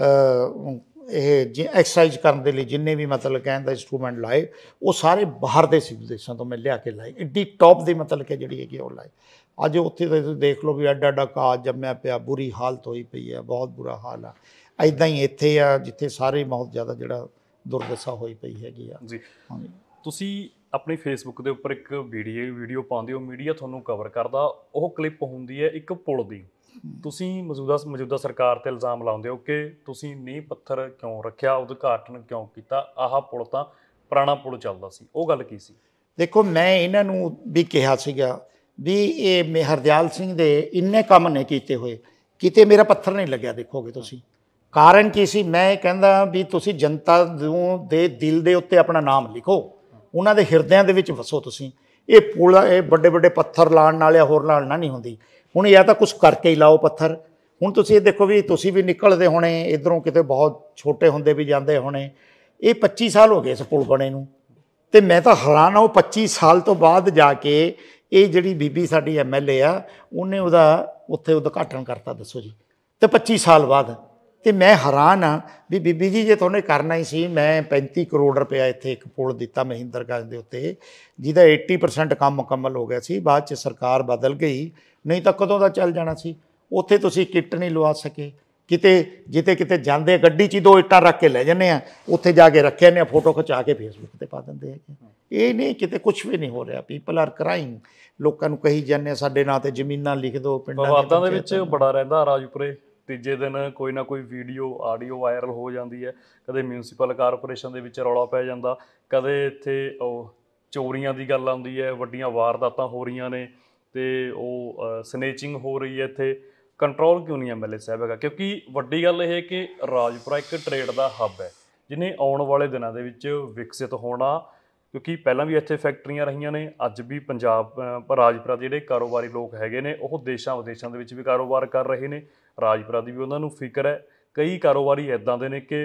ਇਹ ਜੀ ਐਕਸਰਸਾਈਜ਼ ਕਰਨ ਦੇ ਲਈ ਜਿੰਨੇ ਵੀ ਮਤਲਬ ਕਹਿਣ ਦਾ ਇੰਸਟਰੂਮੈਂਟ ਲਾਏ, ਉਹ ਸਾਰੇ ਬਾਹਰ ਦੇ ਸੀ ਵਿਦੇਸ਼ਾਂ ਤੋਂ ਮੈਂ ਲਿਆ ਕੇ ਲਾਏ, ਐਡੀ ਟੌਪ ਦੀ ਮਤਲਬ ਕਿ ਜਿਹੜੀ ਹੈਗੀ ਉਹ ਲਾਏ। ਅੱਜ ਉੱਥੇ ਤੁਸੀਂ ਦੇਖ ਲਓ ਵੀ ਐਡਾ ਐਡਾ ਘਾਹ ਜੰਮਿਆ ਪਿਆ, ਬੁਰੀ ਹਾਲਤ ਹੋਈ ਪਈ ਹੈ, ਬਹੁਤ ਬੁਰਾ ਹਾਲ ਆ। ਇੱਦਾਂ ਹੀ ਇੱਥੇ ਆ ਜਿੱਥੇ ਸਾਰੇ ਬਹੁਤ ਜ਼ਿਆਦਾ ਜਿਹੜਾ ਦੁਰਦਸ਼ਾ ਹੋਈ ਪਈ ਹੈਗੀ ਆ ਜੀ। ਹਾਂਜੀ, ਤੁਸੀਂ ਆਪਣੀ ਫੇਸਬੁੱਕ ਦੇ ਉੱਪਰ ਇੱਕ ਵੀਡੀਓ ਵੀਡੀਓ ਪਾਉਂਦੇ ਹੋ, ਮੀਡੀਆ ਤੁਹਾਨੂੰ ਕਵਰ ਕਰਦਾ, ਉਹ ਕਲਿੱਪ ਹੁੰਦੀ ਹੈ ਇੱਕ ਪੁਲ ਦੀ। ਤੁਸੀਂ ਮੌਜੂਦਾ ਮੌਜੂਦਾ ਸਰਕਾਰ 'ਤੇ ਇਲਜ਼ਾਮ ਲਾਉਂਦੇ ਹੋ ਕਿ ਤੁਸੀਂ ਨੀਂਹ ਪੱਥਰ ਕਿਉਂ ਰੱਖਿਆ, ਉਦਘਾਟਨ ਕਿਉਂ ਕੀਤਾ, ਆਹ ਪੁਲ ਤਾਂ ਪੁਰਾਣਾ ਪੁਲ ਚੱਲਦਾ ਸੀ, ਉਹ ਗੱਲ ਕੀ ਸੀ? ਦੇਖੋ, ਮੈਂ ਇਹਨਾਂ ਨੂੰ ਵੀ ਕਿਹਾ ਸੀਗਾ ਵੀ ਇਹ ਮੈਂ ਹਰਦਿਆਲ ਸਿੰਘ ਦੇ ਇੰਨੇ ਕੰਮ ਨੇ ਕੀਤੇ ਹੋਏ, ਕਿਤੇ ਮੇਰਾ ਪੱਥਰ ਨਹੀਂ ਲੱਗਿਆ। ਦੇਖੋਗੇ ਤੁਸੀਂ ਕਾਰਨ ਕੀ ਸੀ? ਮੈਂ ਕਹਿੰਦਾ ਵੀ ਤੁਸੀਂ ਜਨਤਾ ਨੂੰ ਦੇ ਦਿਲ ਦੇ ਉੱਤੇ ਆਪਣਾ ਨਾਮ ਲਿਖੋ, ਉਹਨਾਂ ਦੇ ਹਿਰਦਿਆਂ ਦੇ ਵਿੱਚ ਵਸੋ ਤੁਸੀਂ। ਇਹ ਪੁਲ ਇਹ ਵੱਡੇ ਵੱਡੇ ਪੱਥਰ ਲਾਉਣ ਨਾਲ ਜਾਂ ਹੋਰ ਲਾਉਣ ਨਾਲ ਨਹੀਂ ਹੁੰਦੀ। ਹੁਣ ਜਾਂ ਤਾਂ ਕੁਛ ਕਰਕੇ ਹੀ ਲਾਓ ਪੱਥਰ। ਹੁਣ ਤੁਸੀਂ ਇਹ ਦੇਖੋ ਵੀ ਤੁਸੀਂ ਵੀ ਨਿਕਲਦੇ ਹੋਣੇ ਇੱਧਰੋਂ, ਕਿਤੇ ਬਹੁਤ ਛੋਟੇ ਹੁੰਦੇ ਵੀ ਜਾਂਦੇ ਹੋਣੇ। ਇਹ ਪੱਚੀ ਸਾਲ ਹੋ ਗਏ ਇਸ ਪੁਲ ਬਣੇ ਨੂੰ, ਅਤੇ ਮੈਂ ਤਾਂ ਹੈਰਾਨ ਹਾਂ ਉਹ ਪੱਚੀ ਸਾਲ ਤੋਂ ਬਾਅਦ ਜਾ ਕੇ ਇਹ ਜਿਹੜੀ ਬੀਬੀ ਸਾਡੀ ਐਮ ਐਲ ਏ ਆ, ਉਹਨੇ ਉਹਦਾ ਉੱਥੇ ਉਦਘਾਟਨ ਕਰਤਾ। ਦੱਸੋ ਜੀ, ਅਤੇ ਪੱਚੀ ਸਾਲ ਬਾਅਦ। ਅਤੇ ਮੈਂ ਹੈਰਾਨ ਹਾਂ ਵੀ ਬੀਬੀ ਜੀ ਜੇ ਤੁਹਾਨੇ ਕਰਨਾ ਹੀ ਸੀ, ਮੈਂ ਪੈਂਤੀ ਕਰੋੜ ਰੁਪਇਆ ਇੱਥੇ ਇੱਕ ਪੁਲ ਦਿੱਤਾ ਮਹਿੰਦਰਗੰਜ ਦੇ ਉੱਤੇ, ਜਿਹਦਾ ਅੱਸੀ ਪਰਸੈਂਟ ਕੰਮ ਮੁਕੰਮਲ ਹੋ ਗਿਆ ਸੀ। ਬਾਅਦ 'ਚ ਸਰਕਾਰ ਬਦਲ ਗਈ, ਨਹੀਂ ਤਾਂ ਕਦੋਂ ਦਾ ਚੱਲ ਜਾਣਾ ਸੀ। ਉੱਥੇ ਤੁਸੀਂ ਕਿੱਟ ਨਹੀਂ ਲਵਾ ਸਕੇ। ਕਿਤੇ ਜਿੱਥੇ ਕਿਤੇ ਜਾਂਦੇ ਗੱਡੀ 'ਚ ਦੋ ਇੱਟਾਂ ਰੱਖ ਕੇ ਲੈ ਜਾਂਦੇ ਆ, ਉੱਥੇ ਜਾ ਕੇ ਰੱਖਿਆ ਨੇ, ਫੋਟੋ ਖਿਚਾ ਕੇ ਫੇਸਬੁੱਕ 'ਤੇ ਪਾ ਦਿੰਦੇ ਹੈਗੇ। ਇਹ ਨਹੀਂ ਕਿਤੇ ਕੁਛ ਵੀ ਨਹੀਂ ਹੋ ਰਿਹਾ। People are crying. ਲੋਕਾਂ ਨੂੰ ਕਹੀ ਜਾਂਦੇ ਸਾਡੇ ਨਾਂ 'ਤੇ ਜ਼ਮੀਨਾਂ ਲਿਖ ਦਿਓ। ਪਿੰਡਾਂ ਵਿਵਾਦਾਂ ਦੇ ਵਿੱਚ ਬੜਾ ਰਹਿੰਦਾ ਰਾਜਪੁਰੇ। ਤੀਜੇ ਦਿਨ ਕੋਈ ਨਾ ਕੋਈ ਵੀਡੀਓ ਆਡੀਓ ਵਾਇਰਲ ਹੋ ਜਾਂਦੀ ਹੈ, ਕਦੇ ਮਿਊਨਸੀਪਲ ਕਾਰਪੋਰੇਸ਼ਨ ਦੇ ਵਿੱਚ ਰੌਲਾ ਪੈ ਜਾਂਦਾ, ਕਦੇ ਇੱਥੇ ਉਹ ਚੋਰੀਆਂ ਦੀ ਗੱਲ ਆਉਂਦੀ ਹੈ, ਵੱਡੀਆਂ ਵਾਰਦਾਤਾਂ ਹੋ ਰਹੀਆਂ ਨੇ, ਅਤੇ ਉਹ ਸਨੇਚਿੰਗ ਹੋ ਰਹੀ ਹੈ। ਇੱਥੇ ਕੰਟਰੋਲ ਕਿਉਂ ਨਹੀਂ ਐਮ ਐਲ ਏ ਸਾਹਿਬ ਹੈਗਾ? ਕਿਉਂਕਿ ਵੱਡੀ ਗੱਲ ਇਹ ਕਿ ਰਾਜਪੁਰਾ ਇੱਕ ਟਰੇਡ ਦਾ ਹੱਬ ਹੈ, ਜਿਹਨੇ ਆਉਣ ਵਾਲੇ ਦਿਨਾਂ ਦੇ ਵਿੱਚ ਵਿਕਸਿਤ ਹੋਣਾ। ਕਿਉਂਕਿ ਪਹਿਲਾਂ ਵੀ ਇੱਥੇ ਫੈਕਟਰੀਆਂ ਰਹੀਆਂ ਨੇ, ਅੱਜ ਵੀ ਪੰਜਾਬ ਰਾਜਪੁਰਾ ਦੇ ਜਿਹੜੇ ਕਾਰੋਬਾਰੀ ਲੋਕ ਹੈਗੇ ਨੇ ਉਹ ਦੇਸ਼ਾਂ ਵਿਦੇਸ਼ਾਂ ਦੇ ਵਿੱਚ ਵੀ ਕਾਰੋਬਾਰ ਕਰ ਰਹੇ ਨੇ। ਰਾਜਪੁਰਾ ਦੀ ਵੀ ਉਹਨਾਂ ਨੂੰ ਫਿਕਰ ਹੈ। ਕਈ ਕਾਰੋਬਾਰੀ ਇੱਦਾਂ ਦੇ ਨੇ ਕਿ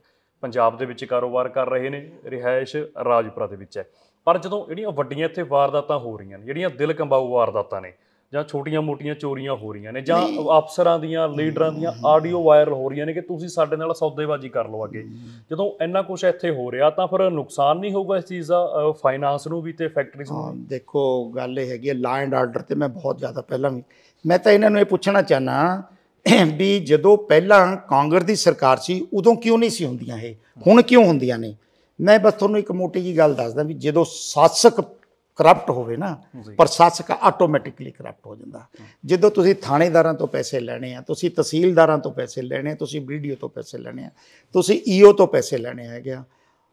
ਪੰਜਾਬ ਦੇ ਵਿੱਚ ਕਾਰੋਬਾਰ ਕਰ ਰਹੇ ਨੇ, ਰਿਹਾਇਸ਼ ਰਾਜਪੁਰਾ ਦੇ ਵਿੱਚ ਹੈ। ਪਰ ਜਦੋਂ ਜਿਹੜੀਆਂ ਵੱਡੀਆਂ ਇੱਥੇ ਵਾਰਦਾਤਾਂ ਹੋ ਰਹੀਆਂ ਨੇ, ਜਿਹੜੀਆਂ ਦਿਲ ਕੰਬਾਊ ਵਾਰਦਾਤਾਂ ਨੇ, ਜਾਂ ਛੋਟੀਆਂ ਮੋਟੀਆਂ ਚੋਰੀਆਂ ਹੋ ਰਹੀਆਂ ਨੇ, ਜਾਂ ਅਫਸਰਾਂ ਦੀਆਂ ਲੀਡਰਾਂ ਦੀਆਂ ਆਡੀਓ ਵਾਇਰਲ ਹੋ ਰਹੀਆਂ ਨੇ ਕਿ ਤੁਸੀਂ ਸਾਡੇ ਨਾਲ ਸੌਦੇਬਾਜ਼ੀ ਕਰ ਲਓ ਅੱਗੇ, ਜਦੋਂ ਇੰਨਾ ਕੁਛ ਇੱਥੇ ਹੋ ਰਿਹਾ ਤਾਂ ਫਿਰ ਨੁਕਸਾਨ ਨਹੀਂ ਹੋਊਗਾ ਇਸ ਚੀਜ਼ ਦਾ ਫਾਈਨਾਂਸ ਨੂੰ ਵੀ ਅਤੇ ਫੈਕਟਰੀਜ਼ ਨੂੰ ਵੀ? ਦੇਖੋ, ਗੱਲ ਇਹ ਹੈਗੀ ਹੈ ਲਾ ਐਂਡ ਆਰਡਰ 'ਤੇ ਮੈਂ ਬਹੁਤ ਜ਼ਿਆਦਾ ਪਹਿਲਾਂ ਵੀ ਮੈਂ ਤਾਂ ਇਹਨਾਂ ਨੂੰ ਇਹ ਪੁੱਛਣਾ ਚਾਹੁੰਦਾ ਵੀ ਜਦੋਂ ਪਹਿਲਾਂ ਕਾਂਗਰਸ ਦੀ ਸਰਕਾਰ ਸੀ ਉਦੋਂ ਕਿਉਂ ਨਹੀਂ ਸੀ ਹੁੰਦੀਆਂ ਇਹ, ਹੁਣ ਕਿਉਂ ਹੁੰਦੀਆਂ ਨੇ? ਮੈਂ ਬਸ ਤੁਹਾਨੂੰ ਇੱਕ ਮੋਟੀ ਜਿਹੀ ਗੱਲ ਦੱਸਦਾ ਵੀ ਜਦੋਂ ਸ਼ਾਸਕ ਕਰਪਟ ਹੋਵੇ ਨਾ, ਪ੍ਰਸ਼ਾਸਕ ਆਟੋਮੈਟਿਕਲੀ ਕਰਪਟ ਹੋ ਜਾਂਦਾ। ਜਦੋਂ ਤੁਸੀਂ ਥਾਣੇਦਾਰਾਂ ਤੋਂ ਪੈਸੇ ਲੈਣੇ ਆ, ਤੁਸੀਂ ਤਹਿਸੀਲਦਾਰਾਂ ਤੋਂ ਪੈਸੇ ਲੈਣੇ ਆ, ਤੁਸੀਂ ਬੀ ਡੀ ਓ ਤੋਂ ਪੈਸੇ ਲੈਣੇ ਆ, ਤੁਸੀਂ ਈ ਓ ਤੋਂ ਪੈਸੇ ਲੈਣੇ ਹੈਗੇ ਆ,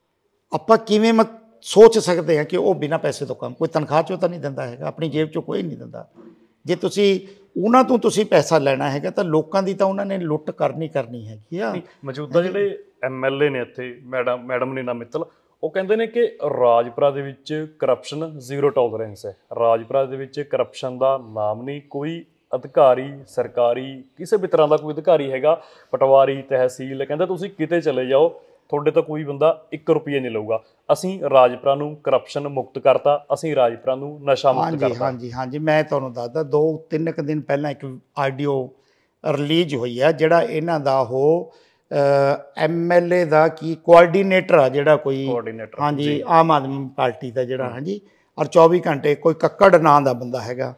ਆਪਾਂ ਕਿਵੇਂ ਮ ਸੋਚ ਸਕਦੇ ਹਾਂ ਕਿ ਉਹ ਬਿਨਾਂ ਪੈਸੇ ਤੋਂ ਕੰਮ, ਕੋਈ ਤਨਖਾਹ 'ਚੋਂ ਤਾਂ ਨਹੀਂ ਦਿੰਦਾ ਹੈਗਾ, ਆਪਣੀ ਜੇਬ 'ਚੋਂ ਕੋਈ ਨਹੀਂ ਦਿੰਦਾ। ਜੇ ਤੁਸੀਂ ਉਹਨਾਂ ਤੋਂ ਤੁਸੀਂ ਪੈਸਾ ਲੈਣਾ ਹੈਗਾ ਤਾਂ ਲੋਕਾਂ ਦੀ ਤਾਂ ਉਹਨਾਂ ਨੇ ਲੁੱਟ ਕਰਨੀ ਕਰਨੀ ਹੈਗੀ ਆ। ਮੌਜੂਦਾ ਜਿਹੜੇ ਐਮ ਐਲ ਏ ਨੇ ਇੱਥੇ, ਮੈਡਮ ਮੈਡਮ ਨੀਨਾ ਮਿੱਤਲ, ਉਹ ਕਹਿੰਦੇ ਨੇ ਕਿ ਰਾਜਪੁਰਾ ਦੇ ਵਿੱਚ ਕਰਪਸ਼ਨ ਜ਼ੀਰੋ ਟੋਲਰੈਂਸ ਹੈ। ਰਾਜਪੁਰਾ ਦੇ ਵਿੱਚ ਕਰਪਸ਼ਨ ਦਾ ਨਾਮ ਨਹੀਂ, ਕੋਈ ਅਧਿਕਾਰੀ ਸਰਕਾਰੀ ਕਿਸੇ ਵੀ ਤਰ੍ਹਾਂ ਦਾ ਕੋਈ ਅਧਿਕਾਰੀ ਹੈਗਾ, ਪਟਵਾਰੀ ਤਹਿਸੀਲ, ਕਹਿੰਦਾ ਤੁਸੀਂ ਕਿਤੇ ਚਲੇ ਜਾਓ ਤੁਹਾਡੇ ਤੋਂ ਕੋਈ ਬੰਦਾ ਇੱਕ ਰੁਪਈਆ ਨਹੀਂ ਲਊਗਾ। ਅਸੀਂ ਰਾਜਪੁਰਾ ਨੂੰ ਕਰਪਸ਼ਨ ਮੁਕਤ ਕਰਤਾ, ਅਸੀਂ ਰਾਜਪੁਰਾ ਨੂੰ ਨਸ਼ਾ ਮੁਕਤ ਕਰਤਾ। ਹਾਂਜੀ ਹਾਂਜੀ ਮੈਂ ਤੁਹਾਨੂੰ ਦੱਸਦਾ, ਦੋ ਤਿੰਨ ਕੁ ਦਿਨ ਪਹਿਲਾਂ ਇੱਕ ਆਡੀਓ ਰਿਲੀਜ਼ ਹੋਈ ਹੈ ਜਿਹੜਾ ਇਹਨਾਂ ਦਾ ਉਹ ਐਮ ਐਲ ਏ ਦਾ ਕੀ ਕੋਆਰਡੀਨੇਟਰ ਆ ਜਿਹੜਾ ਕੋਈ, ਹਾਂਜੀ ਆਮ ਆਦਮੀ ਪਾਰਟੀ ਦਾ ਜਿਹੜਾ, ਹਾਂਜੀ, ਔਰ ਚੌਵੀ ਘੰਟੇ ਕੋਈ ਕੱਕੜ ਨਾਂ ਦਾ ਬੰਦਾ ਹੈਗਾ,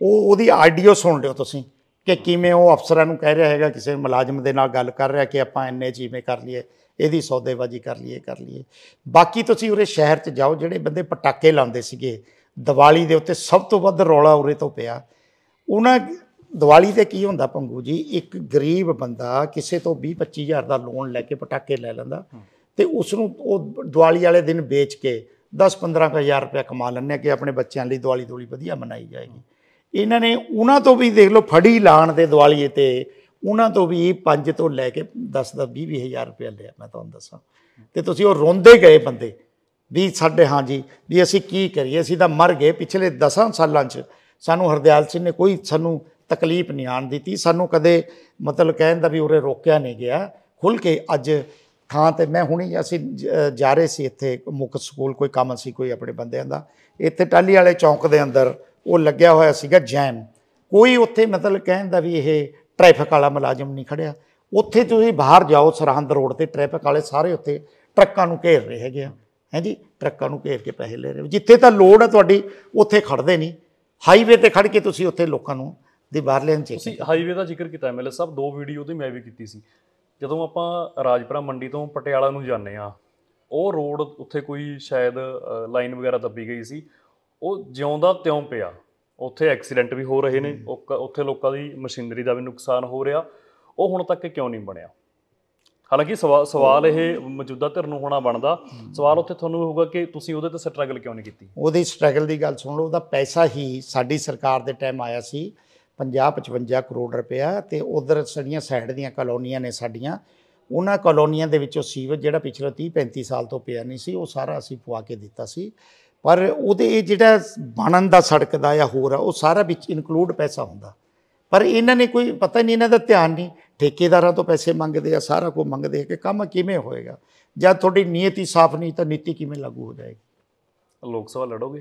ਉਹ ਉਹਦੀ ਆਡੀਓ ਸੁਣ ਲਿਓ ਤੁਸੀਂ ਕਿ ਕਿਵੇਂ ਉਹ ਅਫਸਰਾਂ ਨੂੰ ਕਹਿ ਰਿਹਾ ਹੈਗਾ, ਕਿਸੇ ਮੁਲਾਜ਼ਮ ਦੇ ਨਾਲ ਗੱਲ ਕਰ ਰਿਹਾ ਕਿ ਆਪਾਂ ਇੰਨੇ ਜਿਵੇਂ ਕਰ ਲਈਏ, ਇਹਦੀ ਸੌਦੇਬਾਜ਼ੀ ਕਰ ਲਈਏ ਕਰ ਲਈਏ ਬਾਕੀ ਤੁਸੀਂ ਉਰੇ ਸ਼ਹਿਰ 'ਚ ਜਾਓ, ਜਿਹੜੇ ਬੰਦੇ ਪਟਾਕੇ ਲਾਉਂਦੇ ਸੀਗੇ ਦੀਵਾਲੀ ਦੇ ਉੱਤੇ, ਸਭ ਤੋਂ ਵੱਧ ਰੌਲਾ ਉਰੇ ਤੋਂ ਪਿਆ। ਉਹਨਾਂ ਦੀਵਾਲੀ 'ਤੇ ਕੀ ਹੁੰਦਾ ਭੰਗੂ ਜੀ, ਇੱਕ ਗਰੀਬ ਬੰਦਾ ਕਿਸੇ ਤੋਂ ਵੀਹ ਪੱਚੀ ਹਜ਼ਾਰ ਦਾ ਲੋਨ ਲੈ ਕੇ ਪਟਾਕੇ ਲੈ ਲੈਂਦਾ ਅਤੇ ਉਸਨੂੰ ਉਹ ਦੀਵਾਲੀ ਵਾਲੇ ਦਿਨ ਵੇਚ ਕੇ ਦਸ ਪੰਦਰਾਂ ਕੁ ਹਜ਼ਾਰ ਰੁਪਇਆ ਕਮਾ ਲੈਂਦੇ ਕਿ ਆਪਣੇ ਬੱਚਿਆਂ ਲਈ ਦੀਵਾਲੀ ਦੂਲੀ ਵਧੀਆ ਮਨਾਈ ਜਾਏਗੀ। ਇਹਨਾਂ ਨੇ ਉਹਨਾਂ ਤੋਂ ਵੀ ਦੇਖ ਲਓ ਫੜੀ ਲਾਣ ਦੇ ਦੀਵਾਲੀ 'ਤੇ ਉਹਨਾਂ ਤੋਂ ਵੀ ਪੰਜ ਤੋਂ ਲੈ ਕੇ ਦਸ ਦਸ ਵੀਹ ਵੀਹ ਹਜ਼ਾਰ ਰੁਪਇਆ ਲਿਆ, ਮੈਂ ਤੁਹਾਨੂੰ ਦੱਸਾਂ। ਅਤੇ ਤੁਸੀਂ ਉਹ ਰੋਂਦੇ ਗਏ ਬੰਦੇ ਵੀ ਸਾਡੇ ਹਾਂਜੀ ਵੀ ਅਸੀਂ ਕੀ ਕਰੀਏ, ਅਸੀਂ ਤਾਂ ਮਰ ਗਏ। ਪਿਛਲੇ ਦਸਾਂ ਸਾਲਾਂ 'ਚ ਸਾਨੂੰ ਹਰਦਿਆਲ ਸਿੰਘ ਨੇ ਕੋਈ ਸਾਨੂੰ ਤਕਲੀਫ ਨਹੀਂ ਆਉਣ ਦਿੱਤੀ, ਸਾਨੂੰ ਕਦੇ ਮਤਲਬ ਕਹਿਣ ਦਾ ਵੀ ਉਰੇ ਰੋਕਿਆ ਨਹੀਂ ਗਿਆ। ਖੁੱਲ੍ਹ ਕੇ ਅੱਜ ਥਾਂ 'ਤੇ ਮੈਂ ਹੁਣੀ ਅਸੀਂ ਜਾ ਰਹੇ ਸੀ ਇੱਥੇ ਮੁੱਖ ਸਕੂਲ, ਕੋਈ ਕੰਮ ਸੀ ਕੋਈ ਆਪਣੇ ਬੰਦਿਆਂ ਦਾ, ਇੱਥੇ ਟਾਹਲੀ ਵਾਲੇ ਚੌਂਕ ਦੇ ਅੰਦਰ ਉਹ ਲੱਗਿਆ ਹੋਇਆ ਸੀਗਾ ਜੈਮ, ਕੋਈ ਉੱਥੇ ਮਤਲਬ ਕਹਿਣ ਦਾ ਵੀ ਇਹ ਟ੍ਰੈਫਿਕ ਵਾਲਾ ਮੁਲਾਜ਼ਮ ਨਹੀਂ ਖੜਿਆ। ਉੱਥੇ ਤੁਸੀਂ ਬਾਹਰ ਜਾਓ ਸਰਹੰਦ ਰੋਡ 'ਤੇ ਟ੍ਰੈਫਿਕ ਵਾਲੇ ਸਾਰੇ ਉੱਥੇ ਟਰੱਕਾਂ ਨੂੰ ਘੇਰ ਰਹੇ ਹੈਗੇ ਆ, ਹੈਂ ਜੀ, ਟਰੱਕਾਂ ਨੂੰ ਘੇਰ ਕੇ ਪੈਸੇ ਲੈ ਰਹੇ। ਜਿੱਥੇ ਤਾਂ ਲੋੜ ਹੈ ਤੁਹਾਡੀ ਉੱਥੇ ਖੜਦੇ ਨਹੀਂ, ਹਾਈਵੇ 'ਤੇ ਖੜ੍ਹ ਕੇ ਤੁਸੀਂ ਉੱਥੇ ਲੋਕਾਂ ਨੂੰ ਦੀ ਬਾਹਰਲੇ ਨੂੰ ਤੁਸੀਂ ਹਾਈਵੇ ਦਾ ਜ਼ਿਕਰ ਕੀਤਾ ਐਮ ਐਲ ਏ ਸਾਹਿਬ, ਦੋ ਵੀਡੀਓ ਉਹਦੀ ਮੈਂ ਵੀ ਕੀਤੀ ਸੀ। ਜਦੋਂ ਆਪਾਂ ਰਾਜਪੁਰਾ ਮੰਡੀ ਤੋਂ ਪਟਿਆਲਾ ਨੂੰ ਜਾਂਦੇ ਹਾਂ, ਉਹ ਰੋਡ ਉੱਥੇ ਕੋਈ ਸ਼ਾਇਦ ਲਾਈਨ ਵਗੈਰਾ ਦੱਬੀ ਗਈ ਸੀ, ਉਹ ਜਿਉਂ ਦਾ ਤਿਉਂ ਪਿਆ। ਉੱਥੇ ਐਕਸੀਡੈਂਟ ਵੀ ਹੋ ਰਹੇ ਨੇ, ਉੱਥੇ ਲੋਕਾਂ ਦੀ ਮਸ਼ੀਨਰੀ ਦਾ ਵੀ ਨੁਕਸਾਨ ਹੋ ਰਿਹਾ। ਉਹ ਹੁਣ ਤੱਕ ਕਿਉਂ ਨਹੀਂ ਬਣਿਆ? ਹਾਲਾਂਕਿ ਸਵਾ ਸਵਾਲ ਇਹ ਮੌਜੂਦਾ ਧਿਰ ਨੂੰ ਹੋਣਾ ਬਣਦਾ, ਸਵਾਲ ਉੱਥੇ ਤੁਹਾਨੂੰ ਹੋਊਗਾ ਕਿ ਤੁਸੀਂ ਉਹਦੇ 'ਤੇ ਸਟਰਗਲ ਕਿਉਂ ਨਹੀਂ ਕੀਤੀ। ਉਹਦੀ ਸਟਰਗਲ ਦੀ ਗੱਲ ਸੁਣ ਲਓ, ਉਹਦਾ ਪੈਸਾ ਹੀ ਸਾਡੀ ਸਰਕਾਰ ਦੇ ਟਾਈਮ ਆਇਆ ਸੀ ਪੰਜਾਹ ਪਚਵੰਜਾ ਕਰੋੜ ਰੁਪਇਆ, ਅਤੇ ਉੱਧਰ ਸਾਡੀਆਂ ਸਾਈਡ ਦੀਆਂ ਕਲੋਨੀਆਂ ਨੇ ਸਾਡੀਆਂ, ਉਹਨਾਂ ਕਲੋਨੀਆਂ ਦੇ ਵਿੱਚੋਂ ਸੀਵਰ ਜਿਹੜਾ ਪਿਛਲੇ ਤੀਹ ਪੈਂਤੀ ਸਾਲ ਤੋਂ ਪਿਆ ਨਹੀਂ ਸੀ, ਉਹ ਸਾਰਾ ਅਸੀਂ ਪਵਾ ਕੇ ਦਿੱਤਾ ਸੀ। ਪਰ ਉਹਦੇ ਇਹ ਜਿਹੜਾ ਬਣਨ ਦਾ ਸੜਕ ਦਾ ਜਾਂ ਹੋਰ ਆ, ਉਹ ਸਾਰਾ ਵਿੱਚ ਇਨਕਲੂਡ ਪੈਸਾ ਹੁੰਦਾ, ਪਰ ਇਹਨਾਂ ਨੇ ਕੋਈ ਪਤਾ ਨਹੀਂ, ਇਹਨਾਂ ਦਾ ਧਿਆਨ ਨਹੀਂ। ਠੇਕੇਦਾਰਾਂ ਤੋਂ ਪੈਸੇ ਮੰਗਦੇ ਆ, ਸਾਰਾ ਕੁਝ ਮੰਗਦੇ ਆ ਕਿ ਕੰਮ ਕਿਵੇਂ ਹੋਏਗਾ। ਜਦ ਤੁਹਾਡੀ ਨੀਅਤ ਹੀ ਸਾਫ਼ ਨਹੀਂ ਤਾਂ ਨੀਤੀ ਕਿਵੇਂ ਲਾਗੂ ਹੋ ਜਾਏਗੀ। ਲੋਕ ਸਭਾ ਲੜੋਗੇ?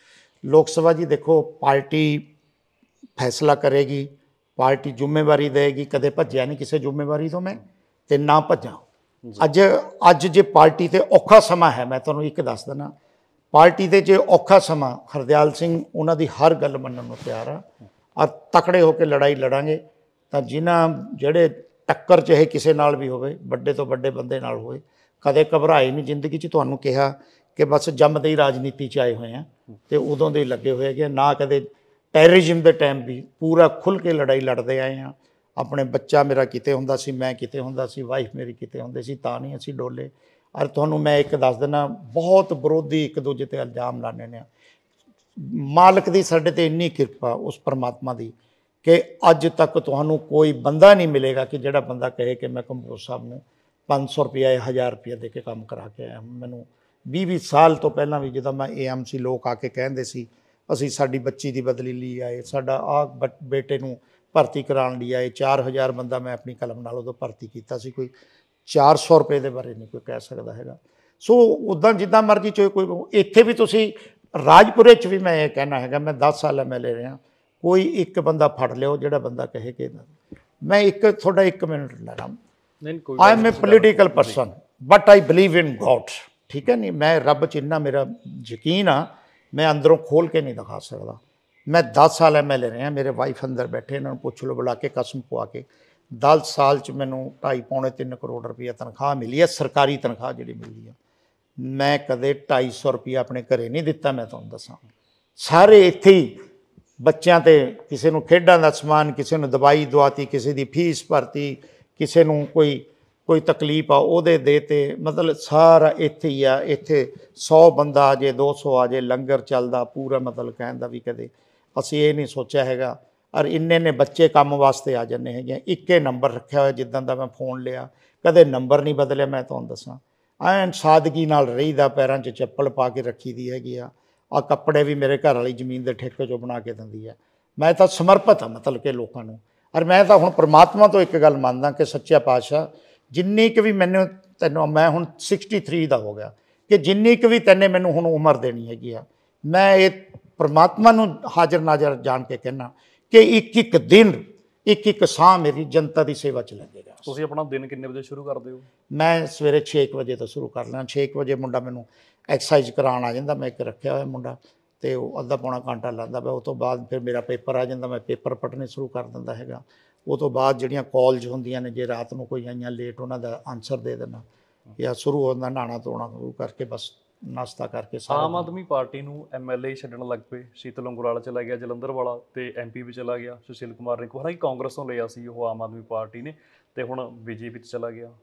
ਲੋਕ ਸਭਾ ਜੀ ਦੇਖੋ, ਪਾਰਟੀ ਫੈਸਲਾ ਕਰੇਗੀ, ਪਾਰਟੀ ਜ਼ਿੰਮੇਵਾਰੀ ਦੇਗੀ। ਕਦੇ ਭੱਜਿਆ ਨਹੀਂ ਕਿਸੇ ਜ਼ਿੰਮੇਵਾਰੀ ਤੋਂ ਮੈਂ, ਅਤੇ ਨਾ ਭੱਜਾਂ। ਅੱਜ ਅੱਜ ਜੇ ਪਾਰਟੀ 'ਤੇ ਔਖਾ ਸਮਾਂ ਹੈ, ਮੈਂ ਤੁਹਾਨੂੰ ਇੱਕ ਦੱਸ ਦਿੰਦਾ, ਪਾਰਟੀ 'ਤੇ ਜੇ ਔਖਾ ਸਮਾਂ, ਹਰਦਿਆਲ ਸਿੰਘ ਉਹਨਾਂ ਦੀ ਹਰ ਗੱਲ ਮੰਨਣ ਨੂੰ ਤਿਆਰ ਆ, ਔਰ ਤਕੜੇ ਹੋ ਕੇ ਲੜਾਈ ਲੜਾਂਗੇ। ਤਾਂ ਜਿਨ੍ਹਾਂ ਜਿਹੜੇ ਟੱਕਰ ਚਾਹੇ ਕਿਸੇ ਨਾਲ ਵੀ ਹੋਵੇ, ਵੱਡੇ ਤੋਂ ਵੱਡੇ ਬੰਦੇ ਨਾਲ ਹੋਵੇ, ਕਦੇ ਘਬਰਾਏ ਨਹੀਂ ਜ਼ਿੰਦਗੀ 'ਚ। ਤੁਹਾਨੂੰ ਕਿਹਾ ਕਿ ਬਸ ਜੰਮਦੇ ਹੀ ਰਾਜਨੀਤੀ 'ਚ ਆਏ ਹੋਏ ਆ, ਅਤੇ ਉਦੋਂ ਦੇ ਲੱਗੇ ਹੋਏ ਹੈਗੇ, ਨਾ ਕਦੇ ਟੈਰਰਿਜ਼ਮ ਦੇ ਟਾਈਮ ਵੀ ਪੂਰਾ ਖੁੱਲ੍ਹ ਕੇ ਲੜਾਈ ਲੜਦੇ ਆਏ ਹਾਂ। ਆਪਣੇ ਬੱਚਾ ਮੇਰਾ ਕਿਤੇ ਹੁੰਦਾ ਸੀ, ਮੈਂ ਕਿਤੇ ਹੁੰਦਾ ਸੀ, ਵਾਈਫ ਮੇਰੀ ਕਿਤੇ ਹੁੰਦੇ ਸੀ, ਤਾਂ ਨਹੀਂ ਅਸੀਂ ਡੋਲੇ। ਔਰ ਤੁਹਾਨੂੰ ਮੈਂ ਇੱਕ ਦੱਸ ਦਿੰਦਾ, ਬਹੁਤ ਵਿਰੋਧੀ ਇੱਕ ਦੂਜੇ 'ਤੇ ਇਲਜ਼ਾਮ ਲਾਉਂਦੇ ਨੇ। ਮਾਲਕ ਦੀ ਸਾਡੇ 'ਤੇ ਇੰਨੀ ਕਿਰਪਾ ਉਸ ਪਰਮਾਤਮਾ ਦੀ ਕਿ ਅੱਜ ਤੱਕ ਤੁਹਾਨੂੰ ਕੋਈ ਬੰਦਾ ਨਹੀਂ ਮਿਲੇਗਾ ਕਿ ਜਿਹੜਾ ਬੰਦਾ ਕਹੇ ਕਿ ਮੈਂ ਕੰਬੋਜ ਸਾਹਿਬ ਨੂੰ ਪੰਜ ਸੌ ਰੁਪਇਆ ਜਾਂ ਹਜ਼ਾਰ ਰੁਪਇਆ ਦੇ ਕੇ ਕੰਮ ਕਰਾ ਕੇ ਆਇਆ। ਮੈਨੂੰ ਵੀਹ ਵੀਹ ਸਾਲ ਤੋਂ ਪਹਿਲਾਂ ਵੀ ਜਦੋਂ ਮੈਂ ਏ ਐਮ ਸੀ, ਲੋਕ ਆ ਕੇ ਕਹਿੰਦੇ ਸੀ ਅਸੀਂ ਸਾਡੀ ਬੱਚੀ ਦੀ ਬਦਲੀ ਲਈ ਆਏ, ਸਾਡਾ ਆਹ ਬੇਟੇ ਨੂੰ ਭਰਤੀ ਕਰਾਉਣ ਲਈ ਆਏ। ਚਾਰ ਹਜ਼ਾਰ ਬੰਦਾ ਮੈਂ ਆਪਣੀ ਕਲਮ ਨਾਲ ਉਦੋਂ ਭਰਤੀ ਕੀਤਾ ਸੀ, ਕੋਈ ਚਾਰ ਸੌ ਰੁਪਏ ਦੇ ਬਾਰੇ ਨਹੀਂ ਕੋਈ ਕਹਿ ਸਕਦਾ ਹੈਗਾ। ਸੋ ਉੱਦਾਂ ਜਿੱਦਾਂ ਮਰਜ਼ੀ ਚੋਏ ਕੋਈ, ਇੱਥੇ ਵੀ ਤੁਸੀਂ ਰਾਜਪੁਰੇ 'ਚ ਵੀ ਮੈਂ ਇਹ ਕਹਿਣਾ ਹੈਗਾ, ਮੈਂ ਦਸ ਸਾਲ ਐਮ ਐਲ ਏ ਰਿਹਾ, ਕੋਈ ਇੱਕ ਬੰਦਾ ਫੜ ਲਿਓ ਜਿਹੜਾ ਬੰਦਾ ਕਹੇ ਕਿ ਮੈਂ ਇੱਕ ਤੁਹਾਡਾ ਇੱਕ ਮਿੰਟ ਲੈਣਾ, I am a political person but I believe in God, ਠੀਕ ਹੈ ਨਹੀਂ, ਮੈਂ ਰੱਬ 'ਚ ਇੰਨਾ ਮੇਰਾ ਯਕੀਨ ਆ, ਮੈਂ ਅੰਦਰੋਂ ਖੋਲ੍ਹ ਕੇ ਨਹੀਂ ਦਿਖਾ ਸਕਦਾ। ਮੈਂ ਦਸ ਸਾਲ ਐਮ ਐਲ ਏ ਰਿਹਾ, ਮੇਰੇ ਵਾਈਫ ਅੰਦਰ ਬੈਠੇ, ਇਹਨਾਂ ਨੂੰ ਪੁੱਛ ਲਓ ਬੁਲਾ ਕੇ, ਕਸਮ ਪਵਾ ਕੇ, ਦਸ ਸਾਲ 'ਚ ਮੈਨੂੰ ਢਾਈ ਪੌਣੇ ਤਿੰਨ ਕਰੋੜ ਰੁਪਈਆ ਤਨਖਾਹ ਮਿਲੀ ਹੈ, ਸਰਕਾਰੀ ਤਨਖਾਹ ਜਿਹੜੀ ਮਿਲਦੀ ਆ। ਮੈਂ ਕਦੇ ਢਾਈ ਸੌ ਰੁਪਈਆ ਆਪਣੇ ਘਰੇ ਨਹੀਂ ਦਿੱਤਾ। ਮੈਂ ਤੁਹਾਨੂੰ ਦੱਸਾਂ, ਸਾਰੇ ਇੱਥੇ ਹੀ ਬੱਚਿਆਂ 'ਤੇ, ਕਿਸੇ ਨੂੰ ਖੇਡਾਂ ਦਾ ਸਮਾਨ, ਕਿਸੇ ਨੂੰ ਦਵਾਈ ਦਵਾਤੀ, ਕਿਸੇ ਦੀ ਫੀਸ ਭਰਤੀ, ਕਿਸੇ ਨੂੰ ਕੋਈ ਕੋਈ ਤਕਲੀਫ ਆ ਉਹਦੇ ਦੇ ਤੇ, ਮਤਲਬ ਸਾਰਾ ਇੱਥੇ ਹੀ ਆ। ਇੱਥੇ ਸੌ ਬੰਦਾ ਆ ਜੇ, ਦੋ ਸੌ ਆ ਜੇ, ਲੰਗਰ ਚੱਲਦਾ ਪੂਰਾ, ਮਤਲਬ ਕਹਿਣ ਦਾ ਵੀ ਕਦੇ ਅਸੀਂ ਇਹ ਨਹੀਂ ਸੋਚਿਆ ਹੈਗਾ। ਔਰ ਇੰਨੇ ਨੇ ਬੱਚੇ ਕੰਮ ਵਾਸਤੇ ਆ ਜਾਂਦੇ ਹੈਗੇ, ਇੱਕੇ ਨੰਬਰ ਰੱਖਿਆ ਹੋਇਆ ਜਿੱਦਾਂ ਦਾ ਮੈਂ ਫ਼ੋਨ ਲਿਆ, ਕਦੇ ਨੰਬਰ ਨਹੀਂ ਬਦਲਿਆ। ਮੈਂ ਤੁਹਾਨੂੰ ਦੱਸਾਂ, ਐਨ ਸਾਦਗੀ ਨਾਲ ਰਹੀਦਾ, ਪੈਰਾਂ 'ਚ ਚੱਪਲ ਪਾ ਕੇ ਰੱਖੀ ਦੀ ਹੈਗੀ ਆ। ਆਹ ਕੱਪੜੇ ਵੀ ਮੇਰੇ ਘਰ ਵਾਲੀ ਜ਼ਮੀਨ ਦੇ ਠੇਕੇ 'ਚੋਂ ਬਣਾ ਕੇ ਦਿੰਦੀ ਹੈ। ਮੈਂ ਤਾਂ ਸਮਰਪਿਤ ਹਾਂ ਮਤਲਬ ਕਿ ਲੋਕਾਂ ਨੂੰ। ਔਰ ਮੈਂ ਤਾਂ ਹੁਣ ਪਰਮਾਤਮਾ ਤੋਂ ਇੱਕ ਗੱਲ ਮੰਨਦਾ ਕਿ ਸੱਚਾ ਪਾਤਸ਼ਾਹ, ਜਿੰਨੀ ਕੁ ਵੀ ਮੈਨੂੰ ਤੈਨੂੰ, ਮੈਂ ਹੁਣ ਸਿਕਸਟੀ ਥਰੀ ਦਾ ਹੋ ਗਿਆ, ਕਿ ਜਿੰਨੀ ਕੁ ਵੀ ਤੈਨੇ ਮੈਨੂੰ ਹੁਣ ਉਮਰ ਦੇਣੀ ਹੈਗੀ ਆ, ਮੈਂ ਇਹ ਪਰਮਾਤਮਾ ਨੂੰ ਹਾਜ਼ਰ ਨਾਜ਼ਰ ਜਾਣ ਕੇ ਕਹਿਣਾ ਕਿ ਇੱਕ ਇੱਕ ਦਿਨ, ਇੱਕ ਇੱਕ ਸਾਹ ਮੇਰੀ ਜਨਤਾ ਦੀ ਸੇਵਾ 'ਚ ਲੱਗੇਗਾ। ਤੁਸੀਂ ਆਪਣਾ ਦਿਨ ਕਿੰਨੇ ਵਜੇ ਸ਼ੁਰੂ ਕਰਦੇ ਹੋ? ਮੈਂ ਸਵੇਰੇ ਛੇ ਕੁ ਵਜੇ ਤੋਂ ਸ਼ੁਰੂ ਕਰ ਲੈਣਾ। ਛੇ ਕੁ ਵਜੇ ਮੁੰਡਾ ਮੈਨੂੰ ਐਕਸਰਸਾਈਜ਼ ਕਰਾਉਣ ਆ ਜਾਂਦਾ, ਮੈਂ ਇੱਕ ਰੱਖਿਆ ਹੋਇਆ ਮੁੰਡਾ, ਤੇ ਉਹ ਅੱਧਾ ਪੌਣਾ ਘੰਟਾ ਲਾਉਂਦਾ ਪਿਆ। ਉਹ ਤੋਂ ਬਾਅਦ ਫਿਰ ਮੇਰਾ ਪੇਪਰ ਆ ਜਾਂਦਾ, ਮੈਂ ਪੇਪਰ ਪੜ੍ਹਨੇ ਸ਼ੁਰੂ ਕਰ ਦਿੰਦਾ ਹੈਗਾ। ਉਹ ਤੋਂ ਬਾਅਦ ਜਿਹੜੀਆਂ ਕਾਲਜ ਹੁੰਦੀਆਂ ਨੇ, ਜੇ ਰਾਤ ਨੂੰ ਕੋਈ ਆਈਆਂ ਲੇਟ, ਉਹਨਾਂ ਦਾ ਆਨਸਰ ਦੇ ਦੇਣਾ, ਜਾਂ ਸ਼ੁਰੂ ਹੁੰਦਾ ਨਹਾਉਣਾ ਧੋਣਾ ਸ਼ੁਰੂ ਕਰਕੇ ਬਸ ਨਾਸ਼ਤਾ ਕਰਕੇ ਸਾਰਾ। ਆਮ ਆਦਮੀ ਪਾਰਟੀ ਨੂੰ ਐਮ ਐਲ ਏ ਛੱਡਣ ਲੱਗ ਪਏ। ਸ਼ੀਤਲ ਅੰਗਰਾਲਾ ਚਲਾ ਗਿਆ ਜਲੰਧਰ ਵਾਲਾ, ਤੇ ਐਮ ਪੀ ਵੀ ਚਲਾ ਗਿਆ ਸੁਸ਼ੀਲ ਕੁਮਾਰ ਰਿੰਕੂ। ਹਾਲਾਂਕਿ ਕਾਂਗਰਸ ਤੋਂ ਲਿਆ ਸੀ ਉਹ ਆਮ ਆਦਮੀ ਪਾਰਟੀ ਨੇ, ਤੇ ਹੁਣ ਬੀਜੇਪੀ 'ਚ ਚਲਾ ਗਿਆ।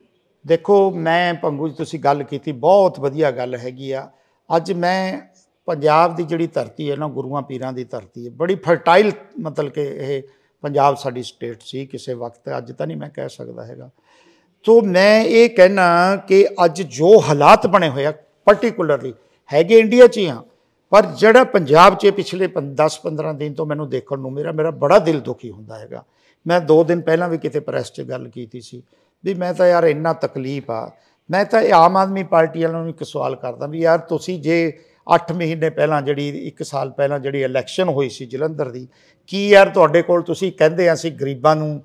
ਦੇਖੋ, ਮੈਂ ਭੰਗੂ ਜੀ ਤੁਸੀਂ ਗੱਲ ਕੀਤੀ, ਬਹੁਤ ਵਧੀਆ ਗੱਲ ਹੈਗੀ ਆ। ਅੱਜ ਮੈਂ ਪੰਜਾਬ ਦੀ ਜਿਹੜੀ ਧਰਤੀ ਹੈ ਨਾ, ਗੁਰੂਆਂ ਪੀਰਾਂ ਦੀ ਧਰਤੀ ਹੈ, ਬੜੀ ਫਰਟਾਈਲ, ਮਤਲਬ ਕਿ ਇਹ ਪੰਜਾਬ ਸਾਡੀ ਸਟੇਟ ਸੀ ਕਿਸੇ ਵਕਤ, ਅੱਜ ਤਾਂ ਨਹੀਂ ਮੈਂ ਕਹਿ ਸਕਦਾ ਹੈਗਾ। ਤੋ ਮੈਂ ਇਹ ਕਹਿਣਾ ਕਿ ਅੱਜ ਜੋ ਹਾਲਾਤ ਬਣੇ ਹੋਏ ਆ, ਪਰਟੀਕੁਲਰਲੀ ਹੈਗੇ ਇੰਡੀਆ 'ਚ ਹੀ ਆ, ਪਰ ਜਿਹੜਾ ਪੰਜਾਬ 'ਚ ਪਿਛਲੇ ਦਸ ਪੰਦਰਾਂ ਦਿਨ ਤੋਂ ਮੈਨੂੰ ਦੇਖਣ ਨੂੰ ਮੇਰਾ ਮੇਰਾ ਬੜਾ ਦਿਲ ਦੁਖੀ ਹੁੰਦਾ ਹੈਗਾ। ਮੈਂ ਦੋ ਦਿਨ ਪਹਿਲਾਂ ਵੀ ਕਿਤੇ ਪ੍ਰੈਸ 'ਚ ਗੱਲ ਕੀਤੀ ਸੀ ਵੀ ਮੈਂ ਤਾਂ ਯਾਰ ਇੰਨਾ ਤਕਲੀਫ ਆ। ਮੈਂ ਤਾਂ ਇਹ ਆਮ ਆਦਮੀ ਪਾਰਟੀ ਵਾਲਿਆਂ ਨੂੰ ਇੱਕ ਸਵਾਲ ਕਰਦਾ ਵੀ ਯਾਰ ਤੁਸੀਂ ਜੇ ਅੱਠ ਮਹੀਨੇ ਪਹਿਲਾਂ ਜਿਹੜੀ ਇੱਕ ਸਾਲ ਪਹਿਲਾਂ ਜਿਹੜੀ ਇਲੈਕਸ਼ਨ ਹੋਈ ਸੀ ਜਲੰਧਰ ਦੀ, ਕੀ ਯਾਰ ਤੁਹਾਡੇ ਕੋਲ ਤੁਸੀਂ ਕਹਿੰਦੇ ਅਸੀਂ ਗਰੀਬਾਂ ਨੂੰ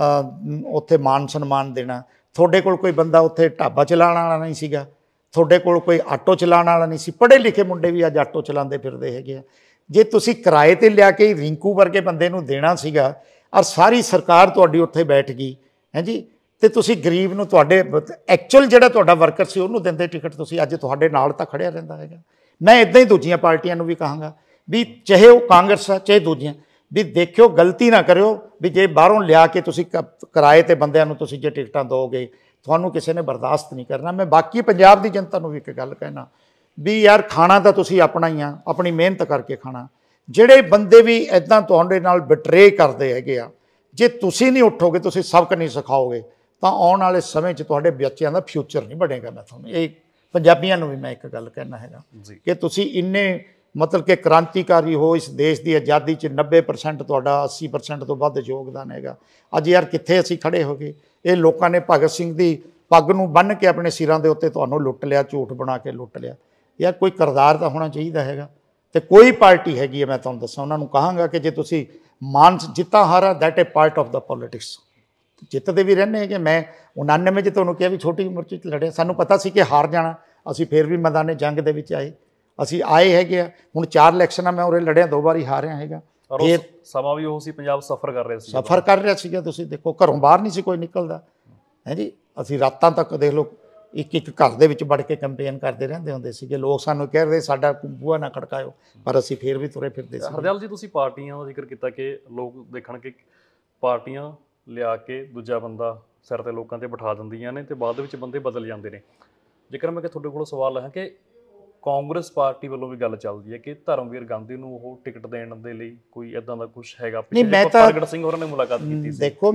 ਉੱਥੇ ਮਾਨ ਸਨਮਾਨ ਦੇਣਾ, ਤੁਹਾਡੇ ਕੋਲ ਕੋਈ ਬੰਦਾ ਉੱਥੇ ਢਾਬਾ ਚਲਾਉਣ ਵਾਲਾ ਨਹੀਂ ਸੀਗਾ, ਤੁਹਾਡੇ ਕੋਲ ਕੋਈ ਆਟੋ ਚਲਾਉਣ ਵਾਲਾ ਨਹੀਂ ਸੀ। ਪੜ੍ਹੇ ਲਿਖੇ ਮੁੰਡੇ ਵੀ ਅੱਜ ਆਟੋ ਚਲਾਉਂਦੇ ਫਿਰਦੇ ਹੈਗੇ ਆ। ਜੇ ਤੁਸੀਂ ਕਿਰਾਏ 'ਤੇ ਲਿਆ ਕੇ ਰਿੰਕੂ ਵਰਗੇ ਬੰਦੇ ਨੂੰ ਦੇਣਾ ਸੀਗਾ, ਔਰ ਸਾਰੀ ਸਰਕਾਰ ਤੁਹਾਡੀ ਉੱਥੇ ਬੈਠ ਗਈ ਹੈ ਜੀ, ਅਤੇ ਤੁਸੀਂ ਗਰੀਬ ਨੂੰ, ਤੁਹਾਡੇ ਐਕਚੁਅਲ ਜਿਹੜਾ ਤੁਹਾਡਾ ਵਰਕਰ ਸੀ ਉਹਨੂੰ ਦਿੰਦੇ ਟਿਕਟ, ਤੁਸੀਂ ਅੱਜ ਤੁਹਾਡੇ ਨਾਲ ਤਾਂ ਖੜਿਆ ਰਹਿੰਦਾ ਹੈਗਾ। ਮੈਂ ਇੱਦਾਂ ਹੀ ਦੂਜੀਆਂ ਪਾਰਟੀਆਂ ਨੂੰ ਵੀ ਕਹਾਂਗਾ ਵੀ ਚਾਹੇ ਉਹ ਕਾਂਗਰਸ ਆ ਚਾਹੇ ਦੂਜੀਆਂ, ਵੀ ਦੇਖਿਓ ਗਲਤੀ ਨਾ ਕਰਿਓ ਵੀ ਜੇ ਬਾਹਰੋਂ ਲਿਆ ਕੇ ਤੁਸੀਂ ਕ ਕਿਰਾਏ 'ਤੇ ਬੰਦਿਆਂ ਨੂੰ ਤੁਸੀਂ ਜੇ ਟਿਕਟਾਂ ਦਿਓਗੇ, ਤੁਹਾਨੂੰ ਕਿਸੇ ਨੇ ਬਰਦਾਸ਼ਤ ਨਹੀਂ ਕਰਨਾ। ਮੈਂ ਬਾਕੀ ਪੰਜਾਬ ਦੀ ਜਨਤਾ ਨੂੰ ਵੀ ਇੱਕ ਗੱਲ ਕਹਿਣਾ ਵੀ ਯਾਰ ਖਾਣਾ ਤਾਂ ਤੁਸੀਂ ਆਪਣਾ ਹੀ ਆ, ਆਪਣੀ ਮਿਹਨਤ ਕਰਕੇ ਖਾਣਾ। ਜਿਹੜੇ ਬੰਦੇ ਵੀ ਇੱਦਾਂ ਤੁਹਾਡੇ ਨਾਲ ਬਿਟਰੇ ਕਰਦੇ ਹੈਗੇ ਆ, ਜੇ ਤੁਸੀਂ ਨਹੀਂ ਉੱਠੋਗੇ, ਤੁਸੀਂ ਸਬਕ ਨਹੀਂ ਸਿਖਾਓਗੇ, ਤਾਂ ਆਉਣ ਵਾਲੇ ਸਮੇਂ 'ਚ ਤੁਹਾਡੇ ਬੱਚਿਆਂ ਦਾ ਫਿਊਚਰ ਨਹੀਂ ਬਣੇਗਾ। ਮੈਂ ਤੁਹਾਨੂੰ ਇਹ ਪੰਜਾਬੀਆਂ ਨੂੰ ਵੀ ਮੈਂ ਇੱਕ ਗੱਲ ਕਹਿਣਾ ਹੈਗਾ ਕਿ ਤੁਸੀਂ ਇੰਨੇ ਮਤਲਬ ਕਿ ਕ੍ਰਾਂਤੀਕਾਰੀ ਹੋ, ਇਸ ਦੇਸ਼ ਦੀ ਆਜ਼ਾਦੀ 'ਚ ਨੱਬੇ ਪਰਸੈਂਟ ਤੁਹਾਡਾ ਅੱਸੀ ਪਰਸੈਂਟ ਤੋਂ ਵੱਧ ਯੋਗਦਾਨ ਹੈਗਾ। ਅੱਜ ਯਾਰ ਕਿੱਥੇ ਅਸੀਂ ਖੜ੍ਹੇ ਹੋ ਗਏ। ਇਹ ਲੋਕਾਂ ਨੇ ਭਗਤ ਸਿੰਘ ਦੀ ਪੱਗ ਨੂੰ ਬੰਨ੍ਹ ਕੇ ਆਪਣੇ ਸਿਰਾਂ ਦੇ ਉੱਤੇ ਤੁਹਾਨੂੰ ਲੁੱਟ ਲਿਆ, ਝੂਠ ਬਣਾ ਕੇ ਲੁੱਟ ਲਿਆ। ਯਾਰ ਕੋਈ ਕਿਰਦਾਰ ਤਾਂ ਹੋਣਾ ਚਾਹੀਦਾ ਹੈਗਾ। ਅਤੇ ਕੋਈ ਪਾਰਟੀ ਹੈਗੀ ਹੈ, ਮੈਂ ਤੁਹਾਨੂੰ ਦੱਸਾਂ, ਉਹਨਾਂ ਨੂੰ ਕਹਾਂਗਾ ਕਿ ਜੇ ਤੁਸੀਂ ਮਾਨ ਜਿੱਤਾਂ ਹਾਰਾ, that a part of the politics. ਜਿੱਤਦੇ ਵੀ ਰਹਿੰਦੇ ਹੈਗੇ। ਮੈਂ ਉਨਾਨਵੇਂ 'ਚ ਤੁਹਾਨੂੰ ਕਿਹਾ ਵੀ ਛੋਟੀ ਉਮਰ 'ਚ ਲੜਿਆ, ਸਾਨੂੰ ਪਤਾ ਸੀ ਕਿ ਹਾਰ ਜਾਣਾ, ਅਸੀਂ ਫਿਰ ਵੀ ਮੈਦਾਨੇ ਜੰਗ ਦੇ ਵਿੱਚ ਆਏ, ਅਸੀਂ ਆਏ ਹੈਗੇ ਆ। ਹੁਣ ਚਾਰ ਇਲੈਕਸ਼ਨਾਂ ਮੈਂ ਉਰੇ ਲੜਿਆ, ਦੋ ਵਾਰੀ ਹਾਰਿਆ ਹੈਗਾ। ਇਹ ਸਮਾਂ ਵੀ ਉਹ ਸੀ, ਪੰਜਾਬ ਸਫ਼ਰ ਕਰ ਰਿਹਾ ਸੀ, ਸਫ਼ਰ ਕਰ ਰਿਹਾ ਸੀਗਾ। ਤੁਸੀਂ ਦੇਖੋ ਘਰੋਂ ਬਾਹਰ ਨਹੀਂ ਸੀ ਕੋਈ ਨਿਕਲਦਾ ਹੈ ਜੀ। ਅਸੀਂ ਰਾਤਾਂ ਤੱਕ ਦੇਖ ਲਓ ਇੱਕ ਇੱਕ ਘਰ ਦੇ ਵਿੱਚ ਵੜ ਕੇ ਕੰਪੇਨ ਕਰਦੇ ਰਹਿੰਦੇ ਹੁੰਦੇ ਸੀਗੇ। ਲੋਕ ਸਾਨੂੰ ਕਹਿ ਰਹੇ ਸਾਡਾ ਬੂਹਾ ਨਾ ਖੜਕਾਇਓ, ਪਰ ਅਸੀਂ ਫਿਰ ਵੀ ਤੁਰੇ ਫਿਰਦੇ ਸੀ। ਹਰਦਿਆਲ ਜੀ, ਤੁਸੀਂ ਪਾਰਟੀਆਂ ਦਾ ਜ਼ਿਕਰ ਕੀਤਾ ਕਿ ਲੋਕ ਦੇਖਣ ਕਿ ਪਾਰਟੀਆਂ ਲਿਆ ਕੇ ਦੂਜਾ ਬੰਦਾ ਸਿਰ 'ਤੇ ਲੋਕਾਂ 'ਤੇ ਬਿਠਾ ਦਿੰਦੀਆਂ ਨੇ ਅਤੇ ਬਾਅਦ ਦੇ ਵਿੱਚ ਬੰਦੇ ਬਦਲ ਜਾਂਦੇ ਨੇ। ਜੇਕਰ ਮੈਂ ਕਿ ਤੁਹਾਡੇ ਕੋਲ ਸਵਾਲ ਹੈ ਕਿ ਕਾਂਗਰਸ ਪਾਰਟੀ ਵੱਲੋਂ ਵੀ ਗੱਲ ਚੱਲਦੀ ਹੈ ਕਿ ਧਰਮਵੀਰ ਗਾਂਧੀ ਨੂੰ ਉਹ ਟਿਕਟ ਦੇਣ ਦੇ ਲਈ ਕੋਈ ਇੱਦਾਂ ਦਾ ਕੁਛ ਹੈਗਾ? ਨਹੀਂ, ਮੈਂ ਤਾਂ ਪ੍ਰਗਟ ਸਿੰਘ ਹੋਰਾਂ ਨੇ ਮੁਲਾਕਾਤ ਕੀਤੀ ਸੀ। ਦੇਖੋ,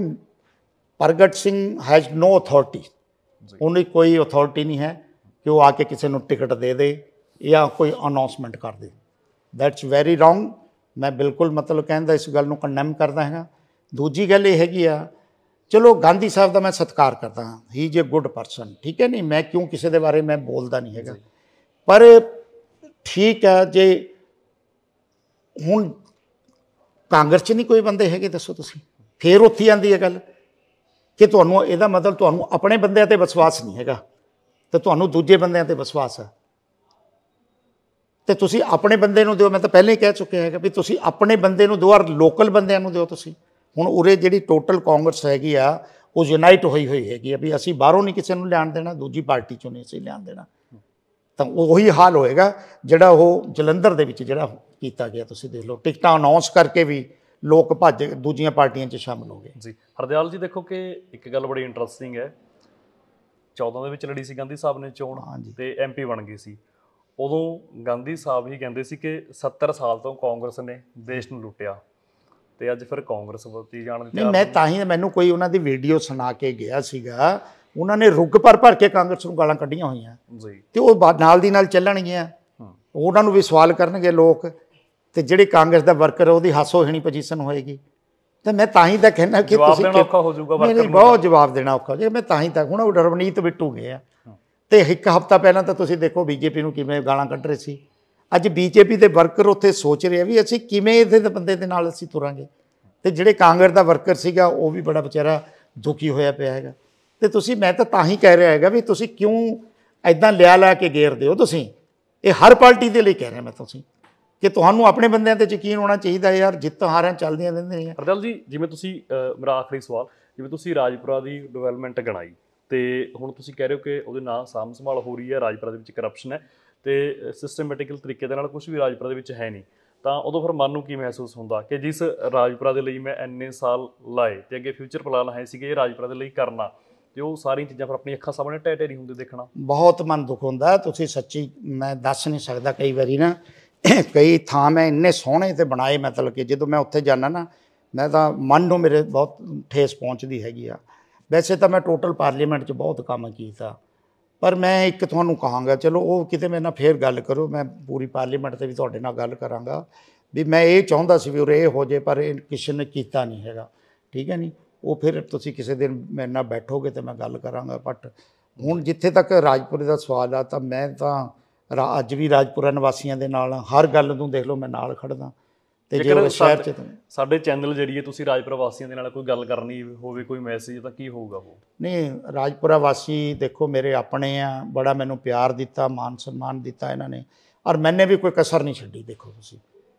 ਪ੍ਰਗਟ ਸਿੰਘ ਹੈਜ਼ ਨੋ ਅਥਾਰਟੀ। ਉਹਦੀ ਕੋਈ ਅਥਾਰਟੀ ਨਹੀਂ ਹੈ ਕਿ ਉਹ ਆ ਕੇ ਕਿਸੇ ਨੂੰ ਟਿਕਟ ਦੇ ਦੇ ਜਾਂ ਕੋਈ ਅਨਾਊਂਸਮੈਂਟ ਕਰ ਦੇ। That's very wrong. ਮੈਂ ਬਿਲਕੁਲ ਮਤਲਬ ਕਹਿੰਦਾ ਇਸ ਗੱਲ ਨੂੰ ਕੰਡੈਮ ਕਰਦਾ ਹੈਗਾ। ਦੂਜੀ ਗੱਲ ਇਹ ਹੈਗੀ ਆ, ਚਲੋ ਗਾਂਧੀ ਸਾਹਿਬ ਦਾ ਮੈਂ ਸਤਿਕਾਰ ਕਰਦਾ ਹਾਂ, he is a good person, ਠੀਕ ਹੈ, ਨਹੀਂ ਮੈਂ ਕਿਉਂ ਕਿਸੇ ਦੇ ਬਾਰੇ ਮੈਂ ਬੋਲਦਾ ਨਹੀਂ ਹੈਗਾ। ਪਰ ਠੀਕ ਹੈ, ਜੇ ਹੁਣ ਕਾਂਗਰਸ 'ਚ ਨਹੀਂ ਕੋਈ ਬੰਦੇ ਹੈਗੇ ਦੱਸੋ ਤੁਸੀਂ, ਫਿਰ ਉੱਥੇ ਆਉਂਦੀ ਹੈ ਗੱਲ ਕਿ ਤੁਹਾਨੂੰ ਇਹਦਾ ਮਤਲਬ ਤੁਹਾਨੂੰ ਆਪਣੇ ਬੰਦਿਆਂ 'ਤੇ ਵਿਸ਼ਵਾਸ ਨਹੀਂ ਹੈਗਾ ਅਤੇ ਤੁਹਾਨੂੰ ਦੂਜੇ ਬੰਦਿਆਂ 'ਤੇ ਵਿਸ਼ਵਾਸ ਹੈ ਅਤੇ ਤੁਸੀਂ ਆਪਣੇ ਬੰਦੇ ਨੂੰ ਦਿਓ। ਮੈਂ ਤਾਂ ਪਹਿਲਾਂ ਹੀ ਕਹਿ ਚੁੱਕਿਆ ਹੈਗਾ ਵੀ ਤੁਸੀਂ ਆਪਣੇ ਬੰਦੇ ਨੂੰ ਦਿਓ ਔਰ ਲੋਕਲ ਬੰਦਿਆਂ ਨੂੰ ਦਿਓ। ਤੁਸੀਂ ਹੁਣ ਉਰੇ ਜਿਹੜੀ ਟੋਟਲ ਕਾਂਗਰਸ ਹੈਗੀ ਆ ਉਹ ਯੂਨਾਈਟ ਹੋਈ ਹੋਈ ਹੈਗੀ ਆ ਵੀ ਅਸੀਂ ਬਾਹਰੋਂ ਨਹੀਂ ਕਿਸੇ ਨੂੰ ਲਿਆਉਣ ਦੇਣਾ, ਦੂਜੀ ਪਾਰਟੀ 'ਚੋਂ ਨਹੀਂ ਅਸੀਂ ਲਿਆਉਣ ਦੇਣਾ। ਤਾਂ ਉਹੀ ਹਾਲ ਹੋਏਗਾ ਜਿਹੜਾ ਉਹ ਜਲੰਧਰ ਦੇ ਵਿੱਚ ਜਿਹੜਾ ਕੀਤਾ ਗਿਆ। ਤੁਸੀਂ ਦੇਖ ਲਓ, ਟਿਕਟਾਂ ਅਨਾਉਂਸ ਕਰਕੇ ਵੀ ਲੋਕ ਭੱਜ ਦੂਜੀਆਂ ਪਾਰਟੀਆਂ 'ਚ ਸ਼ਾਮਿਲ ਹੋ ਗਏ। ਜੀ ਹਰਦਿਆਲ ਜੀ, ਦੇਖੋ ਕਿ ਇੱਕ ਗੱਲ ਬੜੀ ਇੰਟਰਸਟਿੰਗ ਹੈ। ਚੌਦਾਂ ਦੇ ਵਿੱਚ ਲੜੀ ਸੀ ਗਾਂਧੀ ਸਾਹਿਬ ਨੇ ਚੋਣ ਤੇ ਐਮ ਪੀ ਬਣ ਗਈ ਸੀ। ਉਦੋਂ ਗਾਂਧੀ ਸਾਹਿਬ ਹੀ ਕਹਿੰਦੇ ਸੀ ਕਿ ਸੱਤਰ ਸਾਲ ਤੋਂ ਕਾਂਗਰਸ ਨੇ ਦੇਸ਼ ਨੂੰ ਲੁੱਟਿਆ ਤੇ ਅੱਜ ਫਿਰ ਕਾਂਗਰਸ ਵੱਲ ਜਾਣ ਦੀ। ਨਹੀਂ, ਮੈਂ ਤਾਂ ਹੀ ਮੈਨੂੰ ਕੋਈ ਉਹਨਾਂ ਦੀ ਵੀਡੀਓ ਸੁਣਾ ਕੇ ਗਿਆ ਸੀਗਾ, ਉਹਨਾਂ ਨੇ ਰੁੱਗ ਭਰ ਭਰ ਕੇ ਕਾਂਗਰਸ ਨੂੰ ਗਾਲਾਂ ਕੱਢੀਆਂ ਹੋਈਆਂ ਜੀ, ਤੇ ਉਹ ਨਾਲ ਦੀ ਨਾਲ ਚੱਲਣਗੀਆਂ। ਉਹਨਾਂ ਨੂੰ ਵੀ ਸਵਾਲ ਕਰਨਗੇ ਲੋਕ, ਤੇ ਜਿਹੜੇ ਕਾਂਗਰਸ ਦਾ ਵਰਕਰ ਉਹਦੀ ਹਾਸੋਹੀਣੀ ਪੋਜੀਸ਼ਨ ਹੋਏਗੀ। ਤੇ ਮੈਂ ਤਾਂ ਹੀ ਤਾਂ ਕਹਿੰਦਾ ਕਿ ਤੁਸੀਂ ਔਖਾ ਹੋ ਜਾਊਗਾ, ਬਹੁਤ ਜਵਾਬ ਦੇਣਾ ਔਖਾ ਹੋ ਜਾਏਗਾ। ਮੈਂ ਤਾਂ ਹੀ ਤਾਂ ਹੁਣ ਉਹ ਰਵਨੀਤ ਬਿੱਟੂ ਗਏ ਆ, ਤੇ ਇੱਕ ਹਫ਼ਤਾ ਪਹਿਲਾਂ ਤਾਂ ਤੁਸੀਂ ਦੇਖੋ ਬੀਜੇਪੀ ਨੂੰ ਕਿਵੇਂ ਗਾਲਾਂ ਕੱਢ ਰਹੇ ਸੀ। ਅੱਜ ਬੀਜੇਪੀ ਦੇ ਵਰਕਰ ਉੱਥੇ ਸੋਚ ਰਹੇ ਆ ਵੀ ਅਸੀਂ ਕਿਵੇਂ ਇਹਦੇ ਬੰਦੇ ਦੇ ਨਾਲ ਅਸੀਂ ਤੁਰਾਂਗੇ। ਤੇ ਜਿਹੜੇ ਕਾਂਗਰਸ ਦਾ ਵਰਕਰ ਸੀਗਾ ਉਹ ਵੀ ਬੜਾ ਵਿਚਾਰਾ ਦੁਖੀ ਹੋਇਆ ਪਿਆ ਹੈਗਾ। ਤੇ ਤੁਸੀਂ, ਮੈਂ ਤਾਂ ਤਾਂ ਹੀ ਕਹਿ ਰਿਹਾ ਹੈਗਾ ਵੀ ਤੁਸੀਂ ਕਿਉਂ ਇੱਦਾਂ ਲਿਆ ਲਿਆ ਕੇ ਗੇਰਦੇ ਹੋ। ਤੁਸੀਂ ਇਹ ਹਰ ਪਾਰਟੀ ਦੇ ਲਈ ਕਹਿ ਰਹੇ ਮੈਂ, ਤੁਸੀਂ ਕਿ ਤੁਹਾਨੂੰ ਆਪਣੇ ਬੰਦਿਆਂ ਤੇ ਯਕੀਨ ਹੋਣਾ ਚਾਹੀਦਾ ਯਾਰ, ਜਿੱਤ ਹਾਰਾਂ ਚੱਲਦੀਆਂ ਰਹਿੰਦੀਆਂ। ਹਰਦਿਆਲ ਜੀ, ਜਿਵੇਂ ਤੁਸੀਂ ਮੇਰਾ ਆਖਰੀ ਸਵਾਲ, ਜਿਵੇਂ ਤੁਸੀਂ ਰਾਜਪੁਰਾ ਦੀ ਡਿਵੈਲਪਮੈਂਟ ਗਣਾਈ ਤੇ ਹੁਣ ਤੁਸੀਂ ਕਹਿ ਰਹੇ ਹੋ ਕਿ ਉਹਦੇ ਨਾਲ ਸਾਂਭ ਸੰਭਾਲ ਹੋ ਰਹੀ ਹੈ, ਰਾਜਪੁਰਾ ਦੇ ਵਿੱਚ ਕਰਪਸ਼ਨ ਹੈ ਤੇ ਸਿਸਟਮੈਟਿਕਲ ਤਰੀਕੇ ਦੇ ਨਾਲ ਕੁਝ ਵੀ ਰਾਜਪੁਰਾ ਦੇ ਵਿੱਚ ਹੈ ਨਹੀਂ, ਤਾਂ ਉਦੋਂ ਫਿਰ ਮਨ ਨੂੰ ਕੀ ਮਹਿਸੂਸ ਹੁੰਦਾ ਕਿ ਜਿਸ ਰਾਜਪੁਰਾ ਦੇ ਲਈ ਮੈਂ ਇੰਨੇ ਸਾਲ ਲਾਏ ਤੇ ਅੱਗੇ ਫਿਊਚਰ ਪਲਾਨ ਹੈ ਸੀਗੇ ਇਹ ਰਾਜਪੁਰਾ ਦੇ ਲਈ ਕਰਨਾ, ਤੇ ਉਹ ਸਾਰੀਆਂ ਚੀਜ਼ਾਂ ਫਿਰ ਆਪਣੀ ਅੱਖਾਂ ਸਾਹਮਣੇ ਢਹਿ ਢੇਰੀ ਹੁੰਦੇ ਦੇਖਣਾ ਬਹੁਤ ਮਨ ਦੁੱਖ ਹੁੰਦਾ। ਤੁਸੀਂ ਸੱਚੀ ਮੈਂ ਦੱਸ ਨਹੀਂ ਸਕਦਾ, ਕਈ ਵਾਰੀ ਨਾ ਕਈ ਥਾਂ ਮੈਂ ਇੰਨੇ ਸੋਹਣੇ ਤੇ ਬਣਾਏ, ਮਤਲਬ ਕਿ ਜਦੋਂ ਮੈਂ ਉੱਥੇ ਜਾਂਦਾ ਨਾ ਮੈਂ ਤਾਂ ਮਨ ਨੂੰ ਮੇਰੇ ਬਹੁਤ ਠੇਸ ਪਹੁੰਚਦੀ ਹੈਗੀ ਆ। ਵੈਸੇ ਤਾਂ ਮੈਂ ਟੋਟਲ ਪਾਰਲੀਮੈਂਟ 'ਚ ਬਹੁਤ ਕੰਮ ਕੀਤਾ, ਪਰ ਮੈਂ ਇੱਕ ਤੁਹਾਨੂੰ ਕਹਾਂਗਾ, ਚਲੋ ਉਹ ਕਿਤੇ ਮੇਰੇ ਨਾਲ ਫੇਰ ਗੱਲ ਕਰੋ, ਮੈਂ ਪੂਰੀ ਪਾਰਲੀਮੈਂਟ 'ਤੇ ਵੀ ਤੁਹਾਡੇ ਨਾਲ ਗੱਲ ਕਰਾਂਗਾ ਵੀ ਮੈਂ ਇਹ ਚਾਹੁੰਦਾ ਸੀ ਵੀ ਉਰੇ ਇਹ ਹੋ ਜੇ, ਪਰ ਇਹ ਕਿਸੇ ਨੇ ਕੀਤਾ ਨਹੀਂ ਹੈਗਾ, ਠੀਕ ਹੈ ਨਹੀਂ। ਉਹ ਫਿਰ ਤੁਸੀਂ ਕਿਸੇ ਦਿਨ ਮੇਰੇ ਨਾਲ ਬੈਠੋਗੇ ਤਾਂ ਮੈਂ ਗੱਲ ਕਰਾਂਗਾ। ਬਟ ਹੁਣ ਜਿੱਥੇ ਤੱਕ ਰਾਜਪੁਰੇ ਦਾ ਸਵਾਲ ਆ, ਤਾਂ ਮੈਂ ਤਾਂ ਰਾ ਅੱਜ ਵੀ ਰਾਜਪੁਰਾ ਨਿਵਾਸੀਆਂ ਦੇ ਨਾਲ, ਹਰ ਗੱਲ ਨੂੰ ਦੇਖ ਲਓ ਮੈਂ ਨਾਲ ਖੜਦਾ। ਤੇ ਜੇ ਸ਼ਹਿਰ 'ਚ ਸਾਡੇ ਚੈਨਲ ਜਰੀਏ ਤੁਸੀਂ ਰਾਜਪੁਰਾ ਵਾਸੀਆਂ ਦੇ ਨਾਲ ਕੋਈ ਗੱਲ ਕਰਨੀ ਹੋਵੇ, ਕੋਈ ਮੈਸੇਜ, ਤਾਂ ਕੀ ਹੋਊਗਾ ਉਹ? ਨਹੀਂ, ਰਾਜਪੁਰਾ ਵਾਸੀ ਦੇਖੋ ਮੇਰੇ ਆਪਣੇ ਆ, ਬੜਾ ਮੈਨੂੰ ਪਿਆਰ ਦਿੱਤਾ, ਮਾਨ ਸਨਮਾਨ ਦਿੱਤਾ ਇਹਨਾਂ ਨੇ, ਔਰ ਮੈਨੇ ਵੀ ਕੋਈ ਕਸਰ ਨਹੀਂ ਛੱਡੀ। ਦੇਖੋ ਤੁਸੀਂ,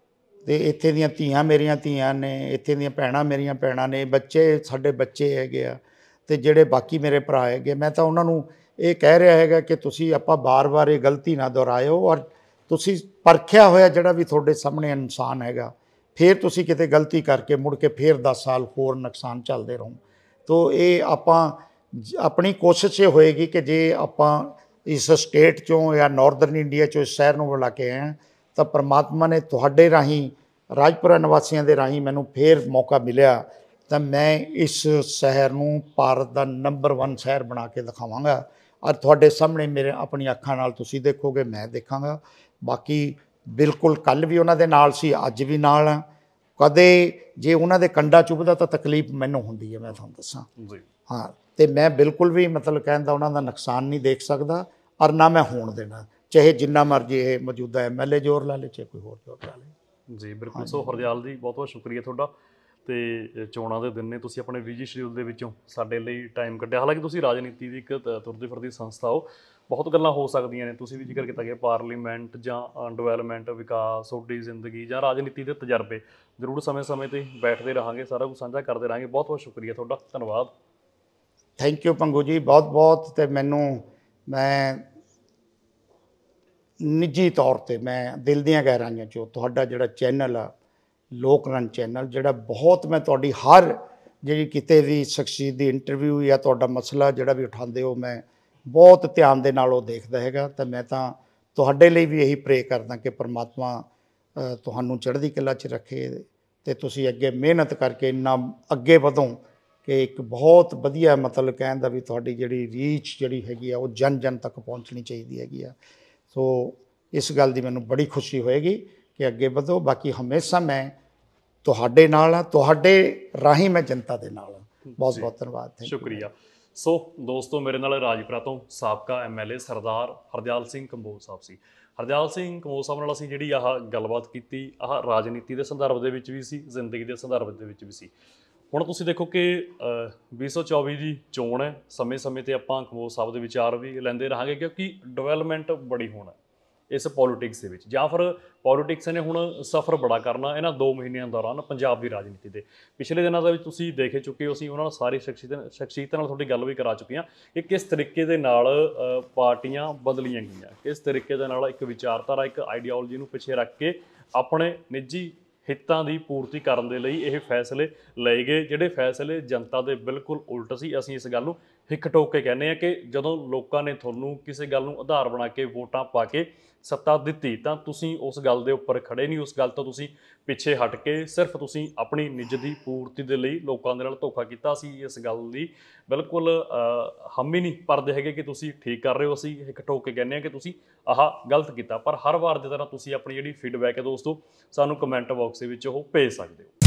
ਤੇ ਇੱਥੇ ਦੀਆਂ ਧੀਆਂ ਮੇਰੀਆਂ ਧੀਆਂ ਨੇ, ਇੱਥੇ ਦੀਆਂ ਭੈਣਾਂ ਮੇਰੀਆਂ ਭੈਣਾਂ ਨੇ, ਬੱਚੇ ਸਾਡੇ ਬੱਚੇ ਹੈਗੇ ਆ, ਤੇ ਜਿਹੜੇ ਬਾਕੀ ਮੇਰੇ ਭਰਾ ਹੈਗੇ, ਮੈਂ ਤਾਂ ਉਹਨਾਂ ਨੂੰ ਇਹ ਕਹਿ ਰਿਹਾ ਹੈਗਾ ਕਿ ਤੁਸੀਂ ਆਪਾਂ ਬਾਰ-ਬਾਰ ਇਹ ਗਲਤੀ ਨਾ ਦੁਹਰਾਇਓ, ਔਰ ਤੁਸੀਂ ਪਰਖਿਆ ਹੋਇਆ ਜਿਹੜਾ ਵੀ ਤੁਹਾਡੇ ਸਾਹਮਣੇ ਇਨਸਾਨ ਹੈਗਾ, ਫਿਰ ਤੁਸੀਂ ਕਿਤੇ ਗਲਤੀ ਕਰਕੇ ਮੁੜ ਕੇ ਫਿਰ ਦਸ ਸਾਲ ਹੋਰ ਨੁਕਸਾਨ ਚੱਲਦੇ ਰਹੋ। ਤੋ ਇਹ ਆਪਾਂ ਆਪਣੀ ਕੋਸ਼ਿਸ਼ ਇਹ ਹੋਏਗੀ ਕਿ ਜੇ ਆਪਾਂ ਇਸ ਸਟੇਟ 'ਚੋਂ ਜਾਂ ਨਾਰਦਰਨ ਇੰਡੀਆ 'ਚੋਂ ਇਸ ਸ਼ਹਿਰ ਨੂੰ ਬੁਲਾ ਕੇ ਆਏ ਤਾਂ ਪਰਮਾਤਮਾ ਨੇ ਤੁਹਾਡੇ ਰਾਹੀਂ, ਰਾਜਪੁਰਾ ਨਿਵਾਸੀਆਂ ਦੇ ਰਾਹੀਂ ਮੈਨੂੰ ਫਿਰ ਮੌਕਾ ਮਿਲਿਆ, ਤਾਂ ਮੈਂ ਇਸ ਸ਼ਹਿਰ ਨੂੰ ਭਾਰਤ ਦਾ ਨੰਬਰ ਵਨ ਸ਼ਹਿਰ ਬਣਾ ਕੇ ਦਿਖਾਵਾਂਗਾ। ਔਰ ਤੁਹਾਡੇ ਸਾਹਮਣੇ ਮੇਰੇ ਆਪਣੀ ਅੱਖਾਂ ਨਾਲ ਤੁਸੀਂ ਦੇਖੋਗੇ, ਮੈਂ ਦੇਖਾਂਗਾ। ਬਾਕੀ ਬਿਲਕੁਲ ਕੱਲ੍ਹ ਵੀ ਉਹਨਾਂ ਦੇ ਨਾਲ ਸੀ, ਅੱਜ ਵੀ ਨਾਲ ਆ। ਕਦੇ ਜੇ ਉਹਨਾਂ ਦੇ ਕੰਡਾ ਚੁੱਭਦਾ ਤਾਂ ਤਕਲੀਫ ਮੈਨੂੰ ਹੁੰਦੀ ਹੈ, ਮੈਂ ਤੁਹਾਨੂੰ ਦੱਸਾਂ ਜੀ। ਹਾਂ, ਤੇ ਮੈਂ ਬਿਲਕੁਲ ਵੀ ਮਤਲਬ ਕਹਿੰਦਾ ਉਹਨਾਂ ਦਾ ਨੁਕਸਾਨ ਨਹੀਂ ਦੇਖ ਸਕਦਾ, ਔਰ ਨਾ ਮੈਂ ਹੋਣ ਦੇਣਾ, ਚਾਹੇ ਜਿੰਨਾ ਮਰਜ਼ੀ ਇਹ ਮੌਜੂਦਾ ਐਮ ਐਲ ਏ ਜ਼ੋਰ ਲਾ ਲੇ, ਚਾਹੇ ਕੋਈ ਹੋਰ ਜ਼ੋਰ ਲਾ ਲੇ। ਜੀ ਬਿਲਕੁਲ। ਸੋ ਹਰਦਿਆਲ ਜੀ, ਬਹੁਤ ਬਹੁਤ ਸ਼ੁਕਰੀਆ ਤੁਹਾਡਾ। ਤੇ ਚੋਣਾਂ ਦੇ ਦਿਨ ਨੇ, ਤੁਸੀਂ ਆਪਣੇ ਬਿਜੀ ਸ਼ਡਿਊਲ ਦੇ ਵਿੱਚੋਂ ਸਾਡੇ ਲਈ ਟਾਈਮ ਕੱਢਿਆ। ਹਾਲਾਂਕਿ ਤੁਸੀਂ ਰਾਜਨੀਤੀ ਦੀ ਇੱਕ ਤੁਰਦੀ ਫਿਰਦੀ ਸੰਸਥਾ ਹੋ, ਬਹੁਤ ਗੱਲਾਂ ਹੋ ਸਕਦੀਆਂ ਨੇ, ਤੁਸੀਂ ਵੀ ਜ਼ਿਕਰ ਕੀਤਾ ਗਿਆ ਪਾਰਲੀਮੈਂਟ ਜਾਂ ਡਿਵੈਲਪਮੈਂਟ, ਵਿਕਾਸ, ਤੁਹਾਡੀ ਜ਼ਿੰਦਗੀ ਜਾਂ ਰਾਜਨੀਤੀ ਦੇ ਤਜਰਬੇ, ਜ਼ਰੂਰ ਸਮੇਂ ਸਮੇਂ 'ਤੇ ਬੈਠਦੇ ਰਹਾਂਗੇ, ਸਾਰਾ ਕੁਝ ਸਾਂਝਾ ਕਰਦੇ ਰਹਾਂਗੇ। ਬਹੁਤ ਬਹੁਤ ਸ਼ੁਕਰੀਆ ਤੁਹਾਡਾ, ਧੰਨਵਾਦ। ਥੈਂਕ ਯੂ ਪੰਗੂ ਜੀ, ਬਹੁਤ ਬਹੁਤ। ਤੇ ਮੈਨੂੰ ਮੈਂ ਨਿੱਜੀ ਤੌਰ 'ਤੇ ਮੈਂ ਦਿਲ ਦੀਆਂ ਗਹਿਰਾਈਆਂ 'ਚੋਂ ਤੁਹਾਡਾ ਜਿਹੜਾ ਚੈਨਲ ਆ, ਲੋਕਰਨ ਚੈਨਲ, ਜਿਹੜਾ ਬਹੁਤ ਮੈਂ ਤੁਹਾਡੀ ਹਰ ਜਿਹੜੀ ਕਿਤੇ ਵੀ ਸ਼ਖਸੀਅਤ ਦੀ ਇੰਟਰਵਿਊ ਜਾਂ ਤੁਹਾਡਾ ਮਸਲਾ ਜਿਹੜਾ ਵੀ ਉਠਾਉਂਦੇ ਹੋ, ਮੈਂ ਬਹੁਤ ਧਿਆਨ ਦੇ ਨਾਲ ਉਹ ਦੇਖਦਾ ਹੈਗਾ। ਤਾਂ ਮੈਂ ਤਾਂ ਤੁਹਾਡੇ ਲਈ ਵੀ ਇਹੀ ਪ੍ਰੇ ਕਰਦਾ ਕਿ ਪਰਮਾਤਮਾ ਤੁਹਾਨੂੰ ਚੜ੍ਹਦੀ ਕਲਾ 'ਚ ਰੱਖੇ, ਅਤੇ ਤੁਸੀਂ ਅੱਗੇ ਮਿਹਨਤ ਕਰਕੇ ਇੰਨਾ ਅੱਗੇ ਵਧੋ ਕਿ ਇੱਕ ਬਹੁਤ ਵਧੀਆ, ਮਤਲਬ ਕਹਿਣ ਦਾ ਵੀ ਤੁਹਾਡੀ ਜਿਹੜੀ ਰੀਚ ਜਿਹੜੀ ਹੈਗੀ ਆ ਉਹ ਜਨ ਜਨ ਤੱਕ ਪਹੁੰਚਣੀ ਚਾਹੀਦੀ ਹੈਗੀ ਆ। ਸੋ ਇਸ ਗੱਲ ਦੀ ਮੈਨੂੰ ਬੜੀ ਖੁਸ਼ੀ ਹੋਏਗੀ ਕਿ ਅੱਗੇ ਵਧੋ। ਬਾਕੀ ਹਮੇਸ਼ਾ ਮੈਂ ਤੁਹਾਡੇ ਨਾਲ ਹਾਂ, ਤੁਹਾਡੇ ਰਾਹੀਂ ਮੈਂ ਜਨਤਾ ਦੇ ਨਾਲ ਹਾਂ। ਬਹੁਤ ਬਹੁਤ ਧੰਨਵਾਦ, ਸ਼ੁਕਰੀਆ। ਸੋ ਦੋਸਤੋ, ਮੇਰੇ ਨਾਲ ਰਾਜਪੁਰਾ ਤੋਂ ਸਾਬਕਾ M L A Sardar Hardial Singh Kamboj ਸਾਹਿਬ ਸੀ। ਹਰਦਿਆਲ ਸਿੰਘ ਕੰਬੋਜ ਸਾਹਿਬ ਨਾਲ ਅਸੀਂ ਜਿਹੜੀ ਆਹ ਗੱਲਬਾਤ ਕੀਤੀ, ਆਹ ਰਾਜਨੀਤੀ ਦੇ ਸੰਦਰਭ ਦੇ ਵਿੱਚ ਵੀ ਸੀ, ਜ਼ਿੰਦਗੀ ਦੇ ਸੰਦਰਭ ਦੇ ਵਿੱਚ ਵੀ ਸੀ। ਹੁਣ ਤੁਸੀਂ ਦੇਖੋ ਕਿ ਵੀਹ ਸੌ ਚੌਵੀ ਦੀ ਚੋਣ ਹੈ, ਸਮੇਂ ਸਮੇਂ 'ਤੇ ਆਪਾਂ ਕੰਬੋਜ ਸਾਹਿਬ ਦੇ ਵਿਚਾਰ ਵੀ ਲੈਂਦੇ ਰਹਾਂਗੇ, ਕਿਉਂਕਿ ਡਿਵੈਲਪਮੈਂਟ ਬੜੀ ਹੋਣਾ ਇਸ ਪੋਲੀਟਿਕਸ ਦੇ ਵਿੱਚ, ਜਾਂ ਫਿਰ ਪੋਲੀਟਿਕਸ ਨੇ ਹੁਣ ਸਫ਼ਰ ਬੜਾ ਕਰਨਾ ਇਹਨਾਂ ਦੋ ਮਹੀਨਿਆਂ ਦੌਰਾਨ ਪੰਜਾਬ ਦੀ ਰਾਜਨੀਤੀ ਦੇ। ਪਿਛਲੇ ਦਿਨਾਂ ਦੇ ਵਿੱਚ ਤੁਸੀਂ ਦੇਖ ਚੁੱਕੇ ਹੋ, ਅਸੀਂ ਉਹਨਾਂ ਨਾਲ ਸਾਰੀ ਸ਼ਖਸੀਅਤ ਸ਼ਖਸੀਅਤਾਂ ਨਾਲ ਤੁਹਾਡੀ ਗੱਲ ਵੀ ਕਰਾ ਚੁੱਕੇ ਹਾਂ ਕਿ ਕਿਸ ਤਰੀਕੇ ਦੇ ਨਾਲ ਪਾਰਟੀਆਂ ਬਦਲੀਆਂ ਗਈਆਂ, ਕਿਸ ਤਰੀਕੇ ਦੇ ਨਾਲ ਇੱਕ ਵਿਚਾਰਧਾਰਾ, ਇੱਕ ਆਈਡੀਓਲੋਜੀ ਨੂੰ ਪਿੱਛੇ ਰੱਖ ਕੇ ਆਪਣੇ ਨਿੱਜੀ ਹਿੱਤਾਂ ਦੀ ਪੂਰਤੀ ਕਰਨ ਦੇ ਲਈ ਇਹ ਫੈਸਲੇ ਲਏ ਗਏ, ਜਿਹੜੇ ਫੈਸਲੇ ਜਨਤਾ ਦੇ ਬਿਲਕੁਲ ਉਲਟ ਸੀ। ਅਸੀਂ ਇਸ ਗੱਲ ਨੂੰ ਹਿੱਕ ਠੋਕ ਕੇ ਕਹਿੰਦੇ ਹਾਂ ਕਿ ਜਦੋਂ ਲੋਕਾਂ ਨੇ ਤੁਹਾਨੂੰ ਕਿਸੇ ਗੱਲ ਨੂੰ ਆਧਾਰ ਬਣਾ ਕੇ ਵੋਟਾਂ ਪਾ ਕੇ ਸੱਤਾ ਦਿੱਤੀ, ਤਾਂ ਤੁਸੀਂ ਉਸ ਗੱਲ ਦੇ ਉੱਪਰ ਖੜੇ ਨਹੀਂ, ਉਸ ਗੱਲ ਤੋਂ ਤੁਸੀਂ ਪਿੱਛੇ ਹਟ ਕੇ ਸਿਰਫ ਤੁਸੀਂ ਆਪਣੀ ਨਿੱਜ ਦੀ ਪੂਰਤੀ ਦੇ ਲਈ ਲੋਕਾਂ ਦੇ ਨਾਲ ਧੋਖਾ ਕੀਤਾ। ਅਸੀਂ ਇਸ ਗੱਲ ਦੀ ਬਿਲਕੁਲ ਹਾਮੀ ਨਹੀਂ ਭਰਦੇ ਹੈਗੇ ਕਿ ਤੁਸੀਂ ਠੀਕ ਕਰ ਰਹੇ ਹੋ, ਅਸੀਂ ਹਿੱਕ ਠੋਕ ਕੇ ਕਹਿੰਦੇ ਹਾਂ ਕਿ ਤੁਸੀਂ ਆਹ ਗਲਤ ਕੀਤਾ। ਪਰ ਹਰ ਵਾਰ ਦੀ ਤਰ੍ਹਾਂ ਤੁਸੀਂ ਆਪਣੀ ਜਿਹੜੀ ਫੀਡਬੈਕ ਹੈ ਦੋਸਤੋ, ਸਾਨੂੰ ਕਮੈਂਟ ਬਾਕਸ ਦੇ ਵਿੱਚ ਉਹ ਭੇਜ ਸਕਦੇ ਹੋ।